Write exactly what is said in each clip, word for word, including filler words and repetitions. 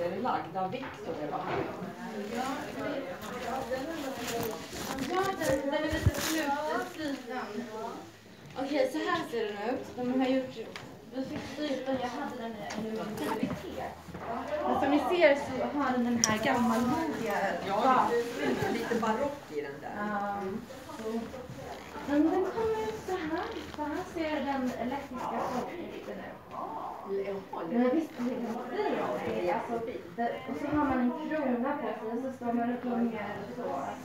färdiglagd av Victor. Ja, den, den är lite sluten. Okej, så här ser den ut. De har gjort... Vi fick strypa, jag hade den nu en bibliotek. Men som ni ser så har den den här gammalmodiga... Ja, lite, lite barock i den där. Um, men den kommer ut så här. Så här ser den elektriska folkniten ut. Men visst, det är det. Alltså, det, och så har man en krona på sig och så står man och sjunger så.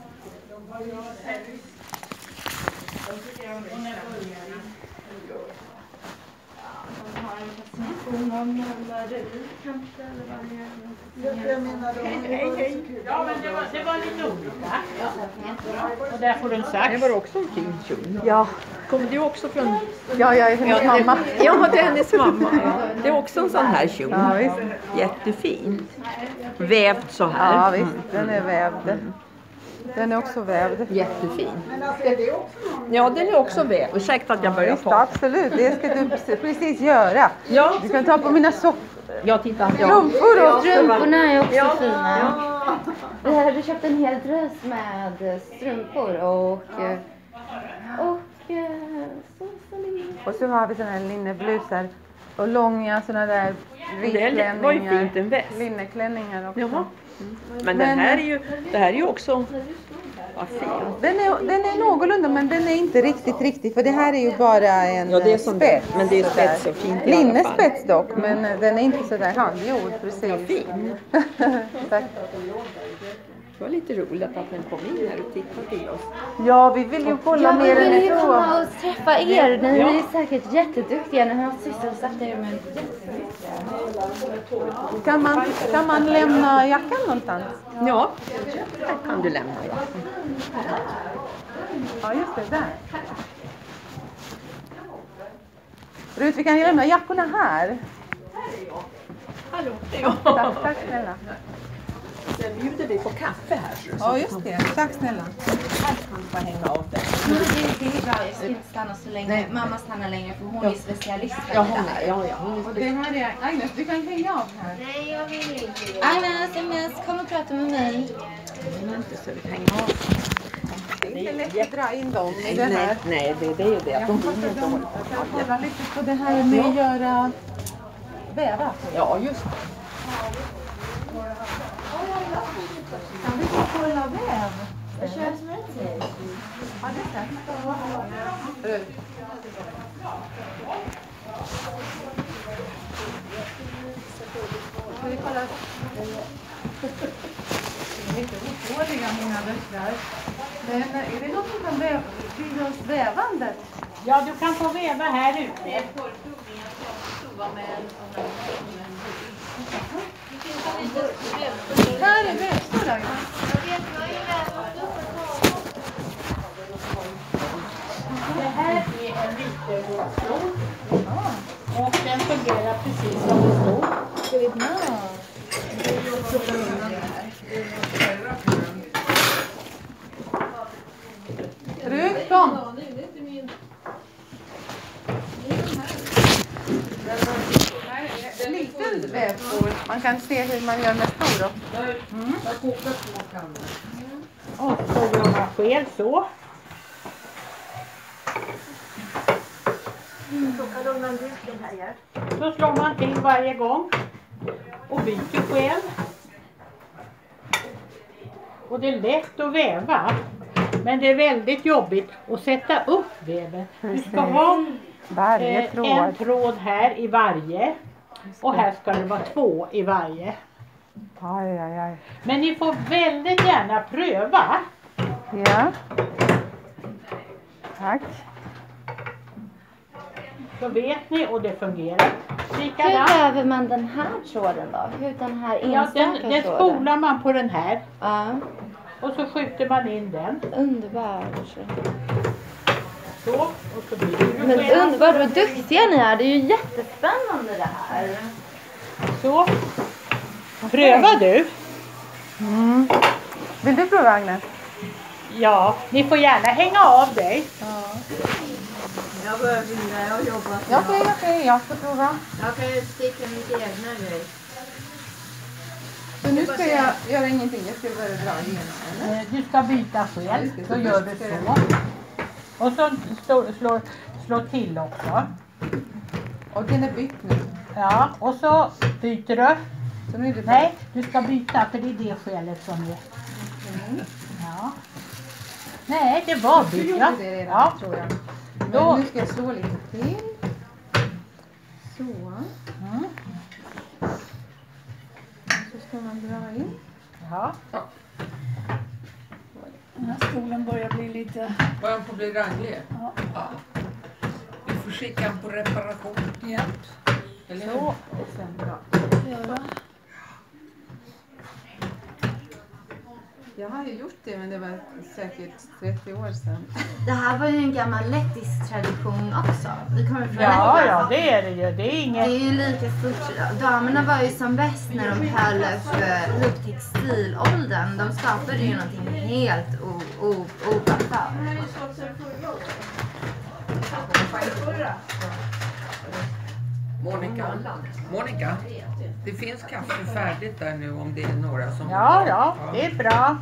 De har en fascination om nummer kanske eller vad det är. Jag menar då. Hej, hej. Ja, men det var, det var lite olika. Ja. Och där får du en sax. Det var också en fin kjol. Ja. Kommer du också från... Ja, jag är hennes Ja, mamma. Det, ja, det är hennes mamma. Ja. Det är också en sån här kjol. Ja, visst. Jättefin. Vävt så här. Ja, visst. Den är vävd. Den är också vävd. Jättefin. Men alltså är det också någon... Ja, den är också vävd. Ursäkta att jag börjar Visst, prata. absolut. Det ska du precis göra. Ja. Du kan ta på mina sockor. Jag tittar. Strumpor och Strumporna är också Ja. fina. Vi hade köpt en hel drös med strumpor och... Och... Så, så Och så har vi såna här linneblusar. Och långa såna där Det var ju fint, en väst. Linneklänningar också. Jaha. Men den här är ju, det här är ju också... Vad fin. Den är, den är någorlunda, men den är inte riktigt riktigt. För det här är ju bara en Ja, det är som spets. men det är spets sådär. och fint i alla fall. Linnespets dock, men den är inte sådär handgjord precis. Ja, fin. Tack. Det var lite roligt att den kom in här och tittade till oss. Ja, vi vill ju kolla Jag mer vill än ju så. komma och träffa er. Ni Ja. är säkert jätteduktiga. Ni har sysselsatt er med jättemycket. Kan man, kan man lämna jackan någonstans? Ja, här kan du lämna. Ja. Ja, just det, där. Rut, vi kan ju lämna jackorna här. Hallå. Tack, tack snälla. Sen bjuder vi på kaffe här. Så Ja, just det. Tack snälla. här kan du få hänga av det. Men det, det är bra. Jag ska inte stanna så länge. Nej. Mamma stannar längre för hon är specialist Ja, i det hon här. är, ja, ja. Hon är Och det här är Agnes, du kan hänga av här. Nej, jag vill inte. Agnes, Agnes, kom och prata med mig. hon är inte så vi hänger av. Det är inte lätt att dra in dem i det Nej, här. nej, det, det är ju det. Jag De hoppas vill att inte de hålla kan kolla lite på det här med att göra väva. Ja, just det. Kan vi få kolla väv? Jag kör som en till. Ja, det är det. Rut. Ska vi kolla? De är lite otåliga mina döttrar. Men är det något som kan väva, bidra oss vävandet? Ja, du kan få väva här ute. Här är vävstol, Agnes. Det här är en vitevårdsstol. Och den fungerar precis som det står. Rut, kom! En liten vävstol. Man kan se hur man gör med stor då. Mm. Jag kokar två kannor. Och så gör man skäl så. Så slår man till varje gång. Och byter skäl. Och det är lätt att väva. Men det är väldigt jobbigt att sätta upp väven. Du ska ha Varje eh, tråd. en tråd här i varje. Och här ska det vara två i varje. Aj, aj, aj. Men ni får väldigt gärna pröva. Ja. Tack. Så vet ni och det fungerar Hur likadant. väver man den här tråden då? Hur den här Ja, enstaka den, den tråden? spolar man på den här. Ja, Och så skjuter man in den. underbart. Så. Och så blir det Men ju skäl. underbart, vad duktiga ni är. Det är ju jättespännande det här. Så. Pröva du. Mm. Vill du prova, Agnes? Ja, ni får gärna hänga av dig. Jag börjar vinna, jag har jobbat. Ja, okej, okej. Jag ska prova. Jag kan ju sticka mitt egna grej. Så nu ska jag göra ingenting, jag ska bara dra igenom, eller? Eh, Du ska byta själv, då gör du så. Och så slår, slår, slår till också. Och den är bytt nu. Ja, och så byter du. Så nu är det Nej, du ska byta för det är det skälet som är. Ja. Nej, det var Du bytt. gjorde Ja. det redan, Ja. tror jag. Men Då- nu ska jag slå lite till. Så. Mm. Så ska man dra in. Ja. Den här stolen börjar bli lite... Börjar på bli ranglig. Ja. Ja. Vi får skicka den på reparation. Ja. Eller hur? Så. Och sen dra. Göra. Jag har ju gjort det, men det var säkert trettio år sedan. Det här var ju en gammal lettisk tradition också. Vi kommer från Ja, Lettland. ja, det är det ju. Det är Det inget... är ju lika stort. Damerna var ju som bäst när de höll för upp textilåldern. De skapade ju någonting helt o- o- ofattbart. Monica, Monica, det finns kaffe färdigt där nu om det är några som... Ja, ja, det är bra.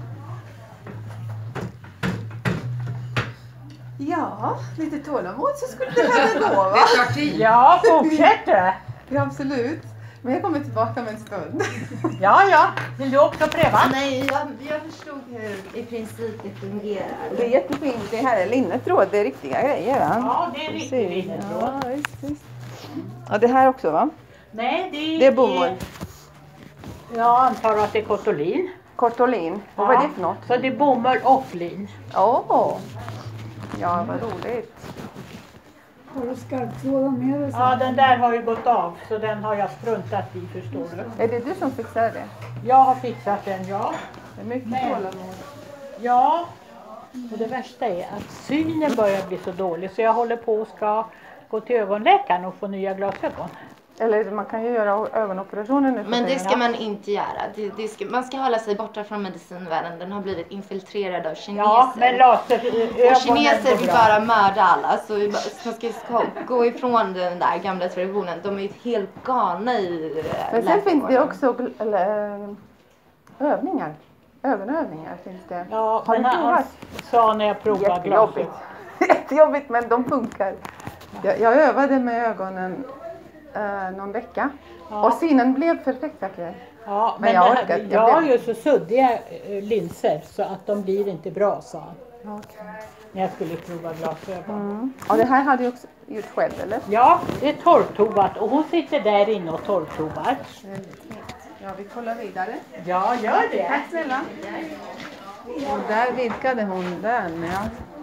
Ja, lite tålamod så skulle det här gå, va? Det tar tid. Ja, fortsätt du. Ja, absolut. Men jag kommer tillbaka om en stund. Ja, ja. Vill du också pröva? Nej, jag, jag förstod hur i princip det fungerar. Det är jättefint. Det här är linnetråd. Det är riktiga grejer, va? Ja, det är riktigt linnetråd. Ja, visst, visst. Ja, det här också, va? Nej, det är... Det är bomull. Jag antar att det är kotolin. Kortolin. Och vad är det för något? Så det är bomull och lin. Åh! Oh. Ja, vad roligt. Har du skarptrådar med dig? Ja, den där har ju gått av så den har jag struntat i, förstår du. Är det du som fixar det? Jag har fixat den, ja. Det är mycket Men- tålamod. Ja, och det värsta är att synen börjar bli så dålig så jag håller på och ska gå till ögonläkaren och få nya glasögon. Eller man kan ju göra ögonoperationer nu. för Men det tiden. ska man inte göra. Det, det ska, man ska hålla sig borta från medicinvärlden. Den har blivit infiltrerad av kineser. Ja, men laser, Och ögonen kineser går vill bra. bara mörda alla. Så vi bara- så man ska ska gå ifrån den där gamla traditionen. De är ju helt galna i eh, Men sen finns det läkarvården. också gl- eller, eh, övningar. Ögonövningar finns det. Ja, Har men du han provat? sa när jag provade Jättejobbigt. glasögon. Jättejobbigt, men de funkar. Jag, jag övade med ögonen eh, någon vecka. Ja. Och synen blev perfekt verkligen. Ja, Men men jag det här, orkar- jag jag har blev- ju så suddiga eh, linser så att de blir inte bra, sa han. När jag skulle prova glasögon. Mm. Och det här hade du också gjort själv, eller? Ja, det är torrtovat och hon sitter där inne och torrtovar. Ja, vi kollar vidare. Ja, gör det. Tack snälla. Och där vidgade hon den, ja.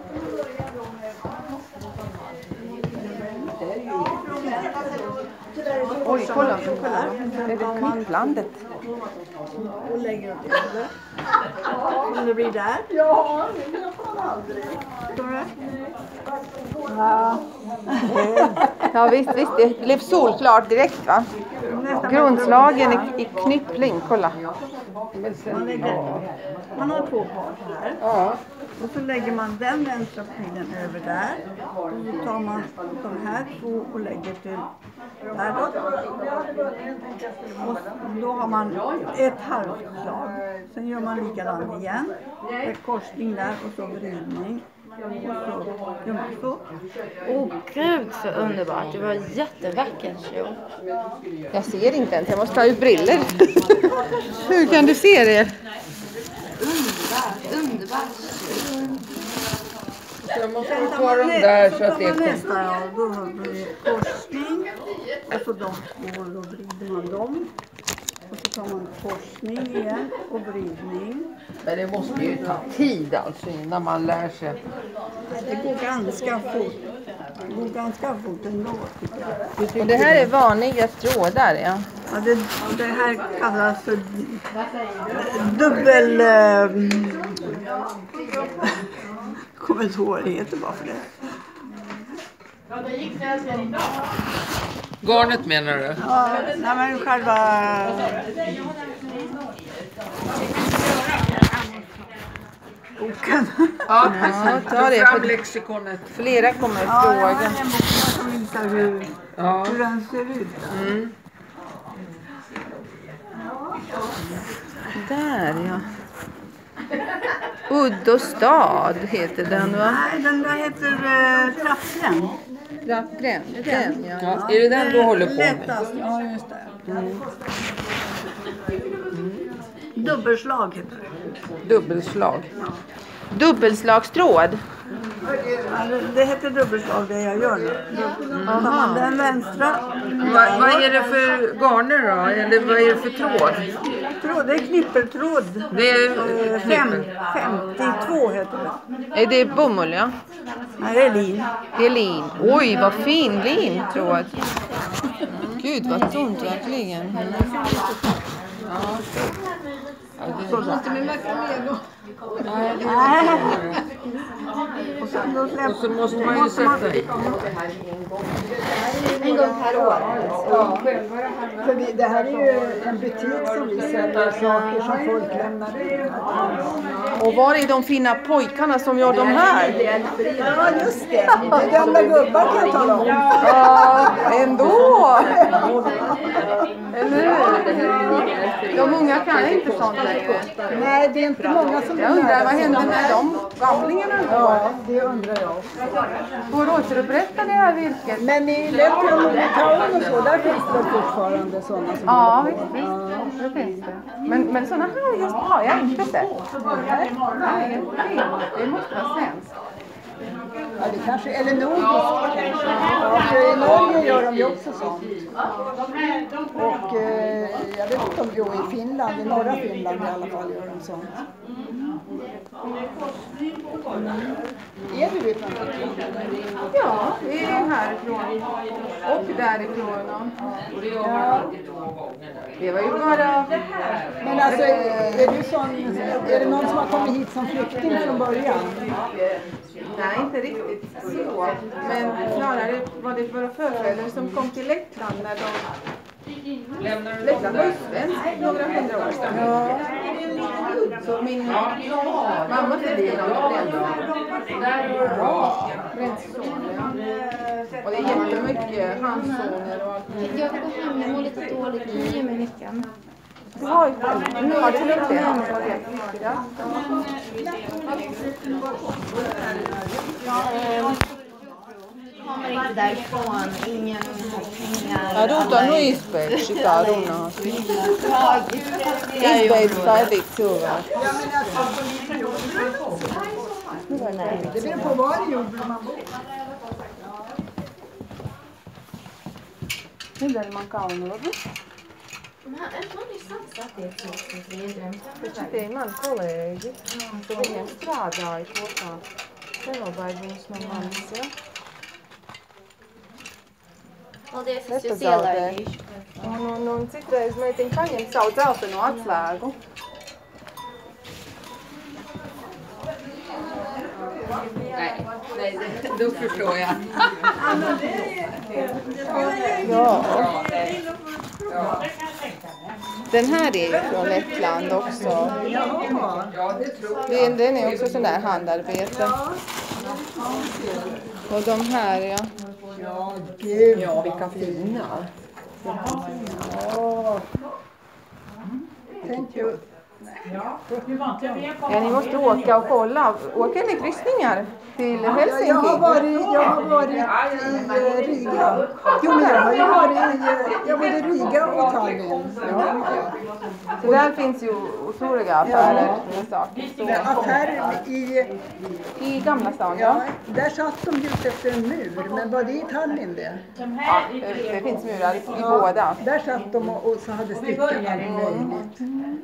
Oj, kolla, kolla. Det är knypplandet. Och lägger upp det. Om det blir där? Ja, det vet man aldrig. Tror du? Ja. Ja, visst, visst. Det blev solklart direkt, va? Grundslagen i, i knyppling, kolla. Man, lägger, man har två par så här. Ja. Och så lägger man den vänstra pinnen över där. Och så tar man de här två och lägger till där då. Och då har man ett halvslag. Sen gör man likadant igen. Ett korsning där och så vridning. Och så gör man så. Åh gud så underbart. Det var jättevackert ju. Jag ser inte ens, jag måste ta ut briller. Hur kan du se det? Underbart, underbart. Jag måste Sen ha tar kvar man, dem nä- där så så att tar det man kommer. nästa, ja. Då har vi korsning. Och så de två, då vrider man dem. Och så tar man korsning igen och vridning. Men det måste ju ta tid alltså innan man lär sig. Det går ganska fort. Det går ganska fort ändå tycker jag. Och det här är vanliga trådar, ja. Ja, det, det här kallas för dubbel... Eh, kommer inte ihåg vad det heter bara för det. Ja, det gick snällt idag. Garnet menar du? Ja, nej, men själva... Boken. Ja, precis. ta Ta det fram på- lexikonet. Flera kommer Ja, jag har fråga. en bok som visar hur, Ja. hur den ser ut. Mm. Där ja. Udd och stad heter den va? Nej, den där heter uh, Trappgränd. Trappgränd, den ja. Ja, är det den du håller på med? Lättast, ja just det. Mm. Dubbelslag heter det. Dubbelslag. Dubbelslagstråd. Ja, det heter dubbelslag det jag gör nu. Tar man den vänstra. Va, vad är det för garner då? Eller vad är det för tråd? Tråd, det är knippeltråd. Det är Eh, Fem, femtiotvå heter det. Är det bomull ja? Nej, det är lin. Det är lin. Oj vad fin lintråd. Gud vad tunt verkligen. Nej. Och sen då släpper Och så måste man ju sätta i. En gång per år. Ja, för vi, det här är ju en butik som vi säljer saker som folk lämnar ut. Och var är de fina pojkarna som gör de här? Ja, just det. Det är gamla gubbar kan jag tala om. Ja, ändå. Eller hur? De unga kan inte sånt längre. Nej, det är inte många som Jag undrar vad händer med de gamlingarna då? Ja, det undrar jag också. Går det återupprätta det här virket? Men i Lettland och Litauen och så, där finns det fortfarande sådana som Ja, håller visst, på. visst. Det finns det. Men, men sådana här just har jag inte sett. Nej, det måste vara svenskt. Ja, det kanske, eller nordiskt kanske. Ja, för i Norge gör de ju också sånt. Och eh, jag vet inte om, jo i Finland, i norra Finland i alla fall gör de sånt. Mm. Är du ifrån Finland? Ja, det är härifrån. Och därifrån. Ja. Det var ju bara... Men alltså, är, du sån, är det någon som har kommit hit som flykting från början? Nej, inte riktigt så. Men snarare var det våra förfäder som kom till Lettland när de... Lettland var ju svenskt några hundra år sedan. Ja. Så min mamma träffade dem i Brännsonen. Och det är jättemycket handsoner och allt. Jag går hem, jag mår lite dåligt. Ge mig nyckeln. Du har ju själv. Nu har du lite handsoner. Kommer inte därifrån. Ingen pengar. Arunta nu ispäivät sitä Arunaa. Ispäivät suoraan. Det beror på var i jorden man bor. Millä man kaunolla? Men han har ju satsat det till sin egen. Teidän kollegi. Viņiem strādāja kopā Telobaidījums no manis, ja? Paldies, es Leto jūs zaudē. ielaižīšu. Un, un, un citreiz meitiņa paņem savu dzelteno atslēgu. Nej, nej, då förstår jag. Ja. Den här är ju från Lettland också. Ja, det tror jag. Den, den är också sån där handarbete. Och de här, ja. Ja, gud. Ja, vilka fina. Ja. Tänk ju. Ja, du var inte med på Ja, ni måste åka och kolla. Åker ni kryssningar till Jag, Helsinki? jag, har varit, jag har varit i eh, Riga. Jo, men jag har ju varit i jag både Riga och Tallinn. Ja. Så där finns ju otroliga affärer med saker. Men affärer i, I Gamla stan, ja, ja. där satt de just efter en mur. Men var det i Tallinn det? Ja, det, det finns murar i, i båda. Där satt de och, och så hade stickat allt möjligt.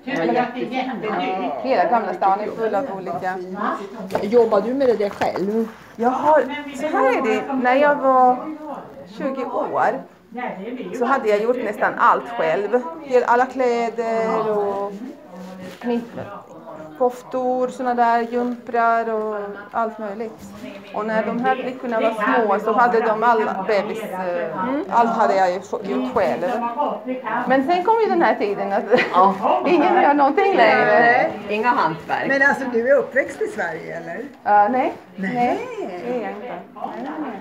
Hela Gamla stan är full av olika. Jobbar du med det där själv? Jag har, så här är det, när jag var tjugo år så hade jag gjort nästan allt själv. Alla kläder och knipp, koftor, såna där jumprar och allt möjligt. Och när de här flickorna var små så hade de alla bebis, allt hade jag ju gjort själv. Men sen kom ju den här tiden att ingen gör någonting längre. Inga hantverk. Men alltså, du är uppväxt i Sverige, eller? Uh, nej, Nej. det är jag inte. Nej, nej.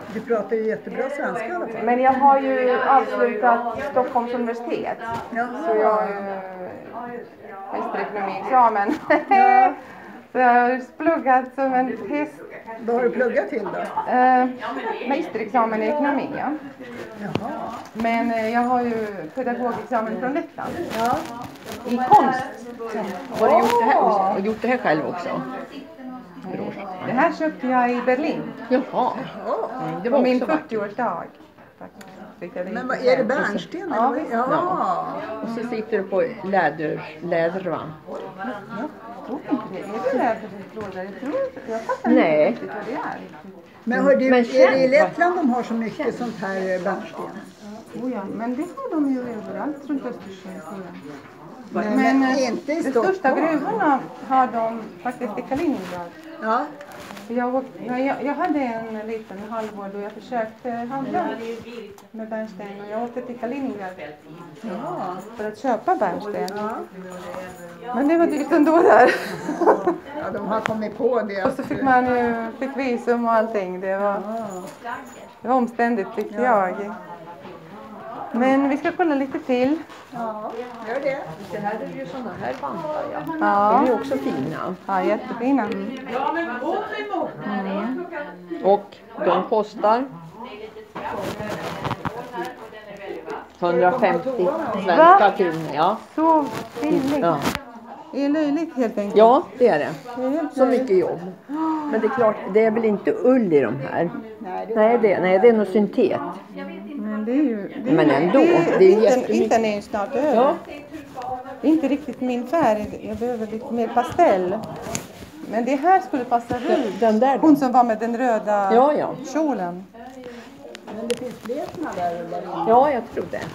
Du pratar ju jättebra svenska i alla fall. Men jag har ju avslutat Stockholms universitet. Ja. Så jag har ju mästerekonomiexamen. Så jag har pluggat som en häst. Vad har du pluggat till då? Eh, mästerexamen i ekonomi, ja. Jaha. Men eh, jag har ju pedagogexamen från Lettland. Ja. I konst. Har du gjort det här, och gjort det här själv också? Det här köpte jag i Berlin. Jaha. Det Det var var min också vackert. fyrtioårsdag. Men vad är det, bärnsten? Ja, eller? visst. Ja. Och så sitter du på läder, läder va? Jag tror inte det. Är det lädertrådar? Jag tror inte. Jag fattar Nej. inte riktigt vad det är. Men hör du, Men är det i känn, Lettland de har så mycket sånt här bärnsten? Oh ja, men det har de ju överallt runt Östersjön. tror jag. Men, Men men eh, inte i de Stockholm. största gruvorna har de faktiskt i Kaliningrad. Ja. Jag, åk- jag, jag jag hade en liten halvår då jag försökte handla med bärnsten och jag åkte till Kaliningrad Ja. för att köpa bärnsten. Men det var dyrt ändå där. Ja, de har kommit på det. Och så fick man ju fick visum och allting. Det var, det var omständigt tyckte jag. Men vi ska kolla lite till. Ja, gör det. Det här är ju sådana här vantar ja. Ja, De är också fina. ja jättefina. Och de kostar hundrafemtio svenska kronor. Ja. Så billigt. Ja. Det är löjligt helt enkelt. ja, det är det. Det är helt Så löjligt. mycket jobb. Men det är klart, det är väl inte ull i de här? Nej, det Nej, det, nej, det är nog syntet. Men det är ju... Det är, Men ändå, Det är, det är vintern, jättemycket. vintern är ju snart över. Ja. Det är inte riktigt min färg. Jag behöver lite mer pastell. Men det här skulle passa Rut. Den där Hon då? som var med den röda Ja, ja. kjolen. Men det finns fler såna där där inne. Ja, jag tror det.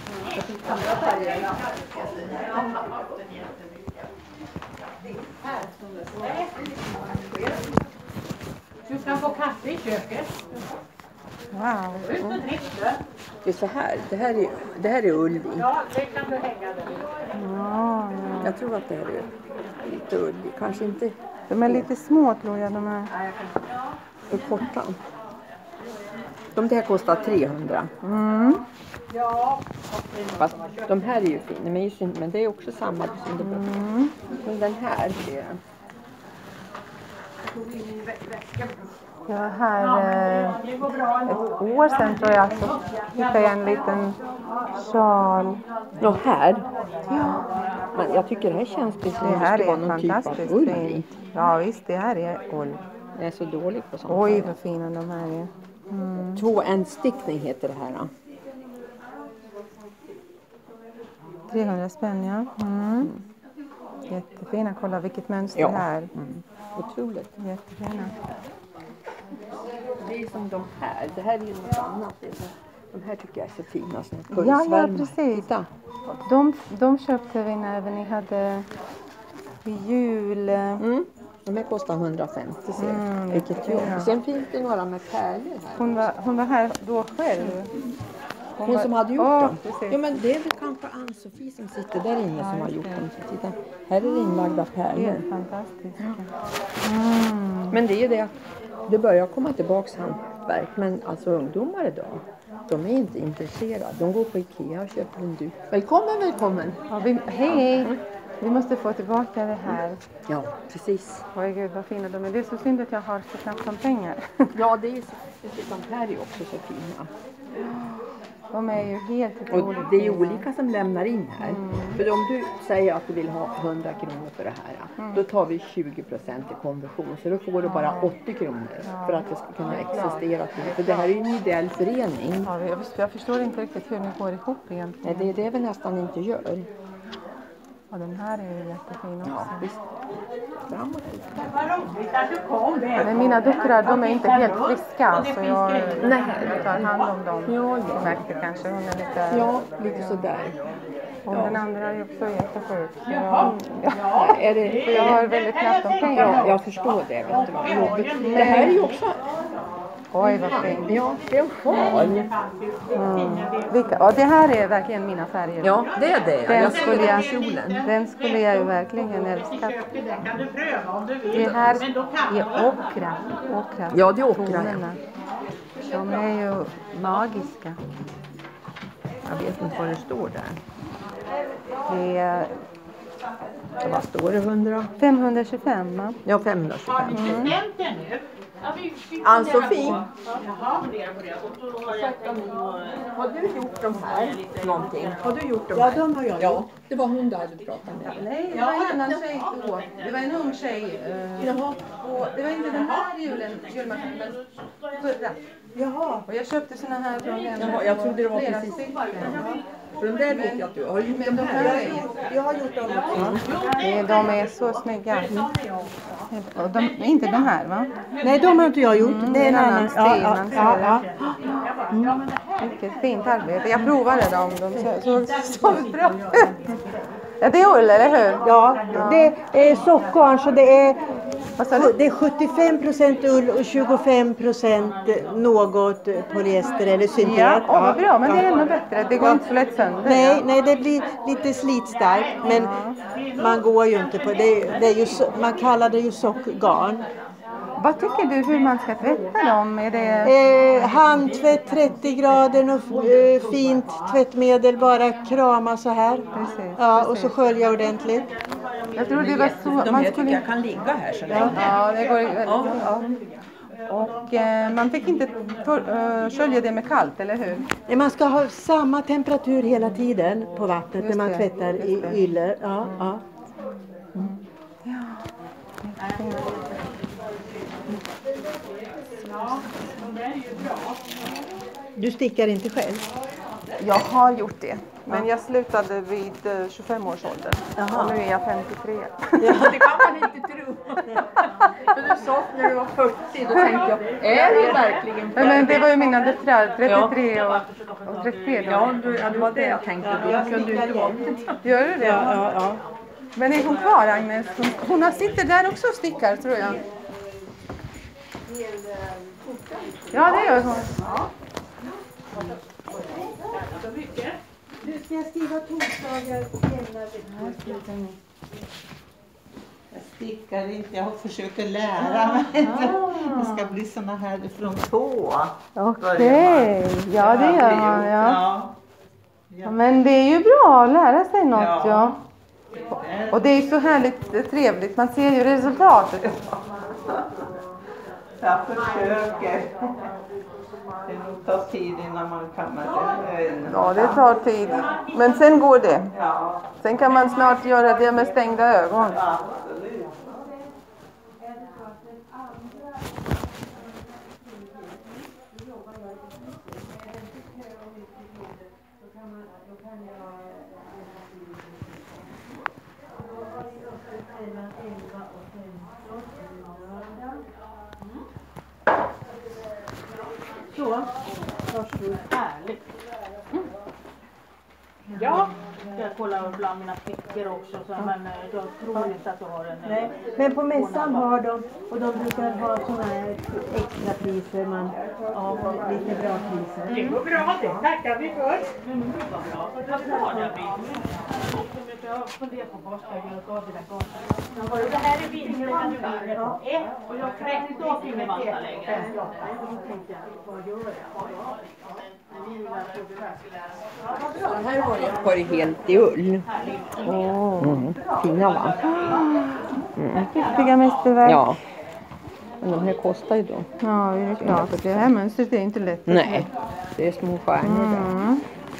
Du ska få kaffe i köket. Wow. Ut och drick du. Det är så här. Det här är, det här är ull i. Ja, det kan du hänga där. Ja, ja. Jag tror att det här är lite ull i. Kanske inte De är lite små tror jag de är. för korta. De där kostar trehundra. Mm. Fast de här är ju fina. Men, just, inte- men det är också samma som det var. Mm. Men den här är... Jag var här eh, ett år sedan tror jag så hittade jag en liten sjal. Ja, här. Men jag tycker det här känns precis som Det det här ska vara är någon typ av fantastiskt ull i. fint. Ja visst, det här är ull. Jag är så dålig på sånt. Oj här. vad fina de här är. Mm. Tvåändstickning heter det här. Då. trehundra spänn ja. Mm. Jättefina, kolla vilket mönster Ja. det här. Mm. Otroligt. Jättefina. Det är som de här. Det här är ju något annat. Det är så- De här tycker jag är så fina. Såna Ja, ja pulsvärmar. precis. Titta. De, de köpte vi när vi hade jul. Mm. De här kostar hundrafemtio ser Mm, mm, Vilket jättefina. jobb. Sen finns det några med pärlor här. Hon var, hon var här då själv. Hon var- som hade gjort Ja, dem. precis. Ja, men det är väl kanske Ann-Sofie som sitter där inne som har gjort dem. Så titta, här är det inlagda pärlor. Helt fantastiskt. Mm. Men det är ju det att det börjar komma tillbaks hantverk. Men alltså ungdomar idag, de är inte intresserade. De går på Ikea och köper en duk. Välkommen, välkommen. Ja, vi, hej! Vi måste få tillbaka det här. Ja, precis. Oj gud vad fina de är. Det är så synd att jag har så knappt om pengar. Ja, det är så, de här är ju också så fina. De är ju helt Och otroligt det är ju fina. olika som lämnar in här. För om du säger att du vill ha hundra kronor för det här, då tar vi tjugo procent i konversion. Så då får du bara åttio kronor för att det ska kunna existera. För det här är ju en ideell förening. Ja, jag, jag förstår inte riktigt hur ni går ihop egentligen. Nej, det är det vi nästan inte gör. Ja, den här är ju jättefin också. Ja, visst. Framåt. Vad roligt att du kom. Men mina döttrar, de är inte helt friska. Så jag, Nej. jag tar hand om dem. Ja, Du ja. märkte kanske, hon är lite... Ja, lite sådär. Och den andra är också jättesjuk. Så jag, Ja, är det, så jag har väldigt knappt om ja, pengar. jag förstår det. Vet du vad jobbigt. Det här är ju också... Oj, vad fint. Ja, det är en sjal. Mm. Vilka, ja, det här är verkligen mina färger. Ja, det är det. Den Jag ser skulle det jag, på kjolen. den skulle jag ju verkligen älska. Det kan du pröva om du vill. Det här Men då kan är okra. okra Ja, det är okra, ja. tonerna. De är ju magiska. Jag vet inte vad det står där. Det är Vad står det? hundra? femhundratjugofem, va? Ja, femhundratjugofem. Bestämt det nu? Ann-Sofie, Jaha. har du gjort de här någonting? Har du gjort de Ja, här? de har jag Ja, gjort. det var hon du hade pratat med. Nej, det var en annan tjej då. Det var en ung tjej. eh, Och det var inte den här julen, julmaskinen, men förra. Jaha. Och jag köpte såna här från henne. Jaha, jag trodde det var Flera precis. stycken. För den där vet jag att du har gjort Men de de här. här är, Jag har gjort dem också. det- de är så snygga. Och de, inte de här, va? Nej, de har inte jag gjort. Mm, Det är en annan. Ja, ja, ja, ja. Vilket fint arbete. Jag provade dem. De såg så, så bra ut. Ja, det är ull, eller hur? Ja, det är sockgarn så det är, Vad sa du? det är sjuttiofem procent ull och tjugofem procent något polyester eller syntet. Ja, åh, vad bra. Men det är ännu bättre. Det går inte så lätt sönder. Nej, nej, det blir lite slitstarkt, men man går ju inte på det. Det är ju, so- man kallar det ju sockgarn. Vad tycker du hur man ska tvätta dem? Är det... Eh, handtvätt trettio grader och eh, fint tvättmedel, bara krama så här. Precis, Ja, och precis. så skölja ordentligt. Jag tror det var så... De Man här tycker jag skulle... kan ligga här så länge. Ja, det går väldigt bra. Och eh, man fick inte tor- uh, skölja det med kallt, eller hur? Nej, man ska ha samma temperatur hela tiden på vattnet Just när man det, tvättar just i det. yller. Ja, ja. Du stickar inte själv? Jag har gjort det. Men jag slutade vid uh, tjugofem års ålder. Och nu är jag femtiotre. Det kan man inte tro. För du sa när du var fyrtio, då tänkte jag, är det verkligen Men, men det var ju mina döttrar, trettiotre och, och trettiotre. Då. Ja, du, ja, det var det jag tänkte. Jag kunde inte vara. Gör du det? Ja, ja, ja. Men är hon kvar, Agnes? Hon, hon har sitter där också och stickar, tror jag. Ja, det gör hon. Nu ska jag skriva torsdagar Jag stickar inte, jag försöker lära mig. Det ska bli såna här från tå. Okej, ja det gör man. Ja. Ja. Ja, men det är ju bra att lära sig något. Ja. Ja. Och det är så härligt eh, trevligt. Man ser ju resultatet. Jag försöker. Det tar tid innan man kan med det. Ja, det tar tid. Men sen går det. Ja, Sen kan man snart göra det med stängda ögon. absolut. Så, varsågod. Härligt. Ja, jag kollar bland mina fickor också, så, men eh, jag tror inte att du har en... eh, Nej, men på mässan har de, och de brukar ha sådana här extra priser, man, ja, lite bra priser. Det går bra, det tackar vi för. Mm, vad bra. Vad glad jag blir. Jag funderar på vad ska jag göra av det där gatan. Det här är vinterna nu. Ett och jag tretton år finner man inte längre. Den här har jag varit helt i ull. Mm, fina va? Riktiga mästerverk. Ja. Men de här kostar ju då. Ja, det är klart. Det här mönstret är inte lätt. Nej, det är små stjärnor där. Mm.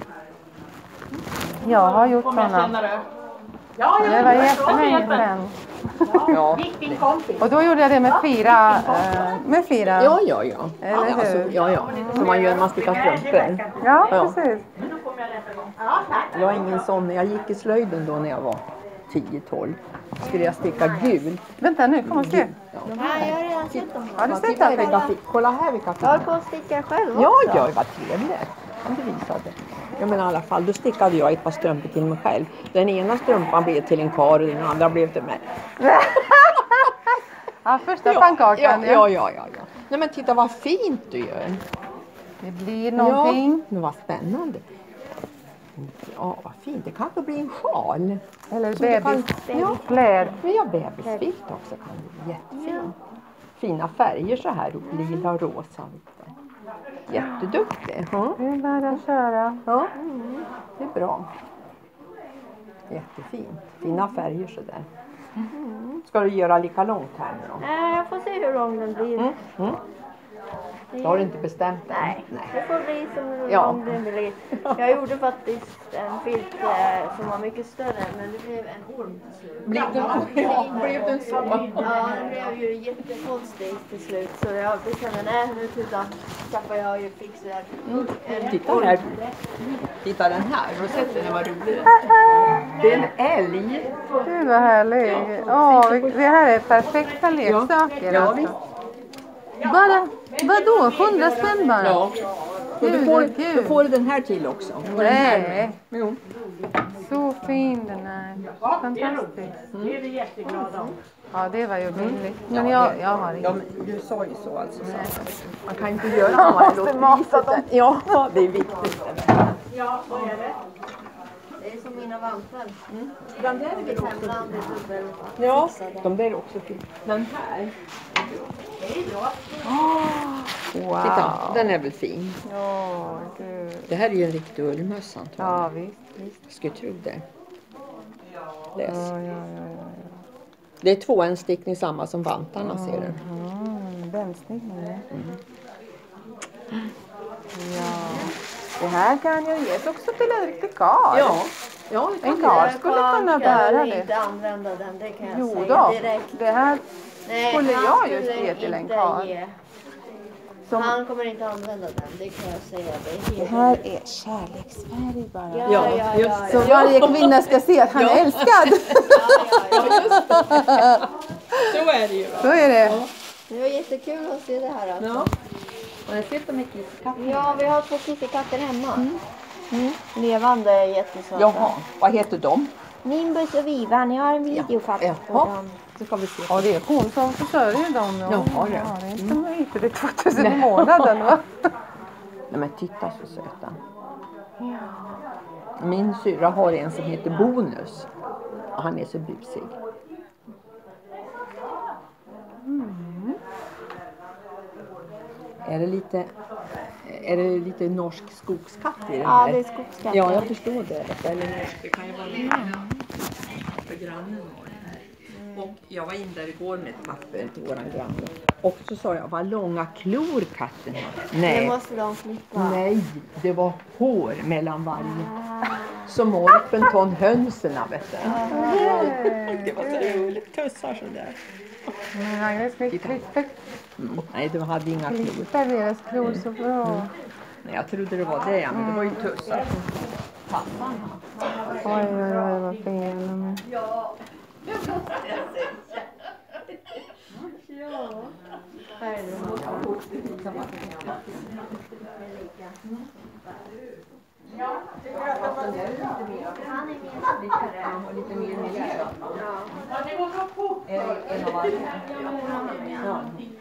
Jag har gjort sådana. Ja, Det var jättelänge sedan. Ja. Din kompis. Och då gjorde jag det med fyra. Eh, med fyra. Ja, ja, ja. Eller hur? Alltså, ja, ja. Som man gör när man stickar strumpor. Ja, Ja. precis. Jag var ingen sån när jag gick i slöjden då när jag var tio tolv. Skulle jag sticka gul. Vänta nu, kom och se. Ja. Nej, jag har redan sett dem. Har du sett Titta det? vilka fi- Kolla här vilka Jag har fina. på att sticka själv Ja, också. ja, vad trevligt. Om du visade. Ja, men i alla fall, då stickade jag ett par strumpor till mig själv. Den ena strumpan blev till en kar och den andra blev till mig. Ja, första pannkakan. Ja, ja, ja, ja, ja. Nej, men titta vad fint du gör. Det blir någonting. Ja, men vad spännande. Ja, vad fint. Det kanske blir en sjal. Eller Som du kan- Ja, bebiskläder. men ja, bebisfilt också kan bli jättefint. Fina färger så här, lila och rosa. Lite. Jätteduktig. Ja. Det är bara att köra. Ja, det är bra. Jättefint. Fina färger sådär. Ska du göra lika långt här nu då? Nej, jag får se hur lång den blir. Mm. Mm. Det har du inte bestämt än? Nej, det får bli som Ja. lång den blir. Jag gjorde faktiskt en filt eh, som var mycket större, men det blev en orm till slut. Blev den, ja, blev den så? Ja, den blev ju jättekonstig till slut. Så jag bestämde, nej nu tuta, skaffar jag ju fixar Mm. en Titta orm. här. Titta den här. Har du sett den? Den var rolig. Det är en älg. Gud vad härligt. Åh, vi- det här är perfekta leksaker. Ja, alltså. Bara, vadå? hundra spänn bara? Ja. Och du Gud, får, gud. du får den här till också. Och den här med. Nej, Jo. så fin den är. Fantastisk. Det är vi jätteglada om. Ja, det var ju billigt. Men jag, jag har Ja, inget. men du sa ju så alltså. Så. Man kan inte göra annat än låta priset. Ja, det är viktigt. Ja, så är det. Det är som mina vantar. Den där är Mitt hemland är dubbel. Ja, de där är också fina. Den här. Wow. Titta, den är väl fin. Ja, gud. Det här är ju en riktig ullmössa antagligen. Ja, visst, visst. Jag skulle tro det. Läs. Ja, ja, ja, ja. Det är två en stickning samma som vantarna ser du. Mm, den stickningen. Ja. Det här kan ju ges också till en riktig karl. Ja, ja det En kan karl det. skulle kunna bära det. inte använda den, det kan jag Jo säga då, direkt. det här Nej, skulle han jag just skulle ge till en inte karl. ge. Som- Han kommer inte använda den, det kan jag säga. Det är Det helt här är kärleksfärg bara. Ja, Ja, ja, ja, just ja, Så ja. varje kvinna ska se att han är älskad. Så är det ju. Så är det. Det var jättekul att se det här alltså. Ja. Har du sett dem i kisskatten? Ja, vi har två kissekatter hemma. Mm. Levande, jättesöta. Jaha, vad heter de? Nimbus och Viva, ni har en video faktiskt på Jaha. dem. Så ska vi se. Ja, det är hon som försörjer dem. Ja, Jaha, det. ja, det är inte mycket. Det är tvåtusen i månaden va? Nej men titta så söta. Min syra har en som heter Bonus. Och han är så busig. Är det lite är det lite norsk skogskatt i den Ja, här? det är skogskatt. Ja, jag förstår det. Eller norsk, det kan ju vara lite för grannen har det här. Och jag var in där igår med ett papper till våran granne. Och så sa jag, vad långa klor katten har. Nej. Det måste de slippa. Nej, det var hår mellan varje. Som Orpenton hönserna vet du. Det var så roligt. Tussar sådär. Men Agnes klipper, Mm. Nej, det hade inga klor. klipper deras klor så bra. Nej, jag trodde det var det, ja, men det var ju tussar. Oj, oj, oj, vad fin de är. Lite mer miljö. Ja, det går så fort. En av varje. Ja.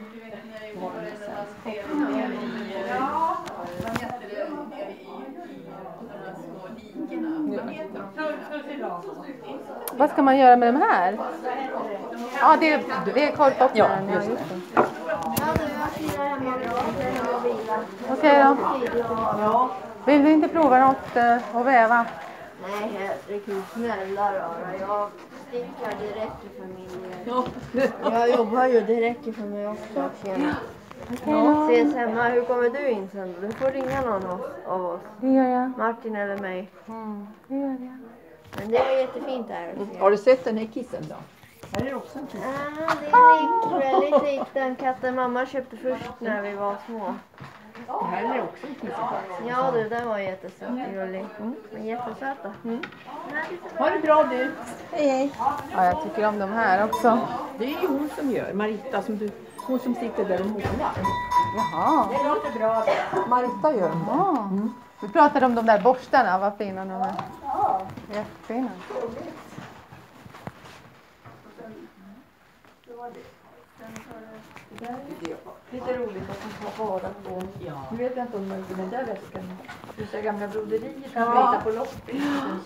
Vad ska man göra med de här? Ja, det är, det är korvboxen. Ja, Ja, just just det. Ja, nu har Frida hemma och vila. Okej då. Vill du inte prova något eh, att väva? Nej, herregud, snälla rara. Jag stickar direkt för min del. Jag jobbar ju direkt för mig också. Tjena. Ja, ses hemma. Hur kommer du in sen? Du får ringa någon av- av oss. Det gör jag. Martin eller mig. Mm, det gör jag. Men det var jättefint här. Har du sett den här kissen då? Här är det också en kiss. Ah, det är lik, väldigt lik den katten mamma köpte först när vi var små. Det här är också en kiss. Ja du, den var jättesöt och gullig. Men jättesöta. Mm. Ha det bra du. Hej hej. Ja, jag tycker om de här också. Det är ju hon som gör, Marita, som du, hon som sitter där och målar. Jaha. Det låter bra. Marita gör hon det. Ja. Vi pratade om de där borstarna, vad fina de är. Jättefina. Lite roligt att man tar vara på. Nu vet jag inte om man den där väskan. Du ser gamla broderier som vi hittar på loppis. Den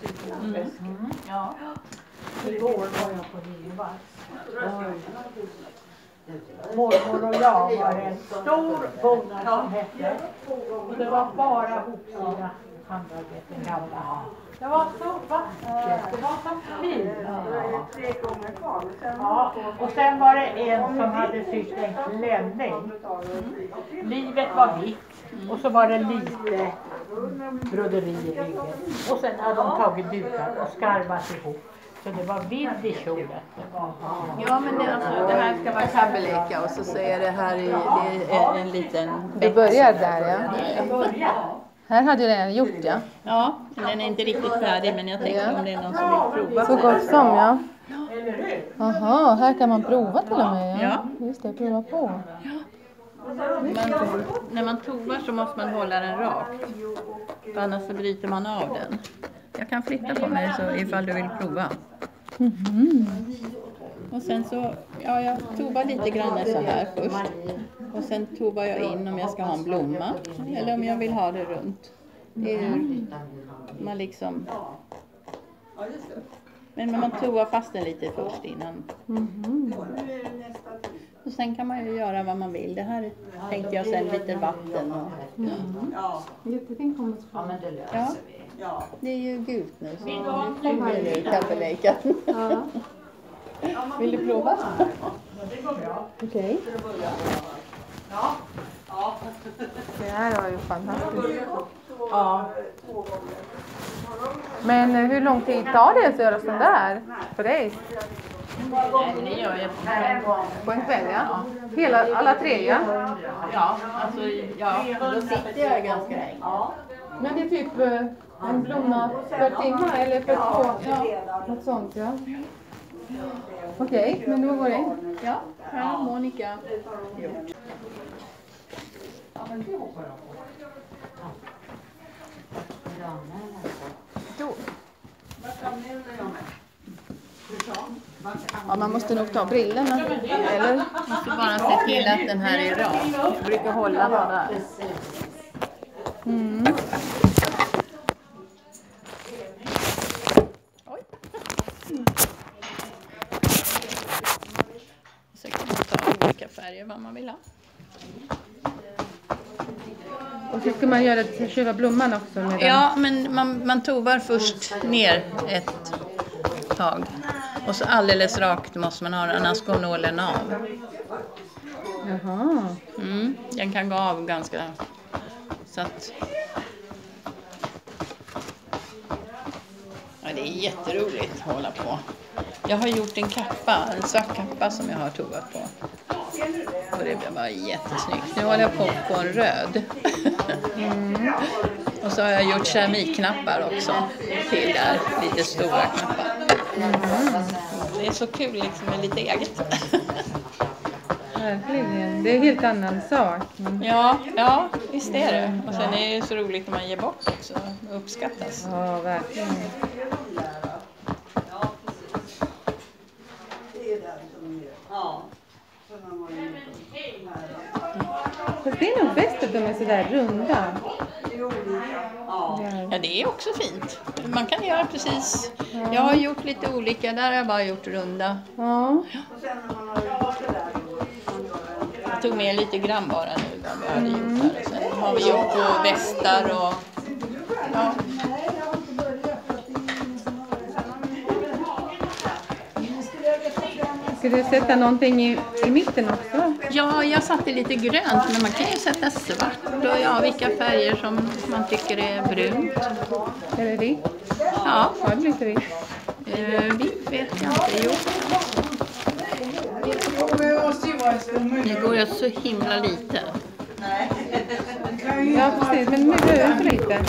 sydlandsväskan. Ja. Igår var jag på Liljevalchs. mormor och jag var en stor bonad som hette. Och det var bara hopsida handarbeten gamla. Det var så vackert, det var så fint. Ja, och sen var det en som hade sytt en klänning. Livet var vitt och så var det lite broderi i ryggen. Och sen hade de tagit dukar och skarvat ihop. Så det var vidd i kjolen. Ja, men det, alltså, det här ska vara kabbeleka och så, så är det här i, det är en liten Du börjar där, ja. Jag börjar. Här hade jag redan gjort, ja. Ja, den är inte riktigt färdig, men jag tänkte om det är någon som vill prova. Så gott som, ja. Jaha, här kan man prova till och med. Ja. Just det, prova på. Men, när man tovar så måste man hålla den rakt. För annars så bryter man av den. Jag kan flytta på mig så ifall du vill prova. Mm-hmm. Och sen så, ja, jag tovar lite grann så här först. Och sen tovar jag in om jag ska ha en blomma. Eller om jag vill ha det runt. Det är hur man liksom... Men man tovar fast den lite först innan. Mm-hmm. Och sen kan man ju göra vad man vill. Det här tänkte jag sen lite vatten och... Mm. Jättefin kombination. Ja, det är ju gult nu. Så nu kommer det kaffelekan. Ja. Vill du prova? Okej. Det här var ju fantastiskt. Ja. Men eh, hur lång tid tar det att göra sån där för dig? Det gör jag på en gång. På en kväll, ja. Hela, alla tre, ja. Ja, alltså, ja, då sitter jag ganska länge. Men det är typ eh, en blomma per timme eller per två? Ja, något sånt, ja. Okej, okay, men då går det in. Ja, här har Monica gjort. Då. Ja, man måste nog ta brillorna, eller? Måste bara se till att den här är rak. Jag brukar hålla bara. Mm. Oj. Så kan man ta olika färger vad man vill ha. Och så ska man göra till själva blomman också med den. Ja, men man, man tovar först ner ett tag. Och så alldeles rakt måste man ha den, annars går nålen av. Jaha. Mm, den kan gå av ganska... Så att... Ja, det är jätteroligt att hålla på. Jag har gjort en kappa, en svart kappa som jag har tovat på. Och det blev bara jättesnyggt. Nu håller jag på på en röd. Mm. Och så har jag gjort keramikknappar också till där, lite stora knappar. Mm. Det är så kul liksom med lite eget. Verkligen, det är en helt annan sak. Men... Ja, ja, visst är det. Och sen är det så roligt när man ger bort också och uppskattas. Ja, verkligen. Fast det är nog bäst att de är sådär runda. Ja, det är också fint. Man kan göra precis... Jag har gjort lite olika, där har jag bara gjort runda. Ja. Jag tog med lite grann bara nu vad vi hade gjort här. Och sen har vi gjort på västar och... Ja. Ska du sätta någonting i, i mitten också? Ja, jag satte lite grönt, men man kan ju sätta svart och ja, vilka färger som man tycker är brunt. Eller vitt? Ja. Ja, det blir inte vitt. Eh, vitt vet jag inte, jo. Det går ju så himla lite. Ja, precis, men nu behöver du lite.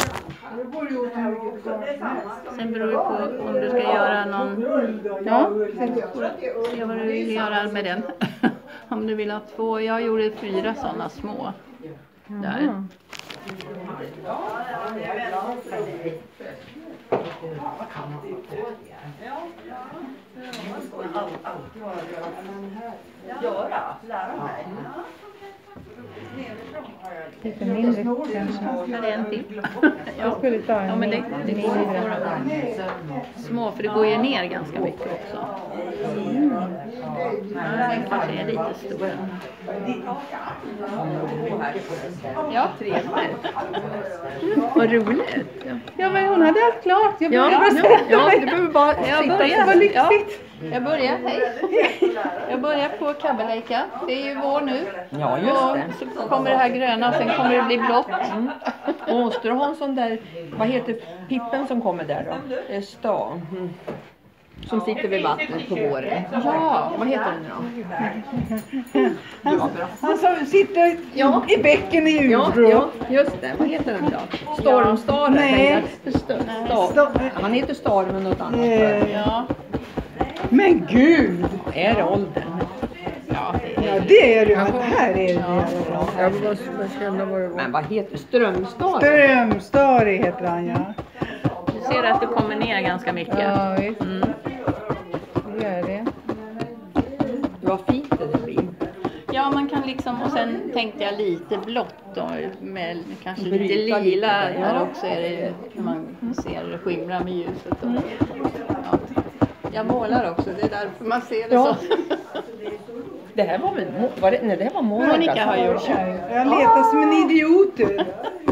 Sen beror det på om du ska göra någon... Ja, se vad du vill göra med den. Om du vill ha två, jag gjorde fyra sådana små. Där. Göra, lära mig. Lite mindre kanske. Är det en till? Jag skulle ta en Ja, men det, det går ju mindre. vara små, för det går ju ner ganska mycket också. Ja, den kanske är lite stor. Ja, trevligt. Vad roligt. Ja. Ja, men hon hade allt klart. Jag Ja, började ja, bara ja, sätta du mig. behöver bara Jag sitta. börjar. Vad lyxigt. Ja, jag börjar, hej. Jag börjar på Kabbelejka. Det är ju vår nu. Ja, just det. Och så kommer det här gröna och sen kommer det bli blått. Mm. Och måste du ha en sån där, vad heter pippen som kommer där då? Eh, Sta. Mm. Som sitter vid vattnet på våren. Ja, vad heter den då? Han, han som sitter Ja. i bäcken i Ja, Jordbro. ja, just det. Vad heter den då? Stormstar. Nej. Star. Han heter Star men något annat. Eh, Ja. Men gud! Är det åldern? Ja, det Ja, det är det. Här är det. Jag vill bara känna vad det var. Men vad heter Strömstar? Strömstad heter han, ja. Du ser att det kommer ner ganska mycket. Ja, visst. Mm. Det gör det. Vad fint det blir. Ja, man kan liksom, och sen tänkte jag lite blått då, med kanske lite Bryta lite lila där, ja. här också är det ju, man ser det skimra med ljuset. Och, ja. Jag målar också, det är därför man ser det Ja. så. Det här var väl, var det, nej det här var Monica. Monica har gjort det. Jag letar som en idiot. du.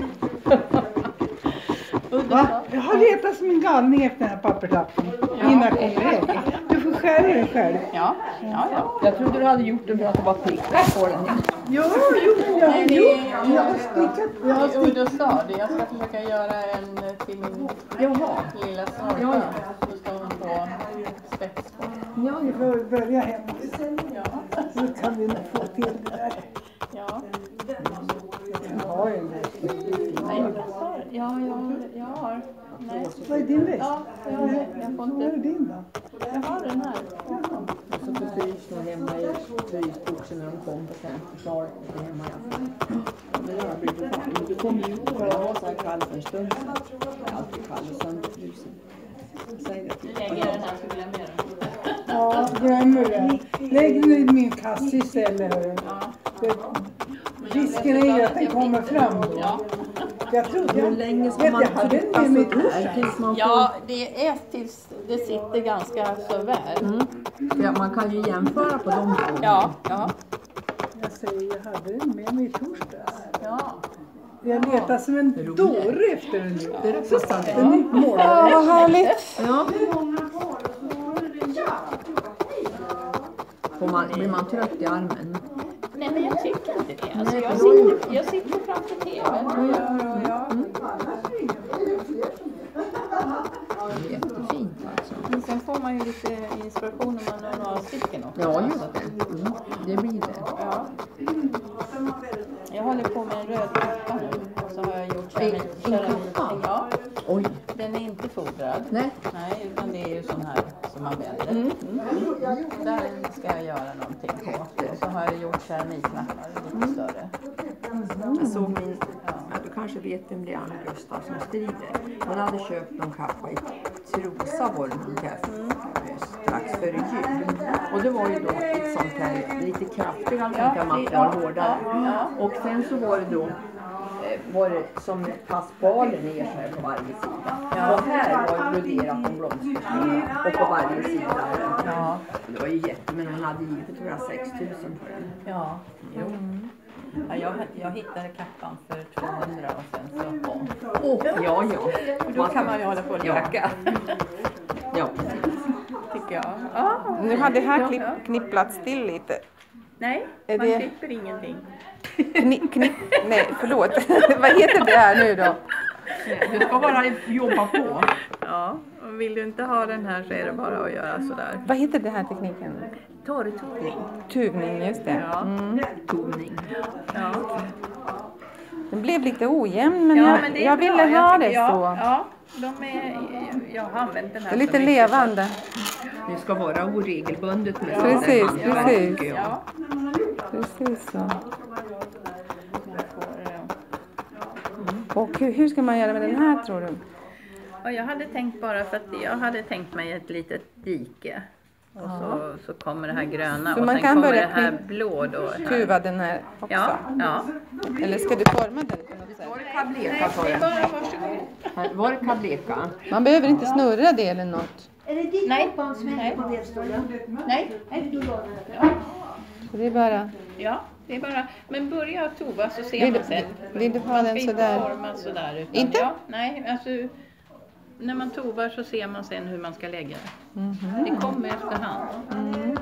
Va? Jag har letat som en galning efter den här papperslappen. Innan jag kommer hem. Du får skära dig själv. Ja, ja, ja. Jag trodde du hade gjort den för att det var prickar på den. Jo, jo, men jag har Nej, det gjort. är- Jag har stickat. Jag har Jo, stickat. du sa det. Jag ska försöka göra en till min Jaha. lilla snorpa. Ja, Så ska hon få spets på. Ja, vi får börja hemma. Ja. Så kan vi nog få till det där. Ja. Jag har en. Nej, jag har, ja, jag, jag har. Nej. Vad är din väst? Ja, jag har det. Jag får Vad är inte. din då? Jag har den här. Och så på frysen och hemma i frysboxen när de kom på sen. Klar, det är hemma i alla fall. Men jag har blivit kall. Du kom ju ut och jag var så här kall för en stund sedan. Jag är alltid kall och sönderfrusen. Säg det till. Lägger den här så glömmer jag den. Ja, glömmer det. Lägg den i min kasse istället. hörru. Det, risken är ju att den kommer fram då. Ja. Jag trodde Hur jag, länge ska vet, man jag hade trycka den med så mig i här torsdags. tills man får... Ja, det är tills det sitter ganska så väl. Mm. Ja, man kan ju jämföra på de två. Ja, ja. Jag säger, jag hade den med mig i torsdags. Ja. Jag letar som en dåre efter den nu. Det är det passande. Den är Ja, målare. vad härligt. Ja. Får man, blir man trött i armen? Nej, men jag tycker inte det. Alltså, jag, sitter, jag sitter framför tvn och gör och jag... Det är jättefint alltså. Men sen får man ju lite inspiration när man har några stycken också. Ja, just det. Mm. Det blir det. Ja. Jag håller på med en röd kappa nu. Och så har jag gjort keramik. keramik. Ja. Oj. Den är inte fodrad. Nej. Nej, utan det är ju sån här som man vänder. Mm. Där ska jag göra någonting på. Och så har jag gjort keramikknappar lite större. Jag såg min, ja, du kanske vet vem det är, Anna Gustav som strider. Hon hade köpt någon kappa i Trosa var det nog här strax före jul. Och det var ju då ett sånt här lite kraftigare sånt här material, hårdare. Och sen så var det då eh, var det som passbaler ner så här på varje sida. Och här var det broderat om blomsterstrålar och på varje sida. Ja. Det var ju jätte, men hon hade givit tror jag sex tusen för den. Ja, jo. Ja, jag, jag hittade kappan för tvåhundra och sen så... Åh, ja, ja. Och då kan man ju hålla på och leka. Ja, Tycker jag. Ja. Nu har det här klipp, knipplats till lite. Nej, Är man det- klipper ingenting. Kni, knipp, nej, förlåt. Vad heter det här nu då? du ska bara jobba på. Ja, och vill du inte ha den här så är det bara att göra sådär. Vad heter den här tekniken? Torrtogning. Tuvning, just det. Ja. Mm. Toning. Ja. Den blev lite ojämn, men, Ja, jag, men det är jag bra. ville Jag ha tycker- det ja, så. Ja, de är, jag har använt den här Det är lite så mycket. levande. Det ska vara oregelbundet med Precis, sådana här handverk, precis. tycker jag. Ja. Precis så. Jag får, eh, Och hur, hur ska man göra med den här tror du? Och jag hade tänkt bara för att jag hade tänkt mig ett litet dike. Och så, så kommer det här gröna Så och man sen kan kommer börja det här blå då. Kuva den här också. Ja, ja. Eller ska du forma den på något sätt? Var det kableka sa jag? Bara varsågod. Var det kableka? Man behöver inte snurra det eller något. Är det ditt Nej. pappa som hänger på vevstolen? Nej, Ja. Så det är bara... ja, det är bara, men börja tova så ser Vill man du, sen. vill du ha Man den ska inte sådär? forma sådär. Utan, Inte? Ja, nej, alltså när man tovar så ser man sen hur man ska lägga det. Mhm. Det kommer efterhand. Mm.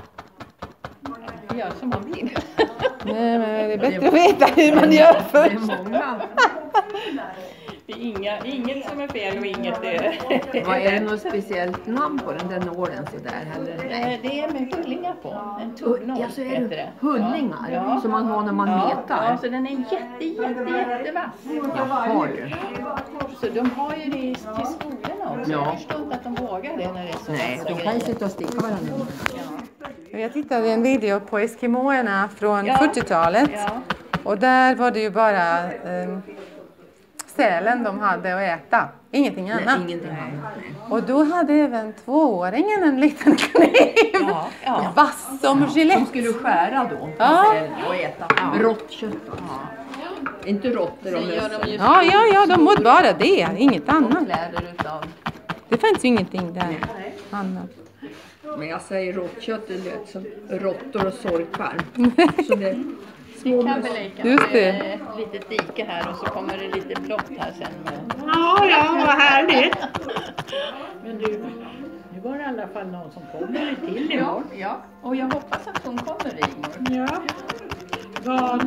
Gör som man vill. Nej, men det är bättre att veta hur man gör Det är först. många. Det är inga, inget som är fel och inget är... Vad är det något speciellt namn på den där nålen sådär? Eller? Nej, det är med hullingar på. En tunnål Ja, så är heter det det. hullingar Ja. som man har när man Ja, metar. ja, så den är jätte, jätte, jättevass. Jaha du. Så de har ju det i- till skolorna också. Ja. Jag förstår inte att de vågar det när det är så Nej, vassa de kan ju grejer. sitta och sticka varandra. Jag tittade en video på eskimoerna från Ja. fyrtiotalet. Ja. Och där var det ju bara eh, sälen de hade att äta. Ingenting annat. Nej, ingenting annat. Och då hade även tvååringen en liten kniv. Ja, ja. Vass som gelett. De skulle skära då Ja. och äta. Rått kött. Inte råttor Sen och gör de möss. ju Ja, ja, ja, de mådde bara det. Inget annat. kläder utav. Det fanns ju ingenting där annat. Men jag säger rått kött, det lät som råttor och sorkar. Så det, Det kan vi leka. Just det. Det är ett litet dike här och så kommer det lite blått här sen med. Ja, ja, vad härligt. Men du, Nu var det i alla fall någon som kommer till imorgon. ja, ja. Och jag hoppas att hon kommer Rigmor. Ja. Vad...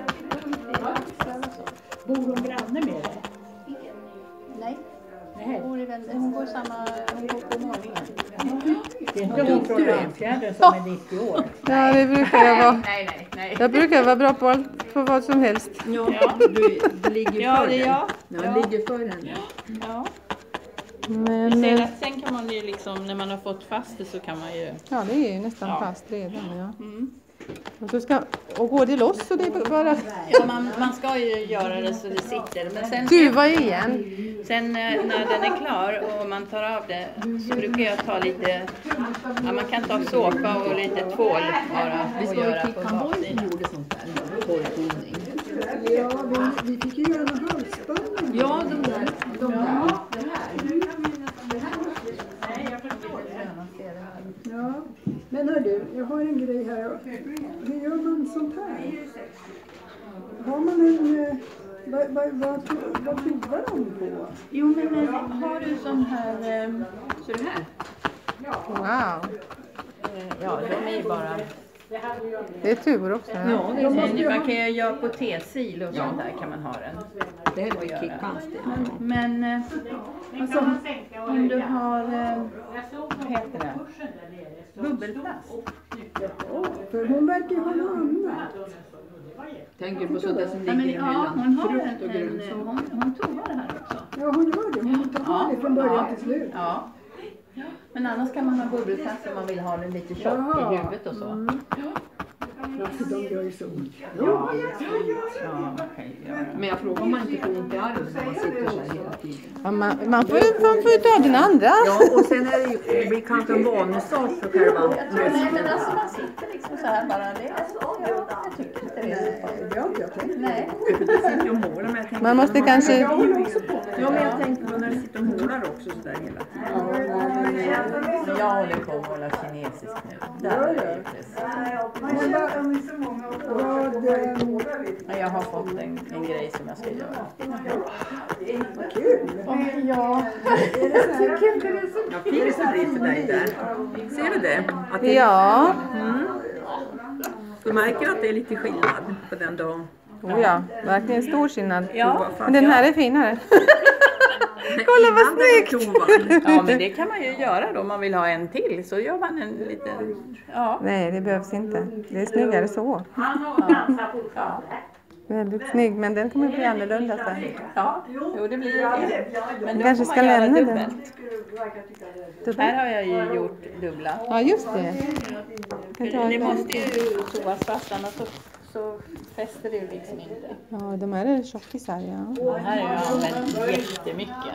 Bor hon granne med dig? Nej. Nej. Hon, är väl, hon går samma, hon går på morgonen. Det är inte hon från Ramfjärden som är nittio år. Ja, det brukar jag vara. Nej, nej, nej. Jag brukar vara bra på, allt, på vad som helst. ja, du, du ligger Ja, för det är den. jag. Ja, Ja. ligger för henne. Ja. Men, Jag ser eh, att sen kan man ju liksom, när man har fått fast det så kan man ju... ja, det är ju nästan Ja. fast redan. Ja. Mm. Och, så ska, och går det loss så det är bara... Ja, man, man ska ju göra det så det sitter. Men sen, Duva igen. sen eh, när den är klar och man tar av det så brukar jag ta lite... Ja, man kan ta såpa och lite tvål bara Vi och ska ju göra till på Kambodja baksidan. som gjorde sånt där. Torrtoning. Ja, vi, vi fick ju göra halsband. Ja, de där. De där. Ja, men hör du, jag har en grej här. Hur gör man sånt här? Har man en... eh, Vad, vad, vad, to- vad provar de på? Jo, men eh, har du sån här... Eh, så det här? Wow. Eh, ja, de är ju bara... Det är tubor också. Ja. Ja, det är, man kan ju göra på tesil och sånt där kan man ha den. Det var ju kickhans det. Men eh, alltså, om du har, eh, vad heter det? Bubbelplast. För hon verkar ju ha något annat. Tänker på sådär som Ja, men, ligger ja, hon emellan har frukt och en, en, grönsaker. hon, hon tovar det här också. Ja, hon gör det. Hon tar Ja, det från början ja, till slut. Ja. Men annars kan man ha bubbelplast om man vill ha den lite tjock Jaha. i huvudet och så. Alltså, de gör ju så ont. Ja, ja, man kan ju göra. Men jag frågar om man inte får ont i armen när man sitter så här hela tiden. Ja, man, man, får, ju- man får ju ta den andra. Ja, och sen är det ju, det blir kanske en vanesak för själva Nej, men alltså man sitter liksom så här bara. Det är så, ja, jag tycker inte det är så farligt. Det har inte jag tänkt. Nej. Det sitter ju och målar, men jag tänker Man måste på- kanske... Ja, men jag tänkte på när du sitter och målar också sådär hela tiden. Men jag håller på att måla kinesisk nu. Där är det ju precis. Men vad, vad, ehm, Ja, jag har fått en, en grej som jag ska göra. vad kul. Ja. Ja, fint det blir för dig där. Ser du det? Att det Ja. Du märker att det är lite skillnad på den dagen. Oh ja, verkligen stor skillnad. Ja. Men den här är finare. Kolla vad snyggt! Ja, men det kan man ju göra då om man vill ha en till. Så gör man en liten... Ja. Nej, det behövs inte. Det är snyggare så. Ja. Väldigt snygg, men den kommer bli annorlunda sen. Ja, jo det blir det. Men då Kanske får ska man göra lämna den. dubbelt. Här har jag ju gjort dubbla. Ja, just det. Kan ta Det den. måste ju sovas fast, annars så, så fäster det liksom inte. Ja, de här är tjockisar, ja. Det här har jag använt jättemycket.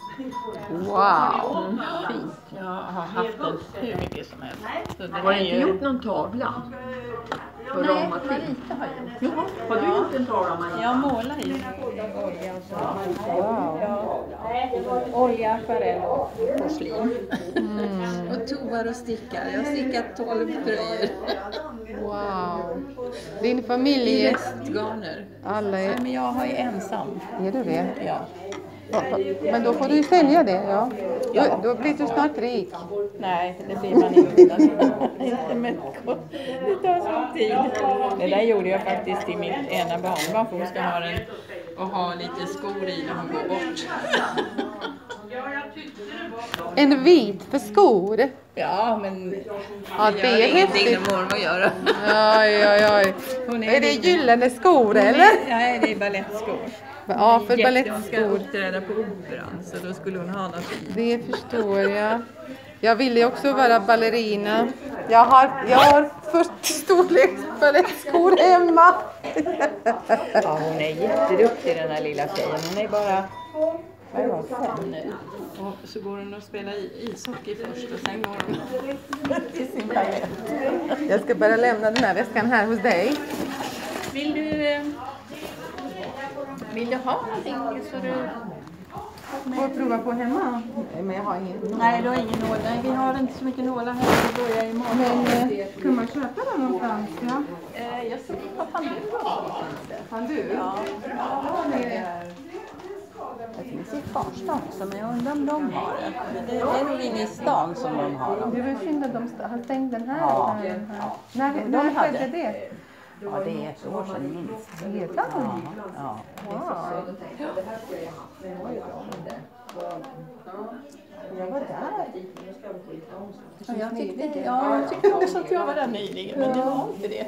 Wow! Mm, fint. Jag har haft den hur mycket som helst. Så det Har du är inte ju... gjort någon tavla? På Nej, ramat Marita till? har gjort. Jaha, har du gjort en tavla, Marita? Jag målar i olja och så. Ja. Olja, akvarell och porslin. Mm. Och tovar och stickar. Jag har stickat tolv tröjor. Wow! Din familj I är... restgarner. Alla är... Nej, men jag har ju ensam. Är du det? Ja. Men då får du ju sälja det, ja. Ja. Då, då blir du snart rik. Nej, det blir man inte. Inte med det tar sån tid. Det där gjorde jag faktiskt till mitt ena barnbarn för hon ska ha en och ha lite skor i när hon går bort. En vit för skor? Ja, men ja, det är ingenting när mormor gör. Oj, oj, oj. Hon är, är det gyllene skor eller? Nej, det är balettskor. Ja, för Hon ska balettskor. uppträda på operan så då skulle hon ha något fint. Det förstår jag. Jag ville också vara ballerina. Jag har, jag har fyrtio storleks balettskor hemma. Ja, hon är jätteduktig den här lilla tjejen. Hon är bara vad är hon, fem nu. Och så går hon och spelar ishockey först och sen går hon till sin balett. Jag ska bara lämna den här väskan här hos dig. Vill du, vill du ha någonting så du får prova på hemma? Men jag har ingen. Nej, du har ingen nål. Nej, vi har inte så mycket nålar här. Vi börjar imorgon. Men eh, kan man köpa dem någonstans? Ja? Eh, jag såg på Pandur. Pandur? Ja. Ja, det är... Det finns i Farsta också, men jag undrar om de har det. Det är nog inne i stan som de har dem. Det var synd att de har stängt den här. Ja. Den här. När, De när hade. skedde det? Ja, det är ett år sedan minst. Vet jag inte. Ja. Wow. Jag var där. Ja, jag tyckte, ja, jag tyckte också att jag var där nyligen, men det var inte det.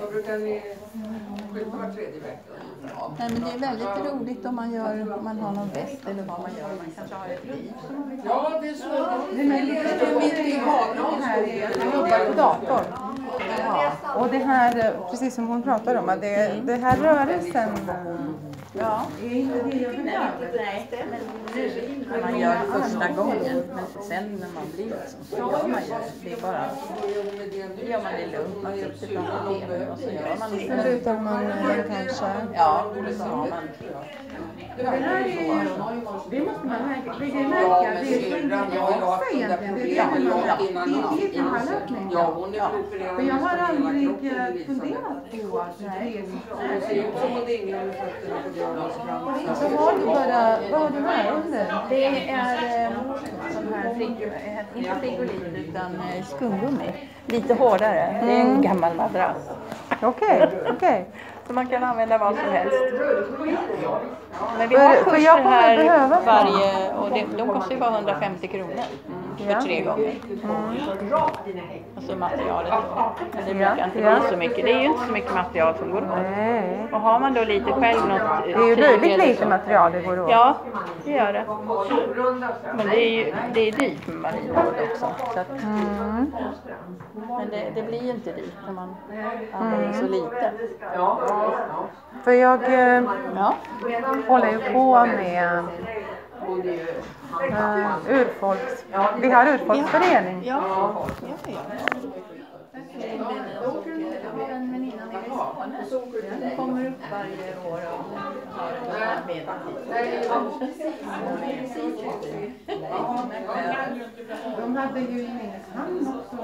Nej, men det är väldigt roligt om man, gör, om man har någon väst eller vad man gör. Man kanske har ett liv. Ja, det är så. Det är lite mitt i hagen här är att jag jobbar på datorn. Ja. Och det här, precis som hon pratar om, att det, det här rörelsen Ja. är inte det jag vill göra. Nej, men nu när man gör första gången, men sen när man blir liksom, så gör man ju det är bara, det gör man det lugnt, man sitter framför tvn och så gör man det. Sen lutar man den kanske. Ja, så har man. Det här är, det måste man märka, det är märka, det är skillnad också egentligen, det är det man, det är det man har lärt mig. Ja, hon är För jag har aldrig funderat på att det är Det ser ut som att det är ingen med fötterna på grund. så har du bara, vad har du här under? Det är eh, sån här, frigo, eh, inte frigolit utan eh, skumgummi. Lite hårdare, det är en gammal madrass. Okej, okej. Så man kan använda vad som helst. Men vi För- har för jag kurser kommer här behöva sånt. varje, och det, de kostar ju bara hundrafemtio kronor för Ja. tre gånger. Och så materialet då. Men det brukar inte Ja. bli så mycket. Det är ju inte så mycket material som går åt. Nej. Och har man då lite själv något eh, Det är ju tyg löjligt eller lite så- material det går åt. Ja, det gör det. Men det är ju det är dyrt med marinoull också. Så att, Mm. men det, det blir ju inte dyrt när man använder så lite. För jag eh, Ja. håller ju på med uh, urfolks... Vi har urfolksförening. Ja, ja, ja. En väninna nere i Skåne. Den kommer upp varje år och har De hade ju i Nynäshamn också.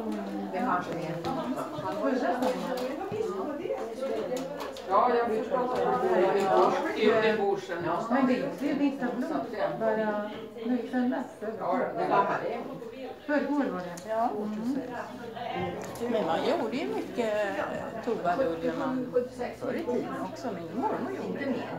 Ja, jag förstår. Ute i borsen. Men det är ju vissa blod. Bara nu i söndags. Förrgår var det. Ja. Men man gjorde ju mycket tovadull när man förr i tiden också. Min mormor gjorde mer.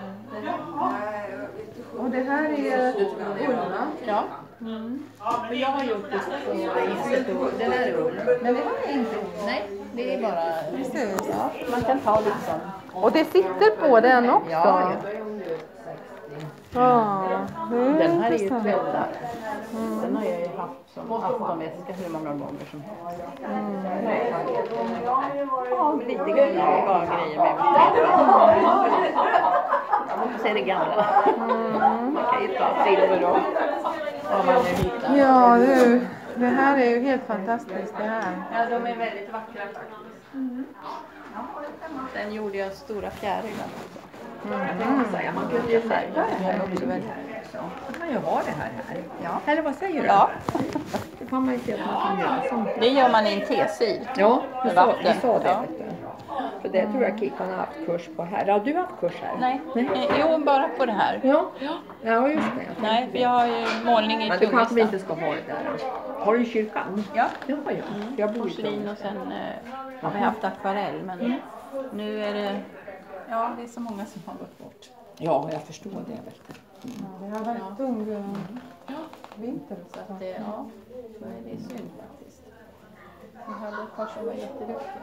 Och det här är ull, va? Ja. Mm. Och jag har gjort det på Insta. Den är ull. Men det har jag inte. Nej, det är bara... Precis. Ja, man kan ta liksom. Och det sitter på den också. Ja, ja. Ja, det är Den här är ju intressant. tvättad. Den har jag ju haft som aftonväska hur många gånger som helst. Ja, lite grann bara grejer med mig. Och så är det gamla. Man kan ju ta silver och vad man nu hittar. Ja, du. Det här är ju helt fantastiskt det här. Ja, de är väldigt vackra faktiskt. Mm. Sen gjorde jag stora fjärilar också. Mm. Säga, man kunde ju färga det här också väl. Att man ju har det här här. Ja. Eller vad säger du? Ja. Det kan man ju se att man kan göra som. Det gör man i en tesil. Ja, du Med sa, vatten. du sa det. Ja. Vet du. För det tror jag Kikkan har haft kurs på här. Har du haft kurs här? Nej, eh, jo bara på det här. Ja, ja just det. Nej, för jag har ju målning i Men du kanske Tungelsta. inte ska ha det där. Har du kyrkan? Ja. Ja, ja. Jag bor i Porslin Tungelsta. och sen eh, har vi haft akvarell. Men nu är det, ja det är så många som har gått bort. Ja, jag förstår det. Vet du. Ja, det har varit tung vinter. Så att det, ja, det är synd faktiskt. Vi hade ett par som var jätteduktiga.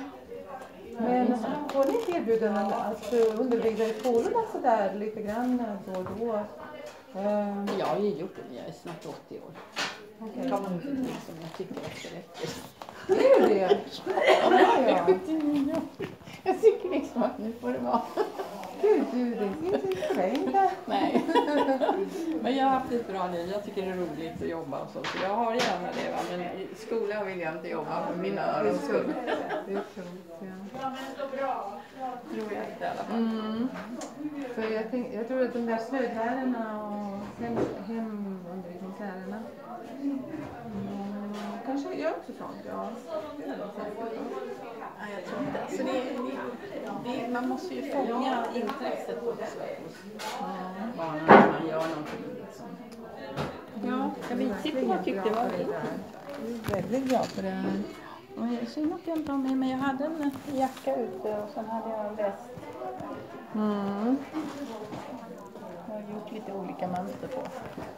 Men får ni inte erbjudanden att undervisa i skolorna sådär lite grann då och då? Eh, Jag har ju gjort det, jag är snart åttio år. Okej. Det kommer inte till som jag tycker att det räcker. Det är ju det. Ja, ja. Jag tycker liksom att nu får det vara. Gud, du, det finns inte för dig inte. Nej. Men jag har haft ett bra liv. Jag tycker det är roligt att jobba och så. Så jag har gärna det. Va? Men i skolan vill jag inte jobba för mina örons skull. Det är coolt, ja. Tror jag inte i alla fall. Mm. För jag, tänk, jag tror att de där slöjdlärarna och hem, hemundervisningslärarna mm, kanske gör också sånt, ja. Det är väl säkert. Ja, jag tror inte. Alltså det, det, det, man måste ju fånga intresset på det sättet hos barnen när man gör någonting. Liksom. Ja, jag tyckte jag tyckte det var Jag är väldigt glad för det här. Och jag synd att jag inte har med mig. Jag hade en jacka ute och sen hade jag en väst. Mm. Jag har gjort lite olika mönster på.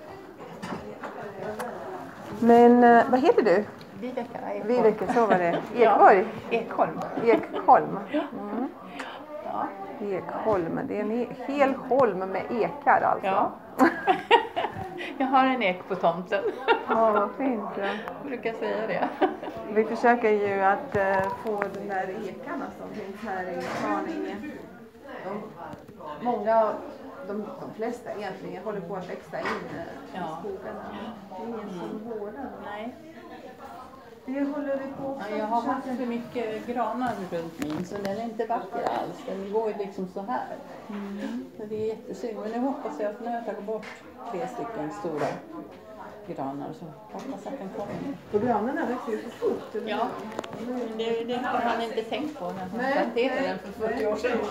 Men eh, vad heter du? Viveka Ekholm. Viveka, så var det. Ekborg? Ekholm. Ekholm. Mm. Ja. Ekholm, det är en he- hel holm med ekar alltså. Ja. Jag har en ek på tomten. Ja, vad fint. Ja. Jag brukar säga det. Vi försöker ju att uh, få de där ekarna som finns här i Haninge. De, många, de, de flesta egentligen håller på att växa in uh, Ja. i skogarna. Det är ingen som vårdar. Nej. Det håller vi på Ja, jag har haft för mycket granar runt min så den är inte vacker alls. Den går ju liksom så här. Mm. Så det är jättesynd. Men nu hoppas jag att nu har jag tagit bort tre stycken stora granar så hoppas att den kommer. Och granarna växer ju så fort. Eller? Ja, det, det har man inte tänkt på när man planterade den för fyrtio år sedan.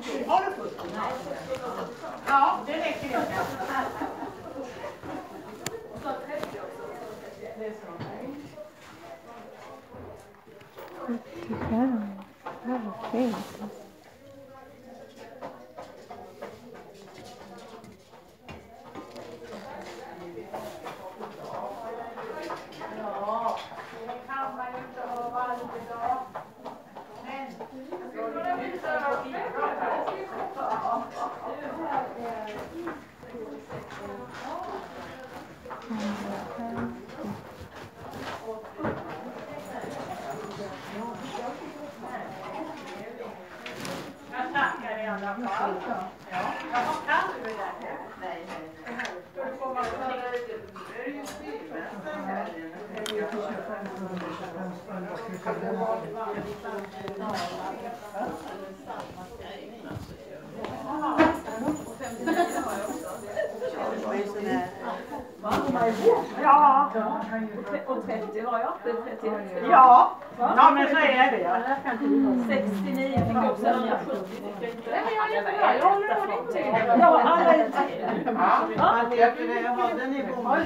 Ja, det räcker inte. sjuttiofem. Ja, vad fint. Jag tackar i alla fall. Ja, vad kan du det där? Nej, nej. Ska du komma och Ja, och trettio har jag. Ja, ja men så är det. sextionio fick jag också. Nej men jag är jättebra, jag håller ordning till. Ja, alla är till. Ja, jag hade ni bommat.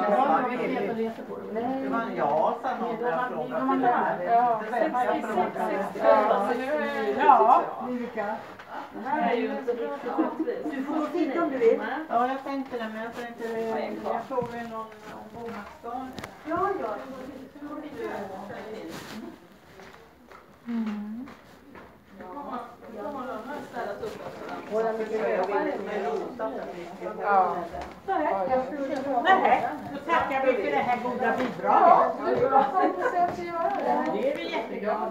Ja, sa någon när jag frågade. Ja, sextiosex, sextiofyra. Ja, det här är ju inte riktigt rättvist. Du får titta om du vill. Ja, jag tänkte det, men jag tänkte jag frågade någon om bomatsdagen. Ja, ja. Våra miljöer med rota Ja. Nej, då tackar vi för det här goda bidraget. Det är vi jätteglada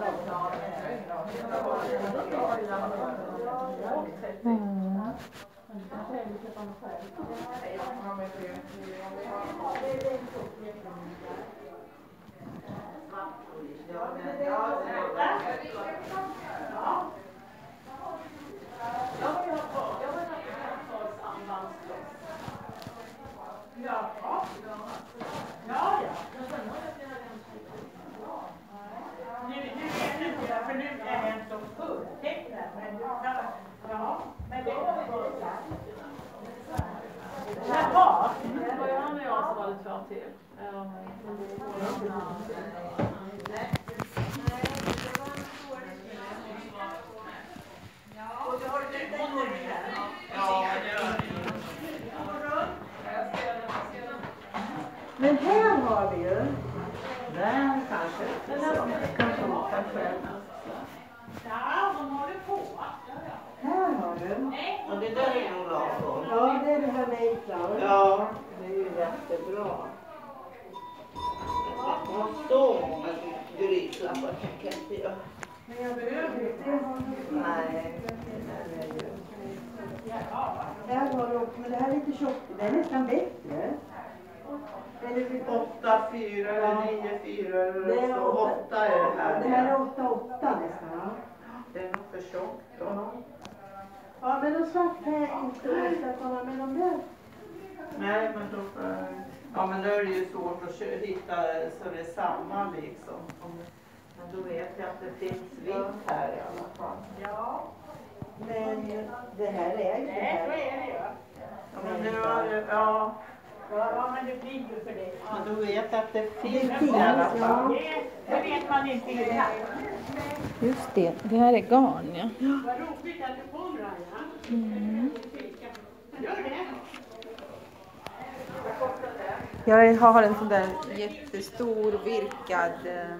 Men här har vi ju. Där kanske. Kanske kanske. Ja, de håller på. Här har du. Och det där är nog bra. Ja, det är det här med Island. Ja, det är ju jättebra. Och så många grytlappar kan inte jag. Men jag behöver inte. Nej. Här har du också, men det här är lite tjockt. Det är nästan bättre. åtta fyra eller nio fyra eller så. åtta är det här. Det här är åtta åtta nästan. Det är nog för tjockt då. Ja, men de svart här är inte måste komma med de där. Nej, men då får... Ja, men då är det ju svårt att hitta så det är samma liksom. Men då vet jag att det finns vitt här i alla fall. Ja. Men det här är ju det här. Nej, så är det ju. Ja, men nu har det... Ja. Ja, men det blir ju för det. Ja, då vet jag att det finns Det i alla fall. Det, det vet man inte i det här. Just det, det här är garn, ja. Vad roligt att du kommer, Raja. Mm. Gör det. Jag har en sån där jättestor virkad eh,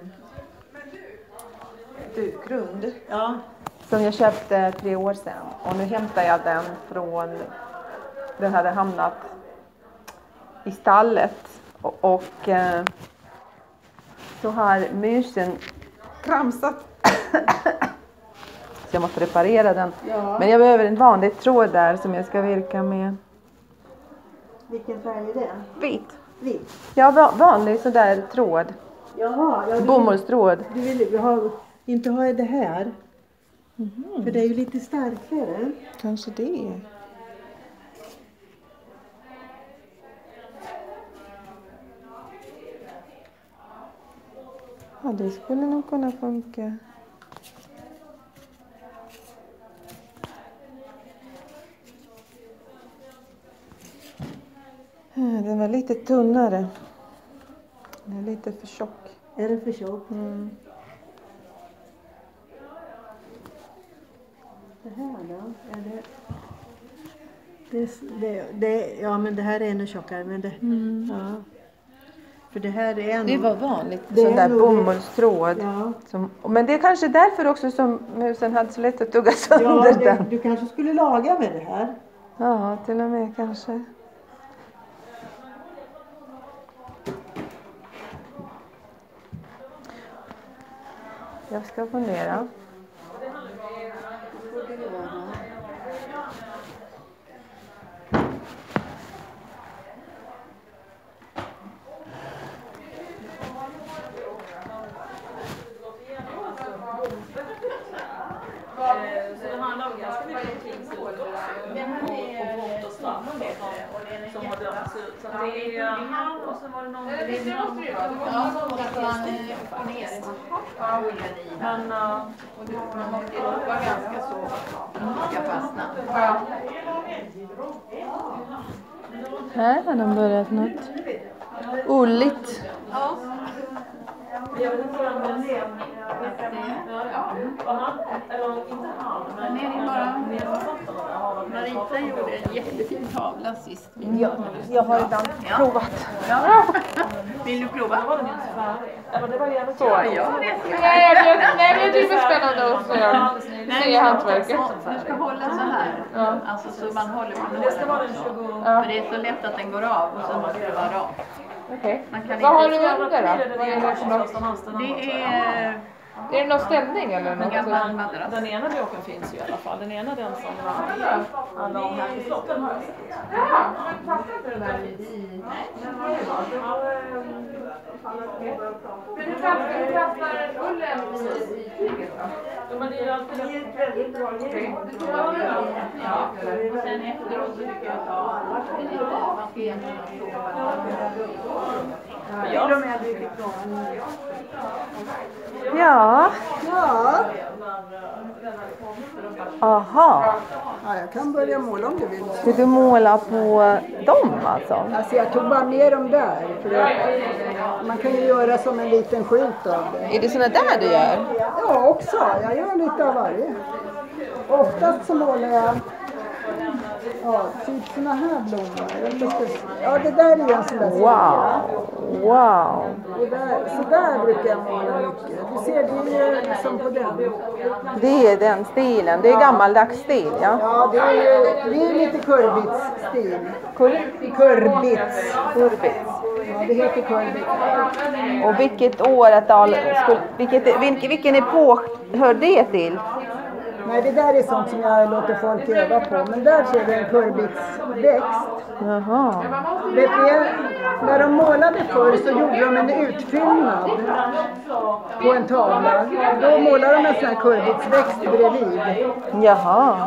dukrund. Ja. Som jag köpte tre år sedan. Och nu hämtar jag den från... Den hade hamnat i stallet. Och, och eh, så har musen kramsat. Så jag måste reparera den. Ja. Men jag behöver en vanlig tråd där som jag ska virka med. Vilken färg är det? Vit. Vit. Ja, va- vanlig sådär tråd. Jaha, ja, du, Bomullstråd. du vill ha, inte ha det här. Mm. För det är ju lite starkare. Kanske det. Ja, det skulle nog kunna funka. Den var lite tunnare. Den är lite för tjock. Är det för tjock? Mm. Det här då? Är det... Det, det, det, ja, men det här är ännu tjockare. Men det, Mm. ja. För det här är en... Det var vanligt, Det sån är där nog- bomullstråd. Ja, Som, men det är kanske därför också som musen hade så lätt att tugga sönder ja det, den. du kanske skulle laga med det här. Ja, till och med kanske. Jag ska fundera. Så det handlar om ganska mycket tingsrätt också. Och brott och straff som har dömts ut. Så det är... Och så var det någon... Det måste det ju vara. Ja, så att man får ner det. Men... Man måste ju vara ganska så ska fastna. Ja. Här har de börjat något. Olligt. Ja. Jag vet inte om den är. Eller inte han, men är det bara... Marita gjorde en jättefin tavla sist. Jag, jag har redan Ja. provat. Ja. Vill du prova? det var jävligt Så. Ja. Nej, men, nej, men det är spännande att se, se hantverket. Du ska hålla så här. Ja. Alltså så man håller på Det ska vara nålen den också. tjugo... För det är så lätt att den går av och så måste det vara rakt. Okej. Man kan Vad har inte... du under då? Vad är det för något? Det är Är det någon ställning eller en något? gammal madrass. Den ena blocken finns ju i alla fall. Den ena den som handlar om här i slotten har jag sett. Ja, men passar inte det där i... Men hur kastar ullen i tyget då? Ja, men det är ju alltid väldigt bra. Ja, och sen efteråt så tycker jag att det är lite... Man ska egentligen Till och med vi fick någon. Ja. Ja, Aha. ja, jag kan börja måla om du vill. Ska du måla på dem alltså? Alltså jag tog bara med dem där. För att man kan ju göra som en liten skylt av det. Är det såna där du gör? Ja, också. Jag gör lite av varje. Oftast så målar jag ja, typ såna här blommor. Ja, det där är en sån där Wow. Wow. Och där, så där brukar jag måla mycket. Du ser, det är ju som på den. Det är den stilen. Det är gammaldags stil, ja. Ja, det är ju det är lite kurbitsstil. Kurbits. Kurbits. Ja, det heter kurbits. Och vilket åratal, skulle, vilket, vilken, vilken epok hör det till? Nej, det där är sånt som jag låter folk öva på. Men där ser du en kurbitsväxt. Jaha. Vet ni, när de målade förr så gjorde de en utfyllnad på en tavla. Då målade de en sån här kurbitsväxt bredvid. Jaha.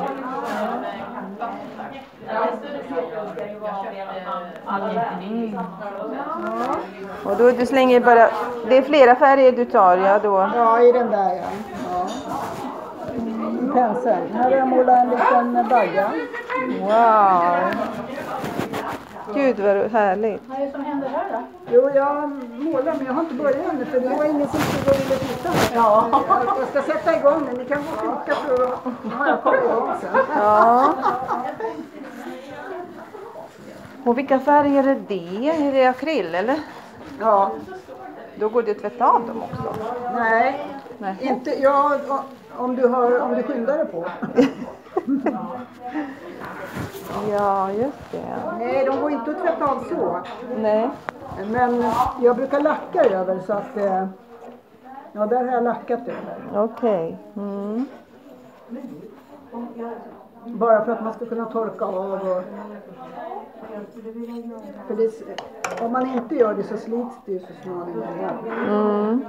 Mm. Och då du slänger bara, det är flera färger du tar, ja då? Ja, i den där ja. ja. I penseln. Här har jag målat en liten bagga. Wow. Gud vad härligt. Vad är det som händer här då? Jo, jag målar men jag har inte börjat ännu för det var ingen som skulle vilja titta. Ja. Jag ska sätta igång den. Ni kan gå och fika för att ja, jag kommer igång sen. Ja. Och vilka färger är det? Är det akryl eller? Ja. Då går det att tvätta av dem också? Nej, Nej. inte ja, om du har om du skyndar dig på. Ja, just det. Nej, de går inte att tvätta av så. Nej. Men jag brukar lacka över så att eh, ja, där har jag lackat över. Okej. Okay. Mm. Bara för att man ska kunna torka av och för det, om man inte gör det så slits det ju så småningom. Mm.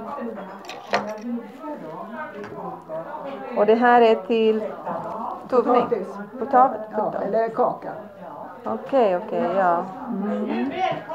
Och det här är till tuggning? Potatis. Potatis. Ja, eller kaka. Okej, okay, okej, okay, ja. Mm.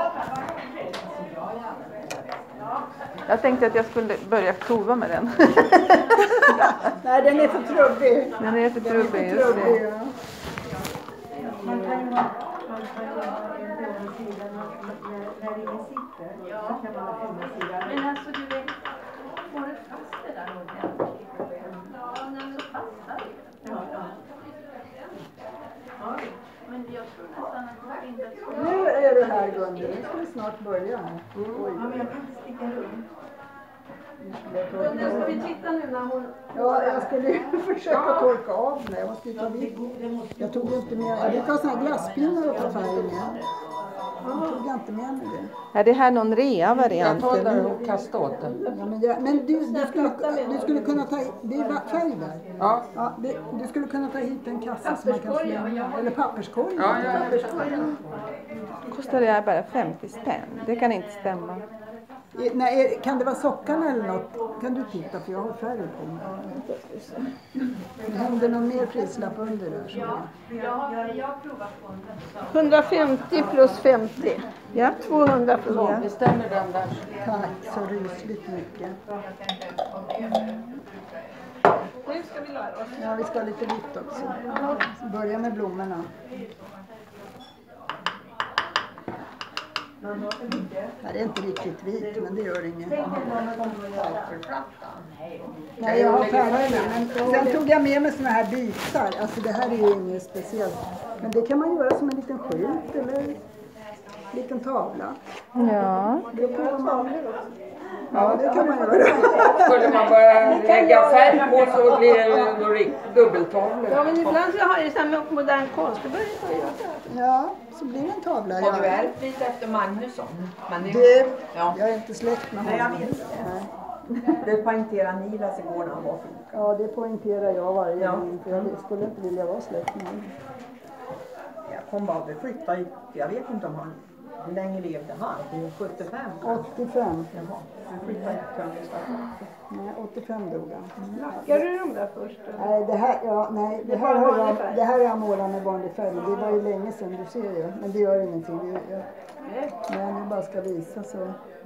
Jag tänkte att jag skulle börja prova med den. Nej, den är för trubbig. Den är för trubbig, den är för just trubbig det. ja. Man kan ju ha översidan när ingen sitter. Så kan man ha undersidan. Men alltså du vet, får du fast det där ordentligt? Ja, när du fastar det. Ja, ja. Men jag tror nästan att det inte ska... Nu är du här Gunde, nu ska vi snart börja. Oj. Ja, men jag kan inte sticka runt. Nu ska vi titta nu när hon... Ja, jag skulle ju försöka torka av mig. Jag måste ju ta vid. Jag tog ju inte med. Jag brukar ha såna här glasspinnar att ta färg med. Jag tog jag inte med mig det. Är det här någon rea-variant? Jag tar där och kastar åt den. Ja, men jag, men du, du, skulle, du skulle kunna ta det är färg där. Ja. Ja, det, du skulle kunna ta hit en kassa som man kan slänga. Eller papperskorg. Ja, ja, ja. Kostar det här bara femtio spänn? Det kan inte stämma. I- Nej, kan det vara sockarna eller något? Kan du titta för jag har färg på mig. Det händer någon mer prislapp under där. Så. hundrafemtio plus femtio. Ja, tvåhundra för ja. Det stämmer den där. Tack så rysligt mycket. Nu ska vi lära oss. Ja, vi ska ha lite vitt också. Börja med blommorna. Här är inte riktigt vit, men det gör inget. Nej, Nej, jag har färgat men sen tog jag med mig såna här bitar. Alltså det här är ju inget speciellt. Men det kan man göra som en liten skylt eller en liten tavla. Ja. Det kan man tavlor också. Ja, det kan man göra. Skulle man bara lägga färg på så blir det några dubbeltavlor. Ja, men ibland så har det så här med modern konst. Det börjar jag göra. Ja, så blir det en tavla. Har du ärvt lite efter Magnusson? Men det, Det, ja. jag är inte släkt med honom. Nej, jag vet det. Det poängterade Nilas igår när han var fin. Ja, det poängterar jag varje Ja. gång. För jag skulle inte vilja vara släkt med honom. Jag kom bara att flytta hit. Jag vet inte om han, hur länge levde han? sjuttiofem? åttiofem. Jaha, han flyttade hit till Kungsstad. Nej, åttiofem dog han. Lackar du dem där först? Nej, det här, ja, nej, det här har jag, det här har jag målat med vanlig färg. Det var ju länge sedan, du ser ju. Men det gör ingenting. Det, jag, när jag nu bara ska visa så...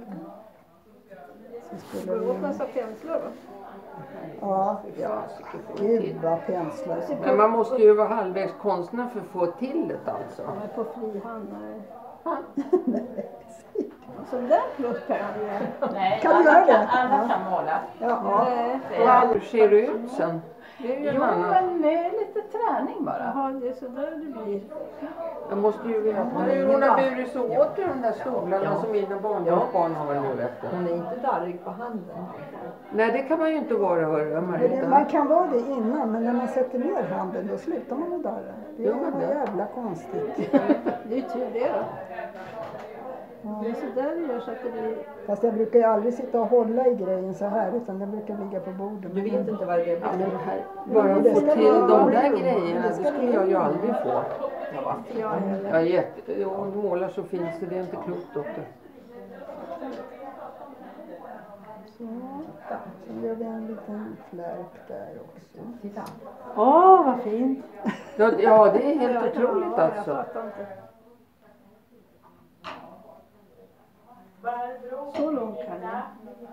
så skulle Får du det... åt massa penslar då? Ja, ja. Gud vad penslar. Men man måste ju vara halvvägs konstnär för att få till det alltså. Jag är på fri hand. Sån där plus kan jag göra. Nej, Kan du alla göra det? kan, alla Ja. kan måla. Ja, Ja, hur ser det ut sen? Det är ju en Jo, annan. men med lite träning bara. Jaha, det är så där det blir. Jag måste ju veta hur hon har burit sig åt i de där stolarna som mina barnbarn har nu vet du. Hon är inte darrig på handen. Nej, det kan man ju inte vara, hörru, men det, Marita. man kan vara det innan, men när man sätter ner handen då slutar man att darra. Det Gör man är det? jävla konstigt. Det är ju tur det då. Det är så där det gör så att det blir... Fast jag brukar ju aldrig sitta och hålla i grejen så här, utan den brukar ligga på bordet. Du vet inte vad det är. Ja, men här, bara att få till de där grejerna, det skulle jag ju aldrig få. Jag är jätte... Hon målar så fint så det är inte klokt också. Så, så gör vi en liten flärp där också. Titta. Åh, vad fint. Ja, ja, det är helt otroligt alltså. Jag fattar inte. Så långt kan jag.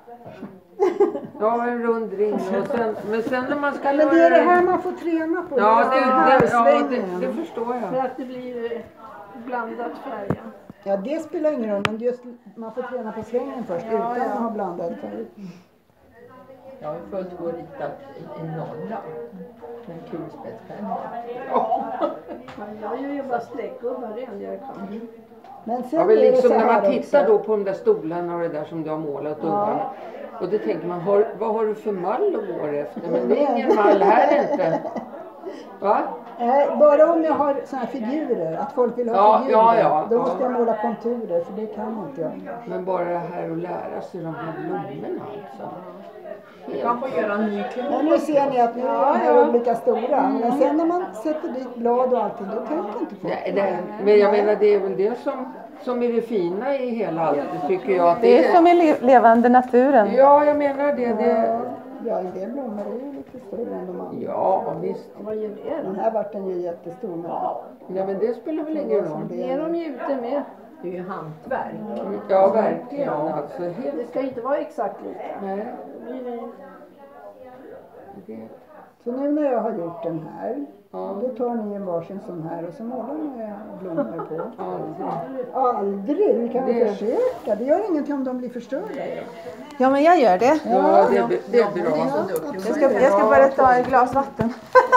Ja, en rund ring och sen, men sen när man ska Men det är det här man får träna på. Ja, det, den här det, ja det, svängen. det förstår För jag. att det blir eh, blandat färg. Ja, det spelar ingen roll, men just man får träna på svängen först utan att ha blandat färg. Jag har ju fullt gå och ritat i, i nolla. Med en kulspetspenna. Men jag gör ju bara streckgubbar det enda jag kan. Men sen Ja, men är det liksom så när man här tittar också. då på de där stolarna och det där som du har målat ungarna. Och då tänker man, har, vad har du för mall att gå efter? Men det är ingen mall här inte. Va? Nej, bara om jag har såna här figurer, att folk vill ha Ja, figurer. ja, ja. Då måste jag måla konturer, för det kan inte jag. Men bara det här att lära sig de här blommorna alltså. Du kan få göra en ny kul. Ja, nu ser ni att nu är de här olika stora. Men sen när man sätter dit blad och allting, då tänker inte folk. Nej, det, men jag menar det är väl det som, som är det fina i hela allt, det tycker jag. Att Det är som i le- levande naturen. Ja, jag menar det. det Ja, en del blommor är ju lite större än de andra. ja, visst. Vad gör det Den då? här vart den ju jättestor. Men Nej, men det spelar väl ingen roll. Det är de ju ute med. Det är ju hantverk. Ja, verkligen. Alltså, helt, Det ska inte vara exakt lika. nej, Då blir det... det, så nu när jag har gjort den här, ja, då tar ni en varsin sån här och så målar ni blommor på. aldrig. Aldrig, vi kan väl Det- försöka. Det gör ingenting om de blir förstörda. Ja, men jag gör det. Ja, det, är- det är bra. Jag ska, jag ska bara ta ett glas vatten.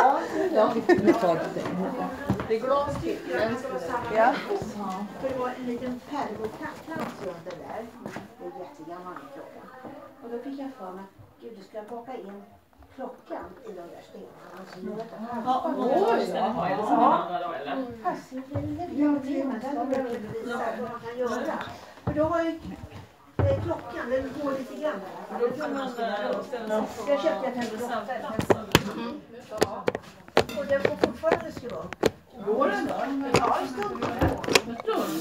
Det är glas till. Ja. För det var en liten pärlkrans runt det där. Det är jättegammal klocka. Och då fick jag för mig, gud du ska baka in klockan i de där stenarna. Så nu vet jag. Ja, oj, den har jag som en andra då eller? Alltså, det är det men den vill jag visa vad man kan göra. För då har ju eh, klockan, den går lite grann i alla fall. Då kan man eh, ställa sig på Jag köpte en klocka. Och den får fortfarande skruva upp. Går den då? Ja, en stund. En stund?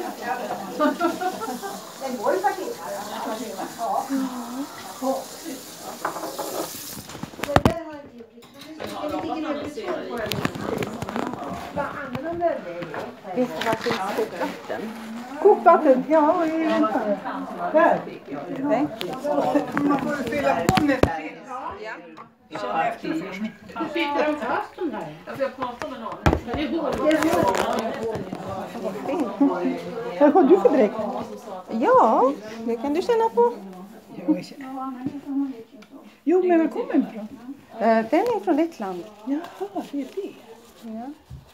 Den går i partier. Ja. Det där har jag inte gjort riktigt. Ja, de var analyserade i. Vad annorlunda det är. Vet du vad det finns kokvatten? Kokvatten, ja, i Där. Man får fylla på med färg. Hur sitter de fast de där? Jag får prata med någon. Det är hål. Vad fint. Vad har du för dräkt? Ja, det kan du känna på. Jo, men var kommer den ifrån? Eh, Den är från Lettland. Jaha, det är det. Ja.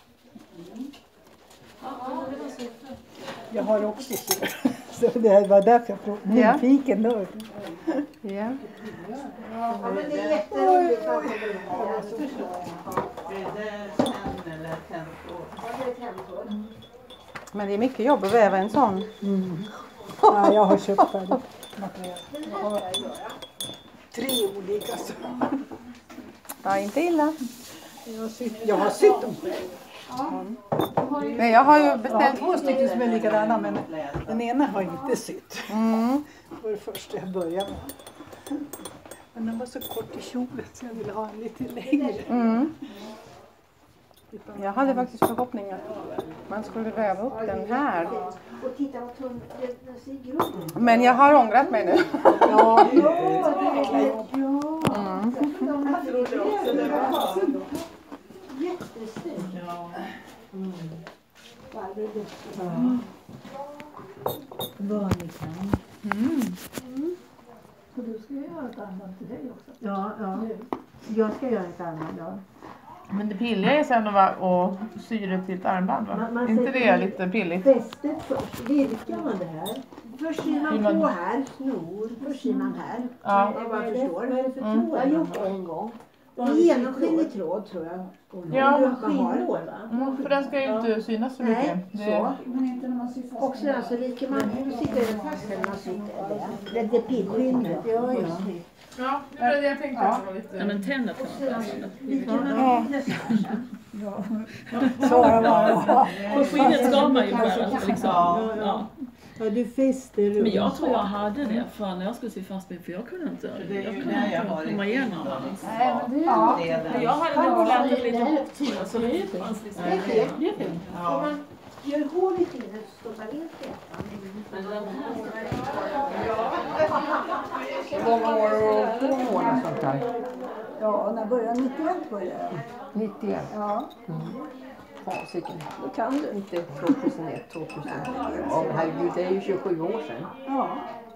Jag har också så. Så det var därför jag frågade. Nyfiken då. Ja. Ja, men det är jätteroligt. Är det tenn eller tentor? Ja, det är tentor. Men det är mycket jobb att väva en sån. Mm. Ja, jag har köpt färdigt material. Jag har tre olika så. Ja, inte illa. Jag har sytt, jag har sytt dem själv. Ja. Nej, jag har ju Jag har beställt. två stycken som är likadana, men den ena har inte sytt. Mm. Det var det första jag började med. Men den var så kort i kjolen så jag ville ha en lite längre. Mm. Jag hade faktiskt förhoppningar att man skulle väva upp den här. Och titta vad tunn den ser grov ut. Men jag har ångrat mig nu. Ja, Ja, det är Mm. jättesnyggt. Ja. Mm. Ja, det är duktigt. Vad ni kan. Mm. Så du ska göra ett armband till dig också? Ja, ja. Jag ska göra ett armband, ja. Men det pilliga är sen att, vara, att sy det till ett armband, va? Man- man inte sätter det i- lite pilligt? Fästet först, virkar man det här. Först syr man Syr man- på här, snor. Först syr man här. Ja. Det är vad jag förstår. Vad är det för Mm. tråd? Jag har gjort det en gång. Det är genomskinlig tråd tror jag. Ja. Skinnor va? Mm, för den ska ju inte synas så mycket. Nej, Det- så. Men inte när man syr fast. Och sen så viker man, nu sitter den fast när man sitter där. Det är pillskinnet. Ja, ja. Ja, det var det jag tänkte. Ja. Var lite... Ja, men tänder kan man använda. Sara bara. På skinnet ska man ju bara liksom. Ja. Ja. Ja, du fäster runt. Men jag tror jag hade det för när jag skulle sy fast mig, för jag kunde inte, jag kunde Nej, jag inte har komma det. igenom. Nej, men det är ju det. För jag hade nog flätat lite bort tror jag, så det fanns liksom. Det är fint. Det är fint. Om man gör hål i skinnet så stoppar in flätan. Men den här Hur många år har du på måla sånt här? Ja, när började nittioett började jag. nittioett? Ja. Mm. Fasiken, då kan du inte tvåtusenett, tvåtusen. Ja, herregud, det är ju tjugosju år sedan. Ja.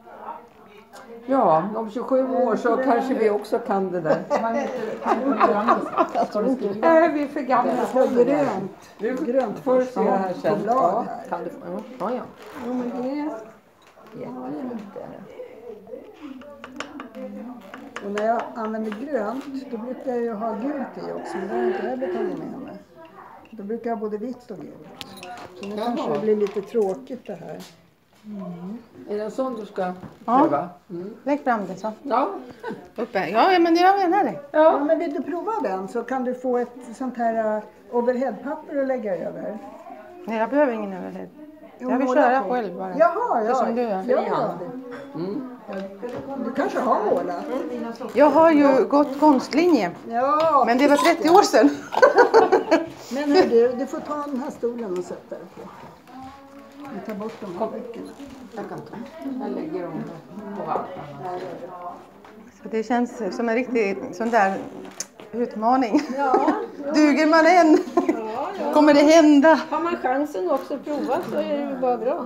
Ja, om tjugosju år så kanske vi också kan det där. Jag tror inte det. Nej, vi är för gamla. Det ska vara grönt. Du Grönt får du se det här på sen. blad Ja, här. kan du få. Ja, ja. Jo, men det är... Jättefint är det. Och när jag använder grönt, då brukar jag ju ha gult i också. Men det har jag inte heller tagit med mig. Då brukar jag ha både vitt och gult. Så nu kanske det blir lite tråkigt det här. Mm. Är det en sån du ska Ja. pröva? Mm. Lägg fram det så. Ja. Uppe. Ja, men jag menar det. Ja, men vill du prova den så kan du få ett sånt här uh, overheadpapper att lägga över. Nej, jag behöver ingen överhead. Jo, Jag vill måla köra på. själv bara. Jaha, ja. Det som du gör. Ja, ja. Mm. Du kanske har målat? Jag har ju gått konstlinje. Ja. Men det var trettio år sedan. Men hör du, du får ta den här stolen och sätta dig på. Vi tar bort de här böckerna. Jag kan ta. Jag lägger dem på varandra. Så det känns som en riktig sån där utmaning. Ja. Duger man än? Kommer det hända? Har man chansen också att prova så är det ju bara bra.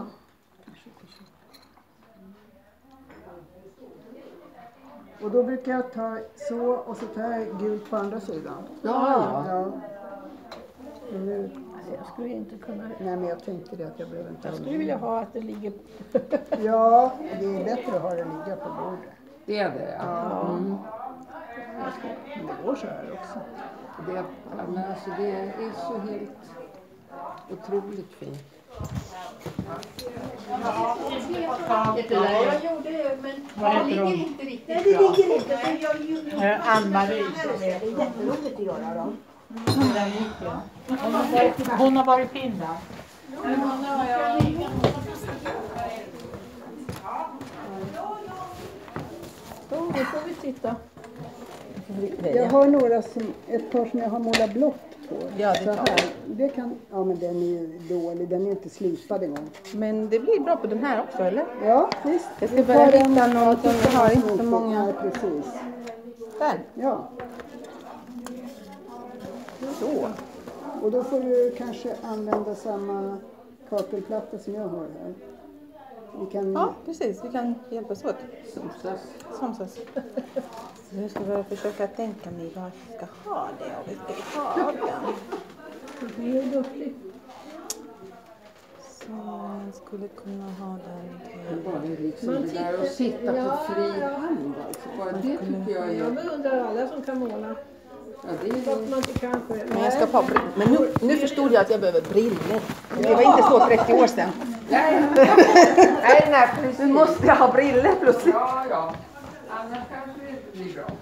Och då brukar jag ta så och så tar jag gult på andra sidan. Ja, ja. Ja. Nu, Jag skulle inte kunna. nej, men jag tänkte det att jag behöver inte Jag ha skulle vilja ha att det ligger. Ja, det är bättre att ha det ligga på bordet. Det är det, ja. Mm. Men det går så här också. Det, ja, men alltså, det är så helt otroligt fint. Jag gjorde det, men Vad det heter hon? ligger inte riktigt. Nej, det ligger inte. Men jag gjorde Eh, Ann-Marie. det är jätteroligt att göra dem. Den gick jag. Hon har varit, hon har varit i Finland. Då får vi titta. Jag har några som, ett par som jag har målat blått på. Ja, det så tar här. Det kan, ja men den är ju dålig, den är inte slipad en gång. Men det blir bra på den här också, eller? Ja, visst. Jag ska Vi bara tar den- hitta någon som jag har inte så många. Ja, precis. Där. Ja. Så. Och då får du kanske använda samma kakelplatta som jag har här. Vi kan... Ja, precis. Vi kan hjälpas åt. Somsas. Somsas. Så nu ska vi försöka tänka mig vad vi ska ha det och vi ska ha den. Det är duktigt. Så man skulle kunna ha den till... Bara liksom det där att sitta på fri hand alltså. Bara det tycker jag är... Jag beundrar alla som kan måla. Ja, det är Fast man inte kan själv. Men jag ska ha brill- Men nu, nu förstod jag att jag behöver briller. Det var inte så trettio år sedan. Nej, nej, nej, precis. Nu måste jag ha briller plötsligt. Ja, ja. Annars kanske det inte blir bra.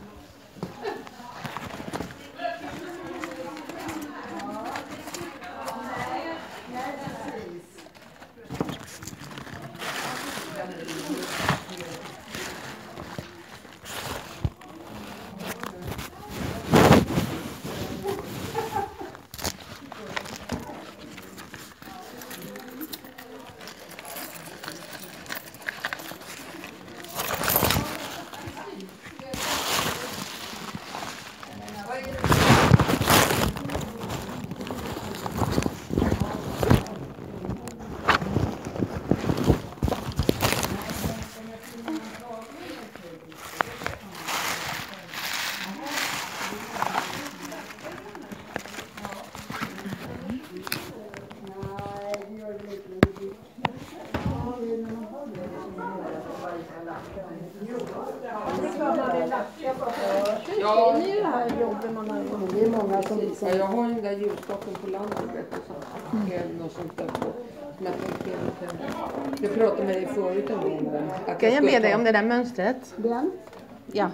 Ja, det är ju det här jobbet man har gjort. Det är många som... Ja, jag har ju den där ljusstaken på landet vet du, som mm. något sånt där på. Men jag tänkte lite... Jag pratade med dig förut en gång om... att Kan jag ska be dig ta- om det där mönstret? Den? Ja.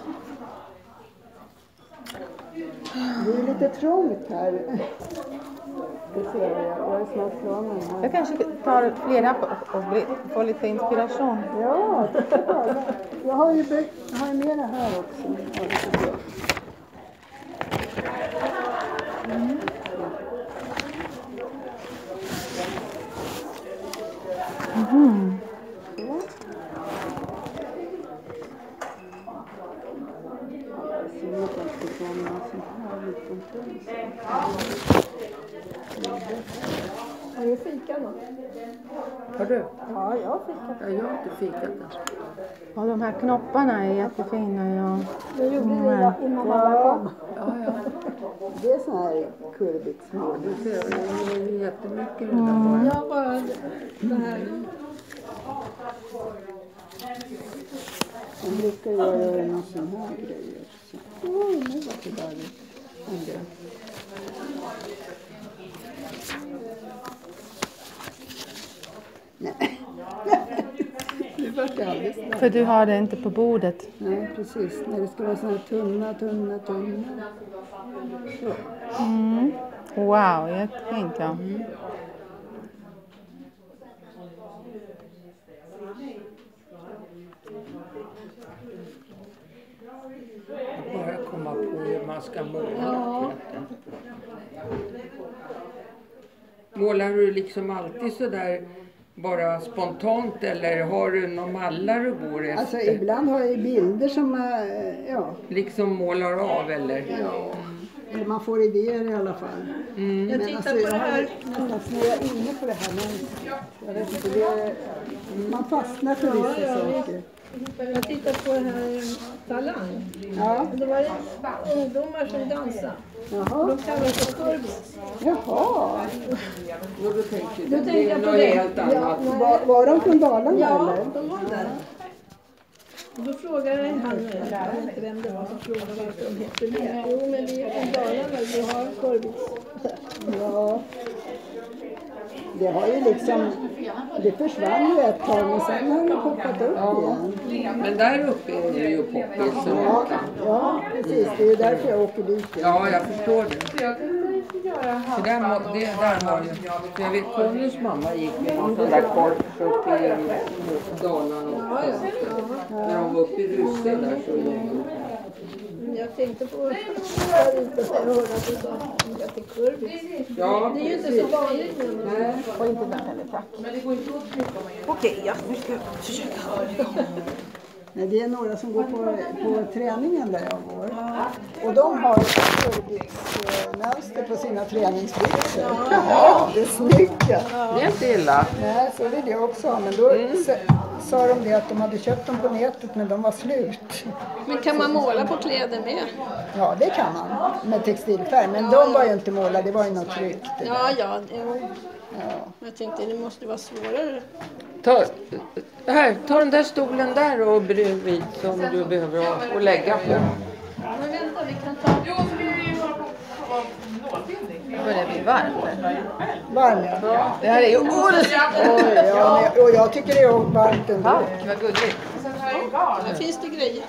Det är lite trångt här. Det ser jag. Jag är snart klar med den här. Jag kanske tar flera på- och bli- får lite inspiration. Ja, jag har ju byggt, jag har ju med det här också. Ja, det är bra. Mm. Mhm. Så. Jag ser att jag ska ta med en sån här liten pris. Har du fika då? Har du? Ja, jag har fikat. Ja, jag har inte fikat än. Och de här knopparna är jättefina. Ja. Jag gjorde Mm. det innan alla kom. Ja, ja. Det är sån här kurbitsmål. Du ser, det är ju jättemycket det där Mm. bara. Ja, bara det här. Jag brukar göra någon sån här grej också. Oj, nu var det där en grej. Nej. Nu vart det alldeles snabbt. För du har det inte på bordet. Nej, precis. När det ska vara såna här tunna, tunna, tunna. Så. Mm. Wow, jättefint ja. Mm. Jag bara komma på hur man ska måla. Målar du liksom alltid så där bara spontant eller har du någon mallar du går efter? Alltså ibland har jag bilder som, äh, ja. Liksom målar av eller? Ja. Eller man får idéer i alla fall. Mm. Jag tittar alltså, på det här. Nästan snöar inne på det här. Men jag vet inte, det är, man fastnar för vissa ja, ja, saker. Jag tittar på det här Talang. Ja. Det var ungdomar som dansade. Jaha. De kallas för kurbis. Jaha. Och då tänker Då du, tänkte det är jag på något det. helt annat. Ja, Var, var de från Dalarna Ja, eller? de var där. Och då frågade han, jag vet inte vem det var som frågade varför de hette det. Jo, men vi är från Dalarna, vi har kurbis. Ja. Det har ju liksom, det försvann ju ett tag men sen har det poppat upp Ja. igen. Men där uppe är det ju poppis. Ja, ja, precis. Det är ju därför jag åker dit. Ja, jag förstår det. Så där, må- det där har jag. För jag vet Connys mamma gick med någon sån där korps uppe i Dalarna också. När hon var uppe i Ryssland där så jobbade hon. Jag tänkte på det här ute när jag hörde att du sa att det är kurbis. Ja, Det är ju inte så vanligt nu. Nej. Och inte den heller, tack. Okej, ja, nu ska jag försöka ha det. Nej, det är några som går på, på träningen där jag går. Och de har förbyxmönster på sina träningsbyxor. Ja, det är snyggt. Det är inte illa. Nej, så vill jag också ha. Men då mm. sa de det att de hade köpt dem på nätet men de var slut. Men kan man måla på kläder med? Ja, det kan man. Med textilfärg. Men ja, de var ju inte målade, det var ju något tryckt. Ja, ja. Jo. Ja. Jag tänkte det måste vara svårare. Ta, här, ta den där stolen där och bredvid som du behöver ha och lägga på. Men vänta, vi kan ta... Börjar bli varmt. Varmt, ja. Det här är ju oj, ja, och jag tycker det är varmt ändå. Ja, vad gulligt. Här finns det grejer.